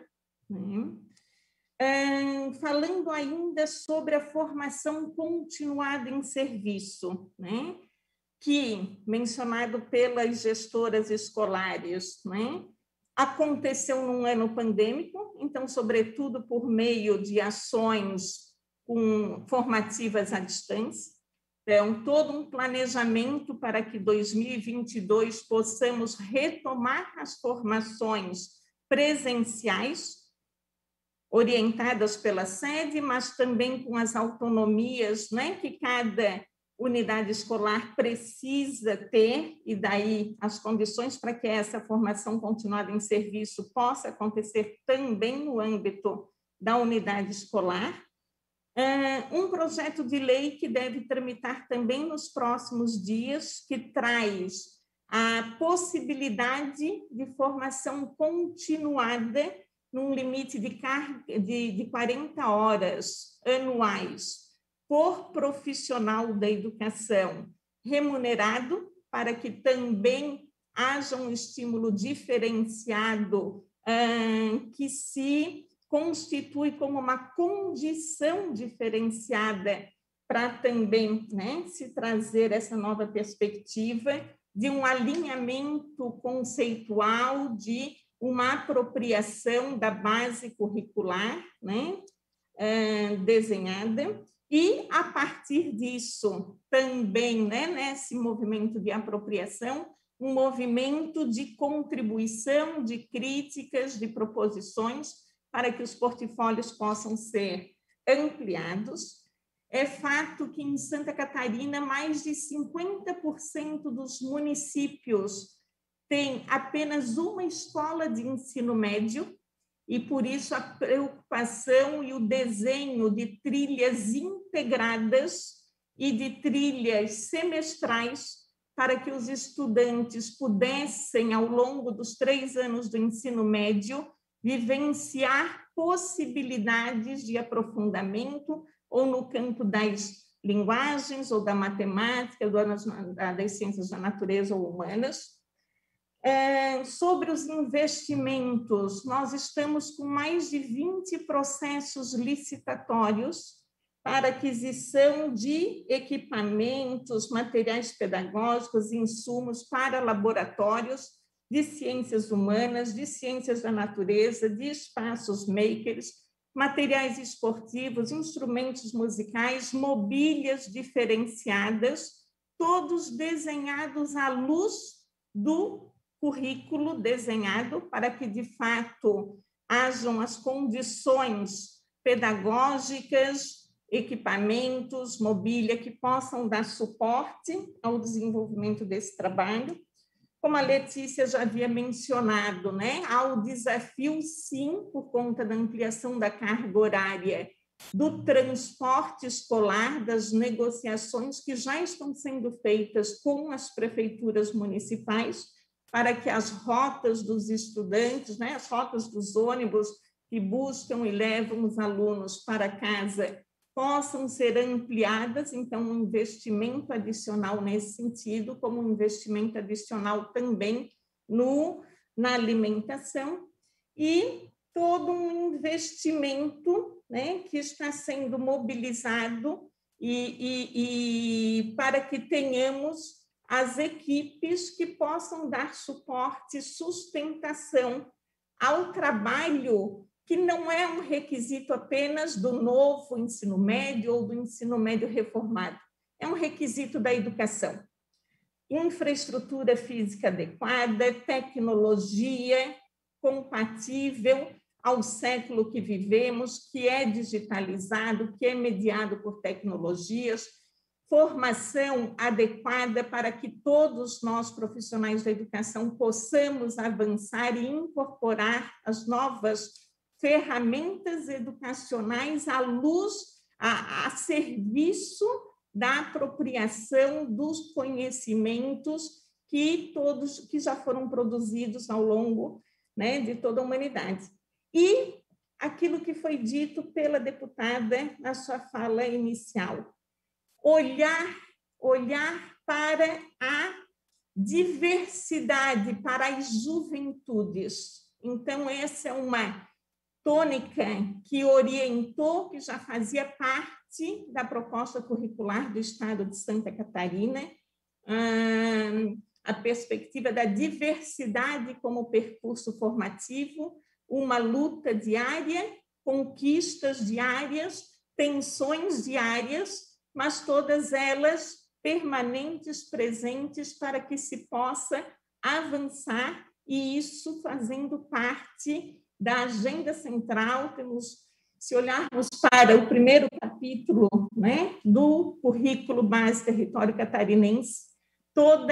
Falando ainda sobre a formação continuada em serviço, né? Que, mencionado pelas gestoras escolares, né, aconteceu num ano pandêmico, então, sobretudo por meio de ações formativas à distância, Então, todo um planejamento para que 2022 possamos retomar as formações presenciais, orientadas pela sede, mas também com as autonomias, né, que cada unidade escolar precisa ter, e daí as condições para que essa formação continuada em serviço possa acontecer também no âmbito da unidade escolar. Um projeto de lei que deve tramitar também nos próximos dias, que traz a possibilidade de formação continuada num limite de 40 horas anuais por profissional da educação remunerado, para que também haja um estímulo diferenciado que se constitui como uma condição diferenciada para também, né, se trazer essa nova perspectiva de um alinhamento conceitual, de uma apropriação da base curricular, né, desenhada, e, a partir disso, também, né, nesse movimento de apropriação, um movimento de contribuição, de críticas, de proposições, para que os portfólios possam ser ampliados. É fato que, em Santa Catarina, mais de 50% dos municípios têm apenas uma escola de ensino médio, e, por isso, a preocupação e o desenho de trilhas integradas e de trilhas semestrais para que os estudantes pudessem, ao longo dos 3 anos do ensino médio, vivenciar possibilidades de aprofundamento, ou no campo das linguagens, ou da matemática, ou das ciências da natureza ou humanas. Sobre os investimentos, nós estamos com mais de 20 processos licitatórios para aquisição de equipamentos, materiais pedagógicos, insumos para laboratórios de ciências humanas, de ciências da natureza, de espaços makers, materiais esportivos, instrumentos musicais, mobílias diferenciadas, todos desenhados à luz do currículo desenhado, para que, de fato, hajam as condições pedagógicas, equipamentos, mobília que possam dar suporte ao desenvolvimento desse trabalho. Como a Letícia já havia mencionado, né, há o desafio, sim, por conta da ampliação da carga horária do transporte escolar, das negociações que já estão sendo feitas com as prefeituras municipais, para que as rotas dos estudantes, né, as rotas dos ônibus que buscam e levam os alunos para casa, possam ser ampliadas. Então, um investimento adicional nesse sentido, como um investimento adicional também na alimentação, e todo um investimento, né, que está sendo mobilizado para que tenhamos as equipes que possam dar suporte e sustentação ao trabalho, que não é um requisito apenas do novo ensino médio ou do ensino médio reformado, é um requisito da educação. Infraestrutura física adequada, tecnologia compatível ao século que vivemos, que é digitalizado, que é mediado por tecnologias, formação adequada para que todos nós, profissionais da educação, possamos avançar e incorporar as novas ferramentas educacionais à luz, a serviço da apropriação dos conhecimentos que já foram produzidos ao longo, né, de toda a humanidade. E aquilo que foi dito pela deputada na sua fala inicial, olhar para a diversidade, para as juventudes. Então, essa é uma tônica que orientou, que já fazia parte da proposta curricular do Estado de Santa Catarina, a perspectiva da diversidade como percurso formativo, uma luta diária, conquistas diárias, tensões diárias, mas todas elas permanentes, presentes, para que se possa avançar, e isso fazendo parte da agenda central. Se olharmos para o primeiro capítulo, né, do Currículo Base Território Catarinense, todo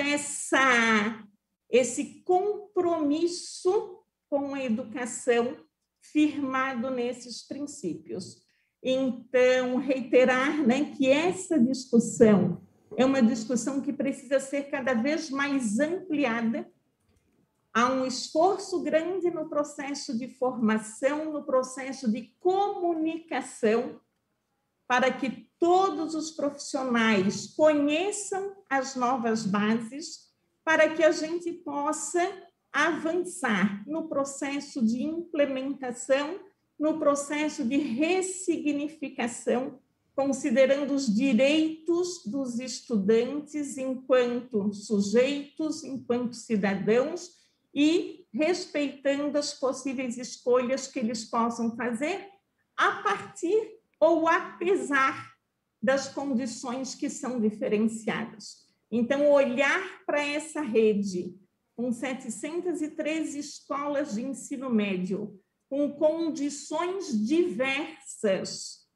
esse compromisso com a educação firmado nesses princípios. Então, reiterar, né, que essa discussão é uma discussão que precisa ser cada vez mais ampliada. Há um esforço grande no processo de formação, no processo de comunicação, para que todos os profissionais conheçam as novas bases, para que a gente possa avançar no processo de implementação, no processo de ressignificação, considerando os direitos dos estudantes enquanto sujeitos, enquanto cidadãos, e respeitando as possíveis escolhas que eles possam fazer a partir ou apesar das condições que são diferenciadas. Então, olhar para essa rede com 713 escolas de ensino médio, com condições diversas.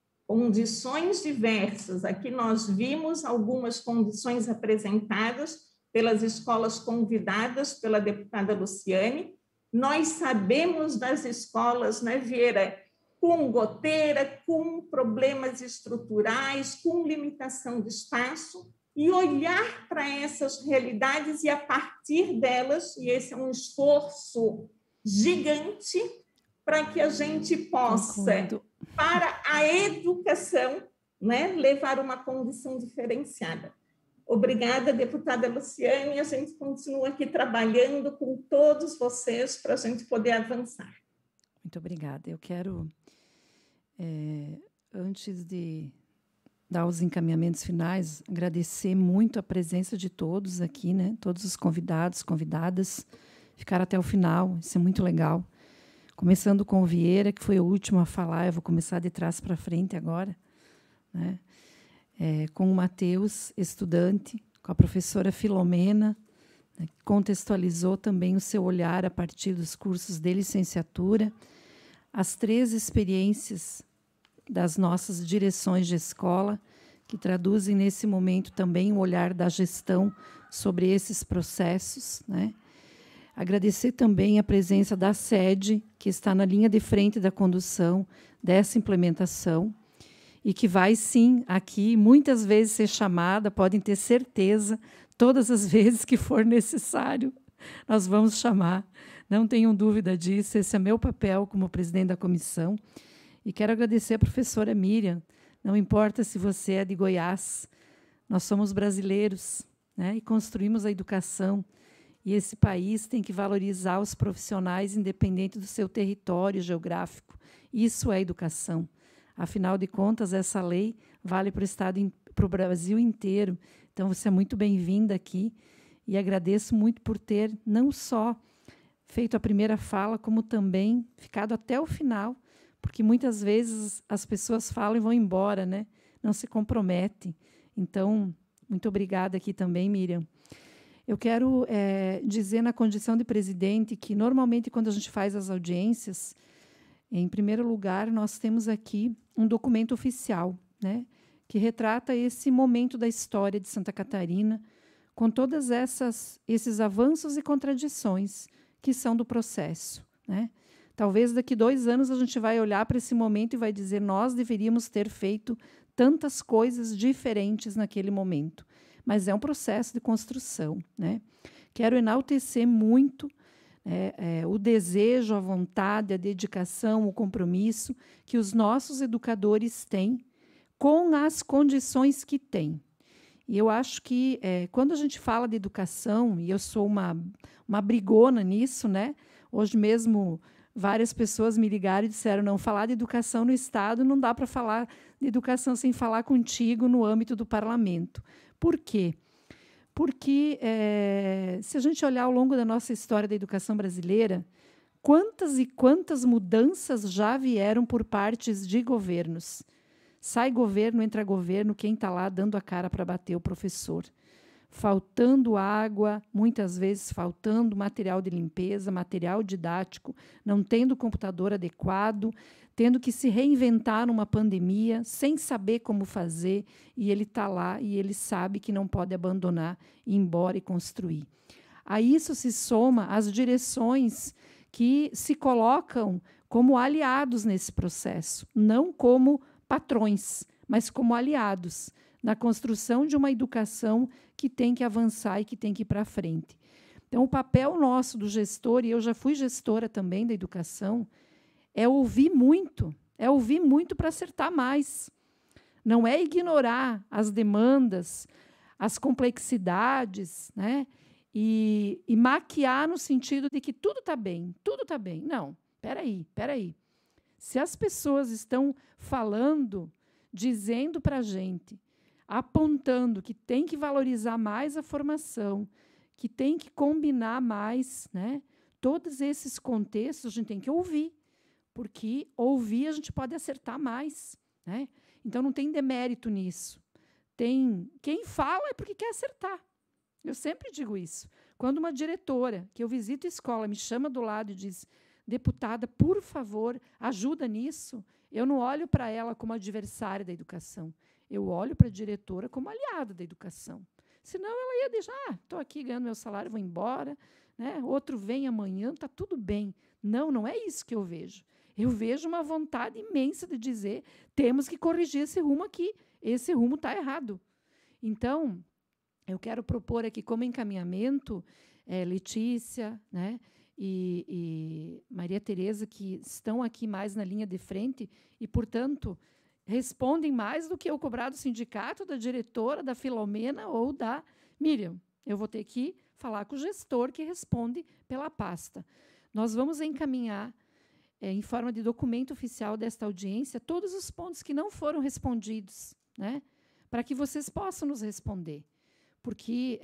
Aqui nós vimos algumas condições apresentadas pelas escolas convidadas pela deputada Luciane. Nós sabemos das escolas, né, Vieira, com goteira, com problemas estruturais, com limitação de espaço, e olhar para essas realidades e, a partir delas, e esse é um esforço gigante, para que a gente possa, para a educação, né, levar uma condição diferenciada. Obrigada, deputada Luciane, a gente continua aqui trabalhando com todos vocês para a gente poder avançar. Muito obrigada. Eu quero, antes de dar os encaminhamentos finais, agradecer muito a presença de todos aqui, né? Todos os convidados, convidadas, ficaram até o final, isso é muito legal. Começando com o Vieira, que foi o último a falar, eu vou começar de trás para frente agora, né? Com o Matheus, estudante, com a professora Filomena, né, que contextualizou também o seu olhar a partir dos cursos de licenciatura, as 3 experiências das nossas direções de escola, que traduzem nesse momento também o olhar da gestão sobre esses processos, né? Agradecer também a presença da sede, que está na linha de frente da condução dessa implementação, e que vai, sim, aqui, muitas vezes ser chamada, podem ter certeza, todas as vezes que for necessário, nós vamos chamar. Não tenham dúvida disso, esse é meu papel como presidente da comissão. E quero agradecer a professora Miriam, não importa se você é de Goiás, nós somos brasileiros, né, e construímos a educação, e esse país tem que valorizar os profissionais independente do seu território geográfico. Isso é educação. Afinal de contas, essa lei vale para o Estado, para o Brasil inteiro. Então, você é muito bem-vinda aqui e agradeço muito por ter não só feito a primeira fala, como também ficado até o final, porque muitas vezes as pessoas falam e vão embora, né? Não se comprometem. Então, muito obrigada aqui também, Miriam. Eu quero dizer, na condição de presidente, que normalmente, quando a gente faz as audiências, em primeiro lugar, nós temos aqui um documento oficial, né, que retrata esse momento da história de Santa Catarina, com todas esses avanços e contradições que são do processo, né? Talvez daqui 2 anos a gente vai olhar para esse momento e vai dizer nós deveríamos ter feito tantas coisas diferentes naquele momento. Mas é um processo de construção, né? Quero enaltecer muito o desejo, a vontade, a dedicação, o compromisso que os nossos educadores têm com as condições que têm. E eu acho que, quando a gente fala de educação, e eu sou uma brigona nisso, né? Hoje mesmo, várias pessoas me ligaram e disseram, não, falar de educação no Estado não dá para falar de educação sem falar contigo no âmbito do parlamento. Por quê? Porque, se a gente olhar ao longo da nossa história da educação brasileira, quantas e quantas mudanças já vieram por partes de governos. Sai governo, entra governo, quem está lá dando a cara para bater o professor. Faltando água, muitas vezes faltando material de limpeza, material didático, não tendo computador adequado, tendo que se reinventar numa pandemia, sem saber como fazer, e ele está lá e ele sabe que não pode abandonar, ir embora e construir. A isso se soma as direções que se colocam como aliados nesse processo, não como patrões, mas como aliados na construção de uma educação que tem que avançar e que tem que ir para frente. Então, o papel nosso do gestor, e eu já fui gestora também da educação, é ouvir muito para acertar mais. Não é ignorar as demandas, as complexidades, né? E maquiar no sentido de que tudo está bem, tudo está bem. Não, espera aí. Se as pessoas estão falando, dizendo para a gente, apontando que tem que valorizar mais a formação, que tem que combinar mais, né? Todos esses contextos a gente tem que ouvir, porque ouvir a gente pode acertar mais, né? Então, não tem demérito nisso. Quem fala é porque quer acertar. Eu sempre digo isso. Quando uma diretora, que eu visito a escola, me chama do lado e diz, deputada, por favor, ajuda nisso, eu não olho para ela como adversária da educação. Eu olho para a diretora como aliada da educação. Senão, ela ia deixar, estou aqui ganhando meu salário, vou embora, né? Outro vem amanhã, está tudo bem. Não é isso que eu vejo. Eu vejo uma vontade imensa de dizer, temos que corrigir esse rumo aqui, esse rumo está errado. Então, eu quero propor aqui como encaminhamento, Letícia, né, e Maria Tereza, que estão aqui mais na linha de frente e, portanto, respondem mais do que eu cobrar do sindicato, da diretora, da Filomena ou da Miriam. Eu vou ter que falar com o gestor que responde pela pasta. Nós vamos encaminhar, em forma de documento oficial desta audiência, todos os pontos que não foram respondidos, né, para que vocês possam nos responder. Porque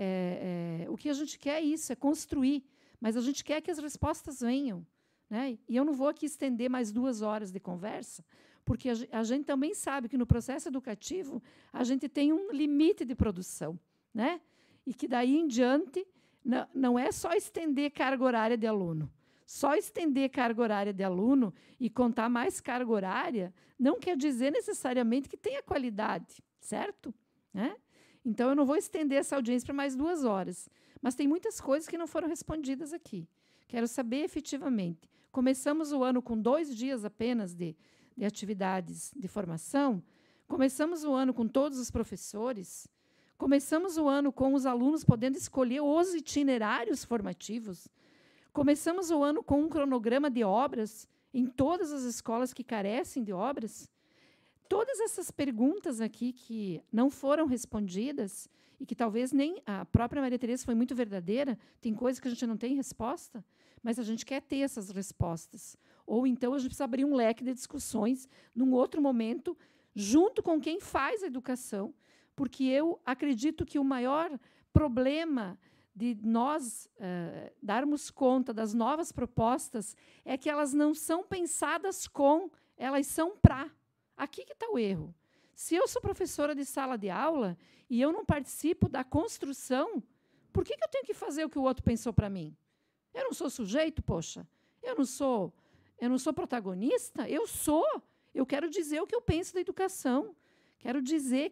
o que a gente quer é isso, é construir, mas a gente quer que as respostas venham, né? E eu não vou aqui estender mais 2 horas de conversa, porque a gente também sabe que no processo educativo a gente tem um limite de produção, né? E que daí em diante não é só estender carga horária de aluno. Só estender carga horária de aluno e contar mais carga horária não quer dizer necessariamente que tenha qualidade, certo? Né? Então, eu não vou estender essa audiência para mais 2 horas. Mas tem muitas coisas que não foram respondidas aqui. Quero saber efetivamente. Começamos o ano com 2 dias apenas de atividades de formação. Começamos o ano com todos os professores. Começamos o ano com os alunos podendo escolher os itinerários formativos. Começamos o ano com um cronograma de obras em todas as escolas que carecem de obras. Todas essas perguntas aqui que não foram respondidas e que talvez nem a própria Maria Tereza foi muito verdadeira, tem coisas que a gente não tem resposta, mas a gente quer ter essas respostas. Ou então a gente precisa abrir um leque de discussões num outro momento, junto com quem faz a educação, porque eu acredito que o maior problema de nós darmos conta das novas propostas é que elas não são pensadas com, elas são para. Aqui que está o erro. Se eu sou professora de sala de aula e eu não participo da construção, por que eu tenho que fazer o que o outro pensou para mim? Eu não sou sujeito, poxa. Eu não sou protagonista? Eu sou. Eu quero dizer o que eu penso da educação. Quero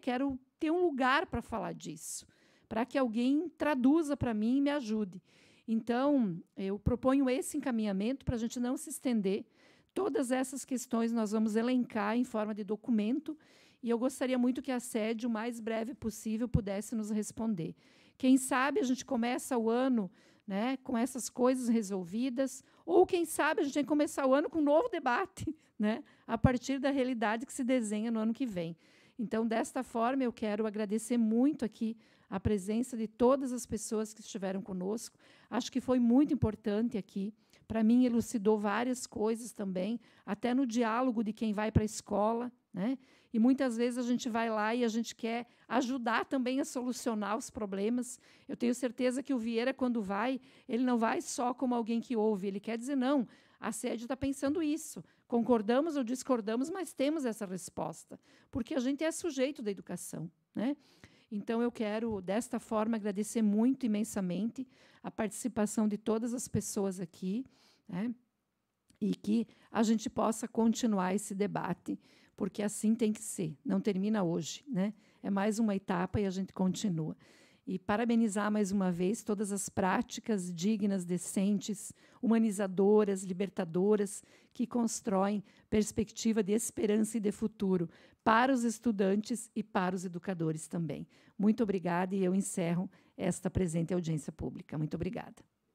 ter um lugar para falar disso, para que alguém traduza para mim e me ajude. Então, eu proponho esse encaminhamento para a gente não se estender. Todas essas questões nós vamos elencar em forma de documento e eu gostaria muito que a sede, o mais breve possível, pudesse nos responder. Quem sabe a gente começa o ano, né, com essas coisas resolvidas, ou, quem sabe, a gente tem que começar o ano com um novo debate, né, a partir da realidade que se desenha no ano que vem. Então, desta forma, eu quero agradecer muito aqui a presença de todas as pessoas que estiveram conosco. Acho que foi muito importante aqui. Para mim, elucidou várias coisas também, até no diálogo de quem vai para a escola, né? E muitas vezes a gente vai lá e a gente quer ajudar também a solucionar os problemas. Eu tenho certeza que o Vieira, quando vai, ele não vai só como alguém que ouve, ele quer dizer, não, a sede está pensando isso. concordamos ou discordamos, mas temos essa resposta, porque a gente é sujeito da educação, né? Então, eu quero, desta forma, agradecer muito, imensamente, a participação de todas as pessoas aqui, né? E que a gente possa continuar esse debate, porque assim tem que ser, não termina hoje, né? É mais uma etapa e a gente continua. E parabenizar mais uma vez todas as práticas dignas, decentes, humanizadoras, libertadoras, que constroem perspectiva de esperança e de futuro para os estudantes e para os educadores também. Muito obrigada, e eu encerro esta presente audiência pública. Muito obrigada.